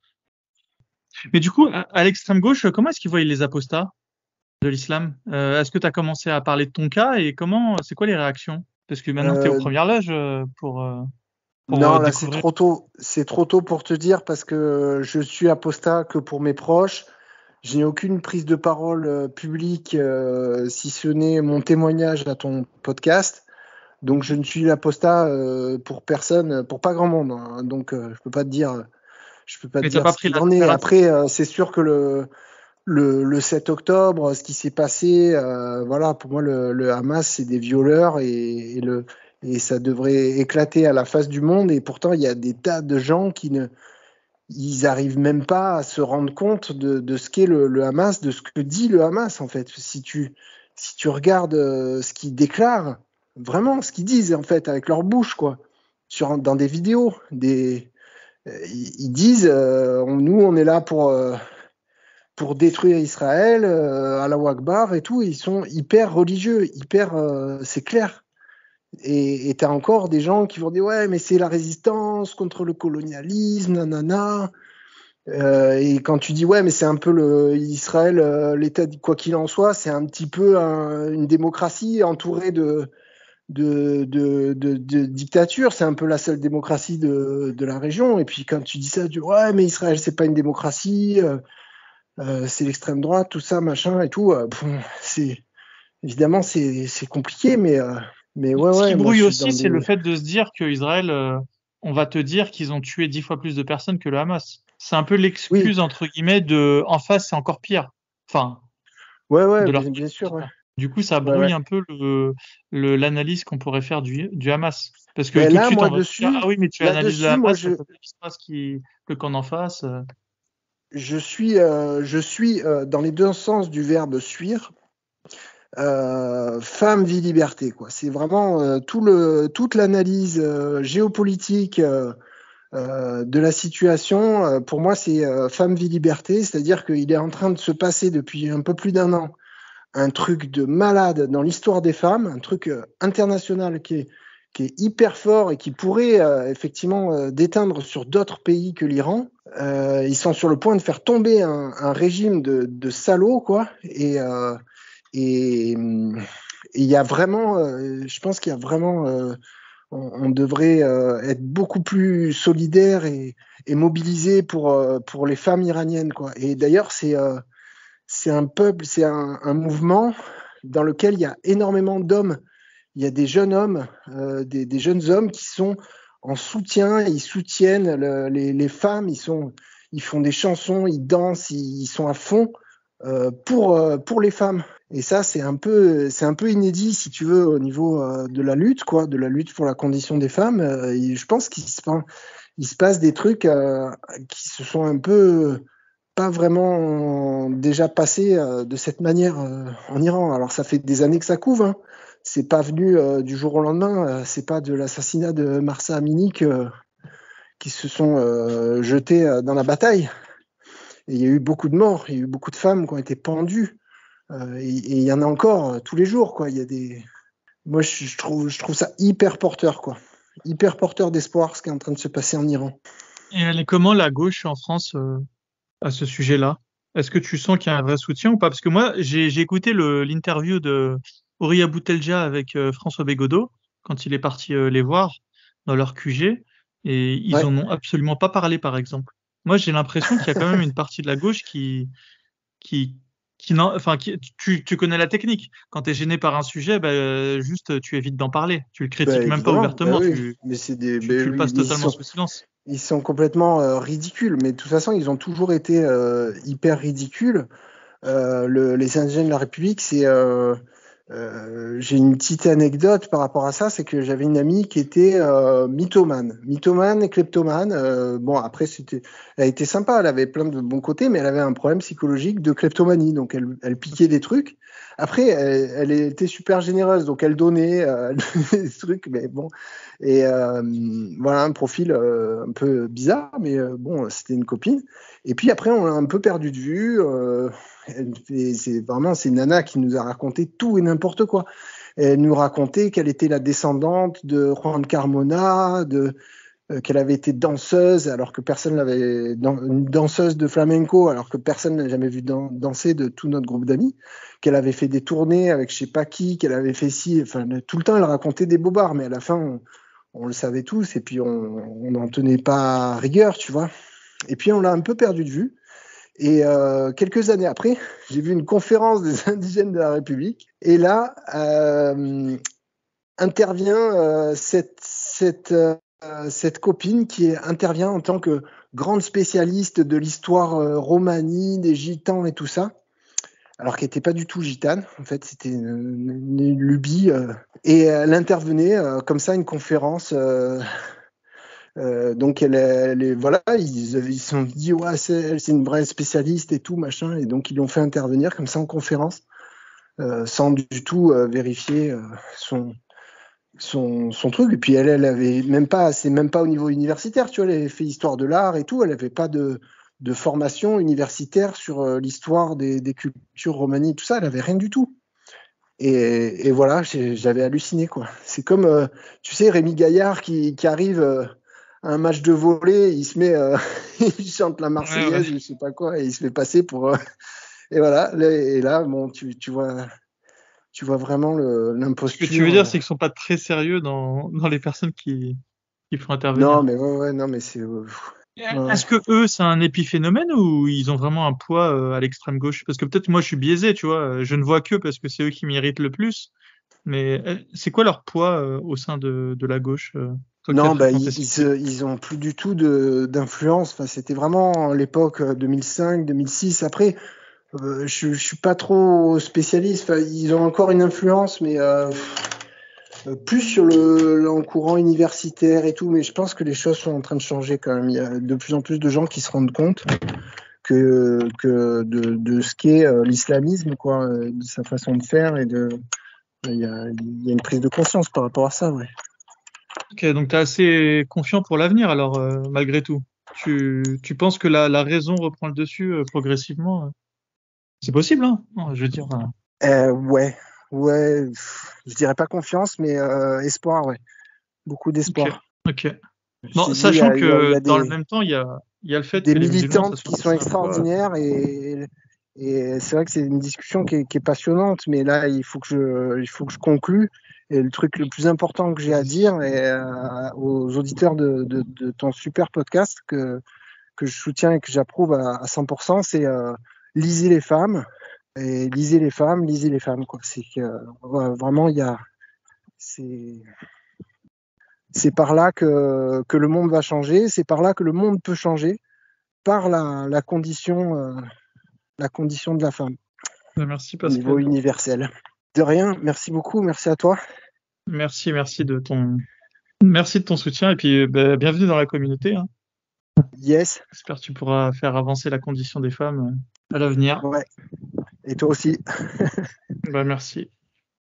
Mais du coup, à, à l'extrême gauche, comment est-ce qu'ils voient les apostats de l'islam? Euh, est-ce que tu as commencé à parler de ton cas et comment, c'est quoi les réactions? Parce que maintenant, tu es aux Euh, premières loges euh, pour, euh, pour non, euh, là, c'est découvrir. trop tôt. C'est trop tôt pour te dire parce que je suis apostat que pour mes proches. Je n'ai aucune prise de parole euh, publique, euh, si ce n'est mon témoignage à ton podcast. Donc, je ne suis apostat euh, pour personne, pour pas grand monde, hein. Donc, euh, je peux pas te dire, je peux pas te Mais t'as dire pas ce pris qu'il la en est. température. Après, euh, c'est sûr que le, le, le sept octobre, ce qui s'est passé, euh, voilà, pour moi, le, le Hamas, c'est des violeurs et, et, le, et ça devrait éclater à la face du monde. Et pourtant, il y a des tas de gens qui ne, ils arrivent même pas à se rendre compte de, de ce qu'est le, le Hamas, de ce que dit le Hamas, en fait. Si tu, si tu regardes euh, ce qu'ils déclarent, vraiment, ce qu'ils disent, en fait, avec leur bouche, quoi, sur, dans des vidéos, des, euh, ils, ils disent, euh, on, nous, on est là pour, euh, pour détruire Israël, euh, Allahu Akbar et tout. Ils sont hyper religieux, hyper, euh, c'est clair. Et tu as encore des gens qui vont dire ouais, mais c'est la résistance contre le colonialisme, nanana. Euh, et quand tu dis ouais, mais c'est un peu le Israël, euh, l'État, quoi qu'il en soit, c'est un petit peu un, une démocratie entourée de de, de, de, de dictature. C'est un peu la seule démocratie de, de la région. Et puis quand tu dis ça, tu dis ouais, mais Israël, c'est pas une démocratie. Euh, euh, c'est l'extrême droite, tout ça, machin et tout. Euh, pff, c'est évidemment c'est c'est compliqué, mais euh, mais ouais Ce qui ouais, moi je brouille suis aussi, dans c'est le des fait de se dire que Israël, euh, on va te dire qu'ils ont tué dix fois plus de personnes que le Hamas. C'est un peu oui l'excuse, entre guillemets, de en face, c'est encore pire. Enfin, ouais ouais de leur bien, côté, bien je sûr veux ouais dire. Du coup, ça ouais brouille ouais. un peu le, le, l'analyse qu'on pourrait faire du, du Hamas. Parce que Ben tout de là suite, moi on va te dire, dessus ah oui, mais tu là analyses le dessus moi Hamas, mais je ça peut se passe qui, le camp d'en face. euh. je suis euh, je suis euh, dans les deux sens du verbe suivre. Euh, femme, vie, liberté, quoi. C'est vraiment euh, tout le, toute l'analyse euh, géopolitique euh, euh, de la situation. Euh, pour moi, c'est euh, femme, vie, liberté, c'est-à-dire qu'il est en train de se passer depuis un peu plus d'un an un truc de malade dans l'histoire des femmes, un truc euh, international qui est, qui est hyper fort et qui pourrait euh, effectivement euh, déteindre sur d'autres pays que l'Iran. Euh, ils sont sur le point de faire tomber un, un régime de, de salauds, quoi. Et euh, et il y a vraiment, euh, je pense qu'il y a vraiment, euh, on, on devrait euh, être beaucoup plus solidaire et, et mobilisé pour euh, pour les femmes iraniennes, quoi. Et d'ailleurs, c'est euh, c'est un peuple, c'est un, un mouvement dans lequel il y a énormément d'hommes. Il y a des jeunes hommes, euh, des, des jeunes hommes qui sont en soutien, ils soutiennent le, les, les femmes, ils, sont, ils font des chansons, ils dansent, ils, ils sont à fond euh, pour, euh, pour les femmes. Et ça, c'est un peu, c'est un peu inédit, si tu veux, au niveau euh, de la lutte, quoi, de la lutte pour la condition des femmes. Euh, et je pense qu'il se, il se passe des trucs euh, qui se sont un peu pas vraiment déjà passés euh, de cette manière euh, en Iran. Alors ça fait des années que ça couve, hein. C'est pas venu euh, du jour au lendemain. Euh, c'est pas de l'assassinat de Mahsa Amini que, qui se sont euh, jetés euh, dans la bataille. Et il y a eu beaucoup de morts, il y a eu beaucoup de femmes qui ont été pendues. Euh, et il y en a encore euh, tous les jours, quoi. Il y a des, moi je, je trouve, je trouve ça hyper porteur, quoi. Hyper porteur d'espoir ce qui est en train de se passer en Iran. Et elle est comment la gauche en France euh, à ce sujet-là? Est-ce que tu sens qu'il y a un vrai soutien ou pas? Parce que moi, j'ai, j'ai écouté le, l'interview de Horia Boutelja avec euh, François Bégodeau quand il est parti euh, les voir dans leur Q G et ils Ouais. en ont absolument pas parlé, par exemple. Moi, j'ai l'impression qu'il y a quand même une partie de la gauche qui, qui, qui n'en- enfin, qui, tu, tu connais la technique. Quand tu es gêné par un sujet, bah, euh, juste tu évites d'en parler. Tu le Bah critiques même pas évidemment, bah ouvertement, oui. tu, Mais c'est des, tu, bah tu le oui, passes mais ils totalement sont, sous silence. ils sont complètement euh, ridicules. Mais de toute façon, ils ont toujours été euh, hyper ridicules. Euh, le, les indigènes de la République, c'est. Euh, euh, j'ai une petite anecdote par rapport à ça, c'est que j'avais une amie qui était euh, mythomane, mythomane et kleptomane. Euh, bon, après, c'était, elle était sympa, elle avait plein de bons côtés, mais elle avait un problème psychologique de kleptomanie, donc elle, elle piquait des trucs. Après, elle, elle était super généreuse, donc elle donnait, euh, elle donnait des trucs, mais bon. Et euh, voilà, un profil euh, un peu bizarre, mais euh, bon, c'était une copine. Et puis après, on l'a un peu perdu de vue. Euh, c'est vraiment, c'est une nana qui nous a raconté tout et n'importe quoi. Elle nous racontait qu'elle était la descendante de Juan Carmona, de, euh, qu'elle avait été danseuse alors que personne l'avait, dan- une danseuse de flamenco alors que personne n'a jamais vu dan- danser de tout notre groupe d'amis, qu'elle avait fait des tournées avec je sais pas qui, qu'elle avait fait ci, enfin tout le temps elle racontait des bobards, mais à la fin on, on le savait tous et puis on n'en tenait pas rigueur, tu vois. Et puis on l'a un peu perdu de vue. Et euh, quelques années après, j'ai vu une conférence des indigènes de la République. Et là, euh, intervient euh, cette, cette, euh, cette copine qui intervient en tant que grande spécialiste de l'histoire euh, romanie, des gitans et tout ça. Alors qu'elle n'était pas du tout gitane, en fait, c'était une, une, une lubie. Euh, et elle intervenait euh, comme ça, une conférence. Euh, Euh, donc elle, elle est, voilà, ils ils se sont dit ouais c'est c'est une vraie spécialiste et tout machin, et donc ils l'ont fait intervenir comme ça en conférence euh, sans du tout euh, vérifier euh, son son son truc. Et puis elle elle avait même pas, c'est même pas au niveau universitaire, tu vois, elle avait fait histoire de l'art et tout, elle avait pas de de formation universitaire sur euh, l'histoire des, des cultures romanies, tout ça, elle avait rien du tout. Et, et voilà, j'ai- j'avais halluciné quoi. C'est comme, euh, tu sais, Rémi Gaillard qui, qui arrive euh, à un match de volley, il se met, euh, il chante la Ouais, ouais. Marseillaise ou je sais pas quoi, et il se fait passer pour. euh, et voilà, là- et là, bon, tu, tu vois, tu vois vraiment le- Ce que tu veux l'imposture. dire, euh. c'est qu'ils sont pas très sérieux dans, dans les personnes qui, qui font Non, intervenir. mais ouais, ouais, non, mais c'est. euh, ouais. Est-ce que eux, c'est un épiphénomène ou ils ont vraiment un poids euh, à l'extrême gauche? Parce que peut-être moi, je suis biaisé, tu vois. euh, Je ne vois qu'eux parce que c'est eux qui m'irritent le plus. Mais euh, c'est quoi leur poids euh, au sein de, de la gauche, euh, toi qui as Non, bah, fréquenté ils, ce ils, milieu? se- ils ont plus du tout de d'influence. Enfin, c'était vraiment l'époque euh, deux mille cinq, deux mille six. Après, euh, je, je suis pas trop spécialiste. Enfin, ils ont encore une influence, mais euh, Euh, plus sur le, le courant universitaire et tout, mais je pense que les choses sont en train de changer quand même. Il y a de plus en plus de gens qui se rendent compte que, que de, de ce qu'est euh, l'islamisme, quoi, euh, de sa façon de faire, et de, il y a, il y a une prise de conscience par rapport à ça, ouais. Ok, donc tu es assez confiant pour l'avenir, alors, euh, malgré tout. Tu, tu penses que la, la raison reprend le dessus euh, progressivement? euh C'est possible, hein? Non, je veux dire. euh, Euh, ouais, ouais, pff, je dirais pas confiance, mais euh, espoir, ouais, beaucoup Ok, d'espoir. ok. Je Bon, t'ai dit, il y sachant a, il y a- il y que a dans le des, même temps, il y a, il y a le fait des que les musulmans, ça militantes soit qui sont aussi un poids. extraordinaires, et, et c'est vrai que c'est une discussion qui est, qui est passionnante, mais là il faut que je, il faut que je conclue. Et le truc le plus important que j'ai à Vas-y. dire et, euh, aux auditeurs de, de, de ton super podcast que, que je soutiens et que j'approuve à, à cent pour cent, c'est euh, lisez les femmes, et lisez les femmes, lisez les femmes, quoi. C'est que euh, ouais, vraiment il y a, c'est c'est par là que, que le monde va changer, c'est par là que le monde peut changer, par la, la, condition, euh, la condition de la femme. Merci au Pascal. niveau universel. De rien, merci beaucoup, merci à toi. Merci, merci de ton, merci de ton soutien et puis bah, bienvenue dans la communauté. Hein. Yes. J'espère que tu pourras faire avancer la condition des femmes à l'avenir. Ouais. Et toi aussi. Bah, merci.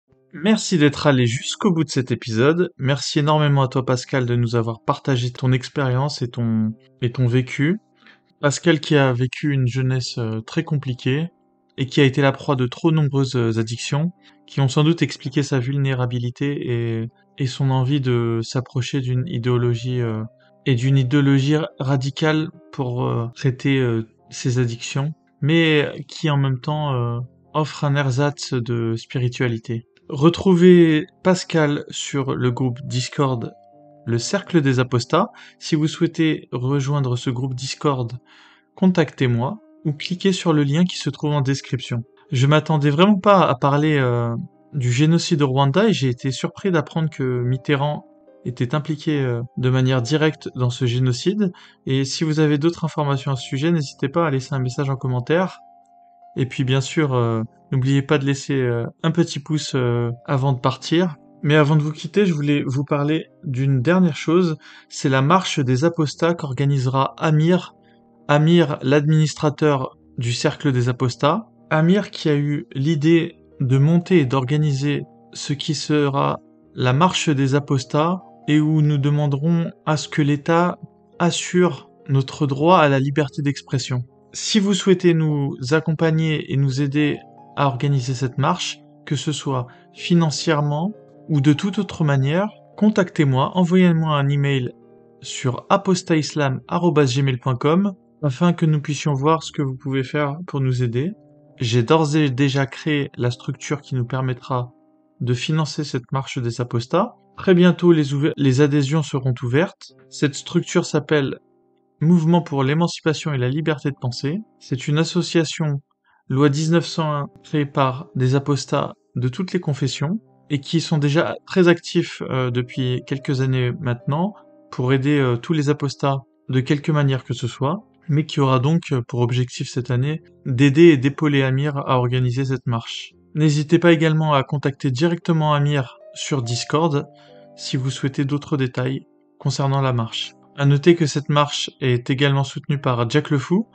Merci d'être allé jusqu'au bout de cet épisode. Merci énormément à toi Pascal de nous avoir partagé ton expérience et ton, et ton vécu. Pascal qui a vécu une jeunesse euh, très compliquée et qui a été la proie de trop nombreuses euh, addictions qui ont sans doute expliqué sa vulnérabilité et, et son envie de s'approcher d'une idéologie euh, et d'une idéologie radicale pour euh, traiter euh, ses addictions, mais qui en même temps euh, offre un ersatz de spiritualité. Retrouvez Pascal sur le groupe Discord, le Cercle des Apostats. Si vous souhaitez rejoindre ce groupe Discord, contactez-moi ou cliquez sur le lien qui se trouve en description. Je m'attendais vraiment pas à parler euh, du génocide au Rwanda et j'ai été surpris d'apprendre que Mitterrand était impliqué euh, de manière directe dans ce génocide. Et si vous avez d'autres informations à ce sujet, n'hésitez pas à laisser un message en commentaire. Et puis bien sûr, euh, n'oubliez pas de laisser euh, un petit pouce euh, avant de partir. Mais avant de vous quitter, je voulais vous parler d'une dernière chose. C'est la marche des apostats qu'organisera Amir. Amir, l'administrateur du Cercle des Apostats. Amir qui a eu l'idée de monter et d'organiser ce qui sera la marche des apostats et où nous demanderons à ce que l'État assure notre droit à la liberté d'expression. Si vous souhaitez nous accompagner et nous aider à organiser cette marche, que ce soit financièrement ou de toute autre manière, contactez-moi, envoyez-moi un email sur apostaislam arobase gmail point com afin que nous puissions voir ce que vous pouvez faire pour nous aider. J'ai d'ores et déjà créé la structure qui nous permettra de financer cette marche des apostats. Très bientôt, les, les adhésions seront ouvertes. Cette structure s'appelle Mouvement pour l'émancipation et la liberté de penser. C'est une association loi dix-neuf cent un créée par des apostats de toutes les confessions et qui sont déjà très actifs euh, depuis quelques années maintenant pour aider euh, tous les apostats de quelque manière que ce soit, mais qui aura donc pour objectif cette année d'aider et d'épauler Amir à organiser cette marche. N'hésitez pas également à contacter directement Amir sur Discord si vous souhaitez d'autres détails concernant la marche. À noter que cette marche est également soutenue par Jack le Fou,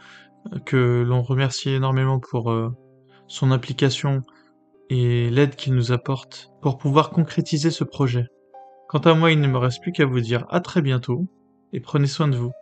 que l'on remercie énormément pour euh, son implication et l'aide qu'il nous apporte pour pouvoir concrétiser ce projet. Quant à moi, il ne me reste plus qu'à vous dire à très bientôt et prenez soin de vous.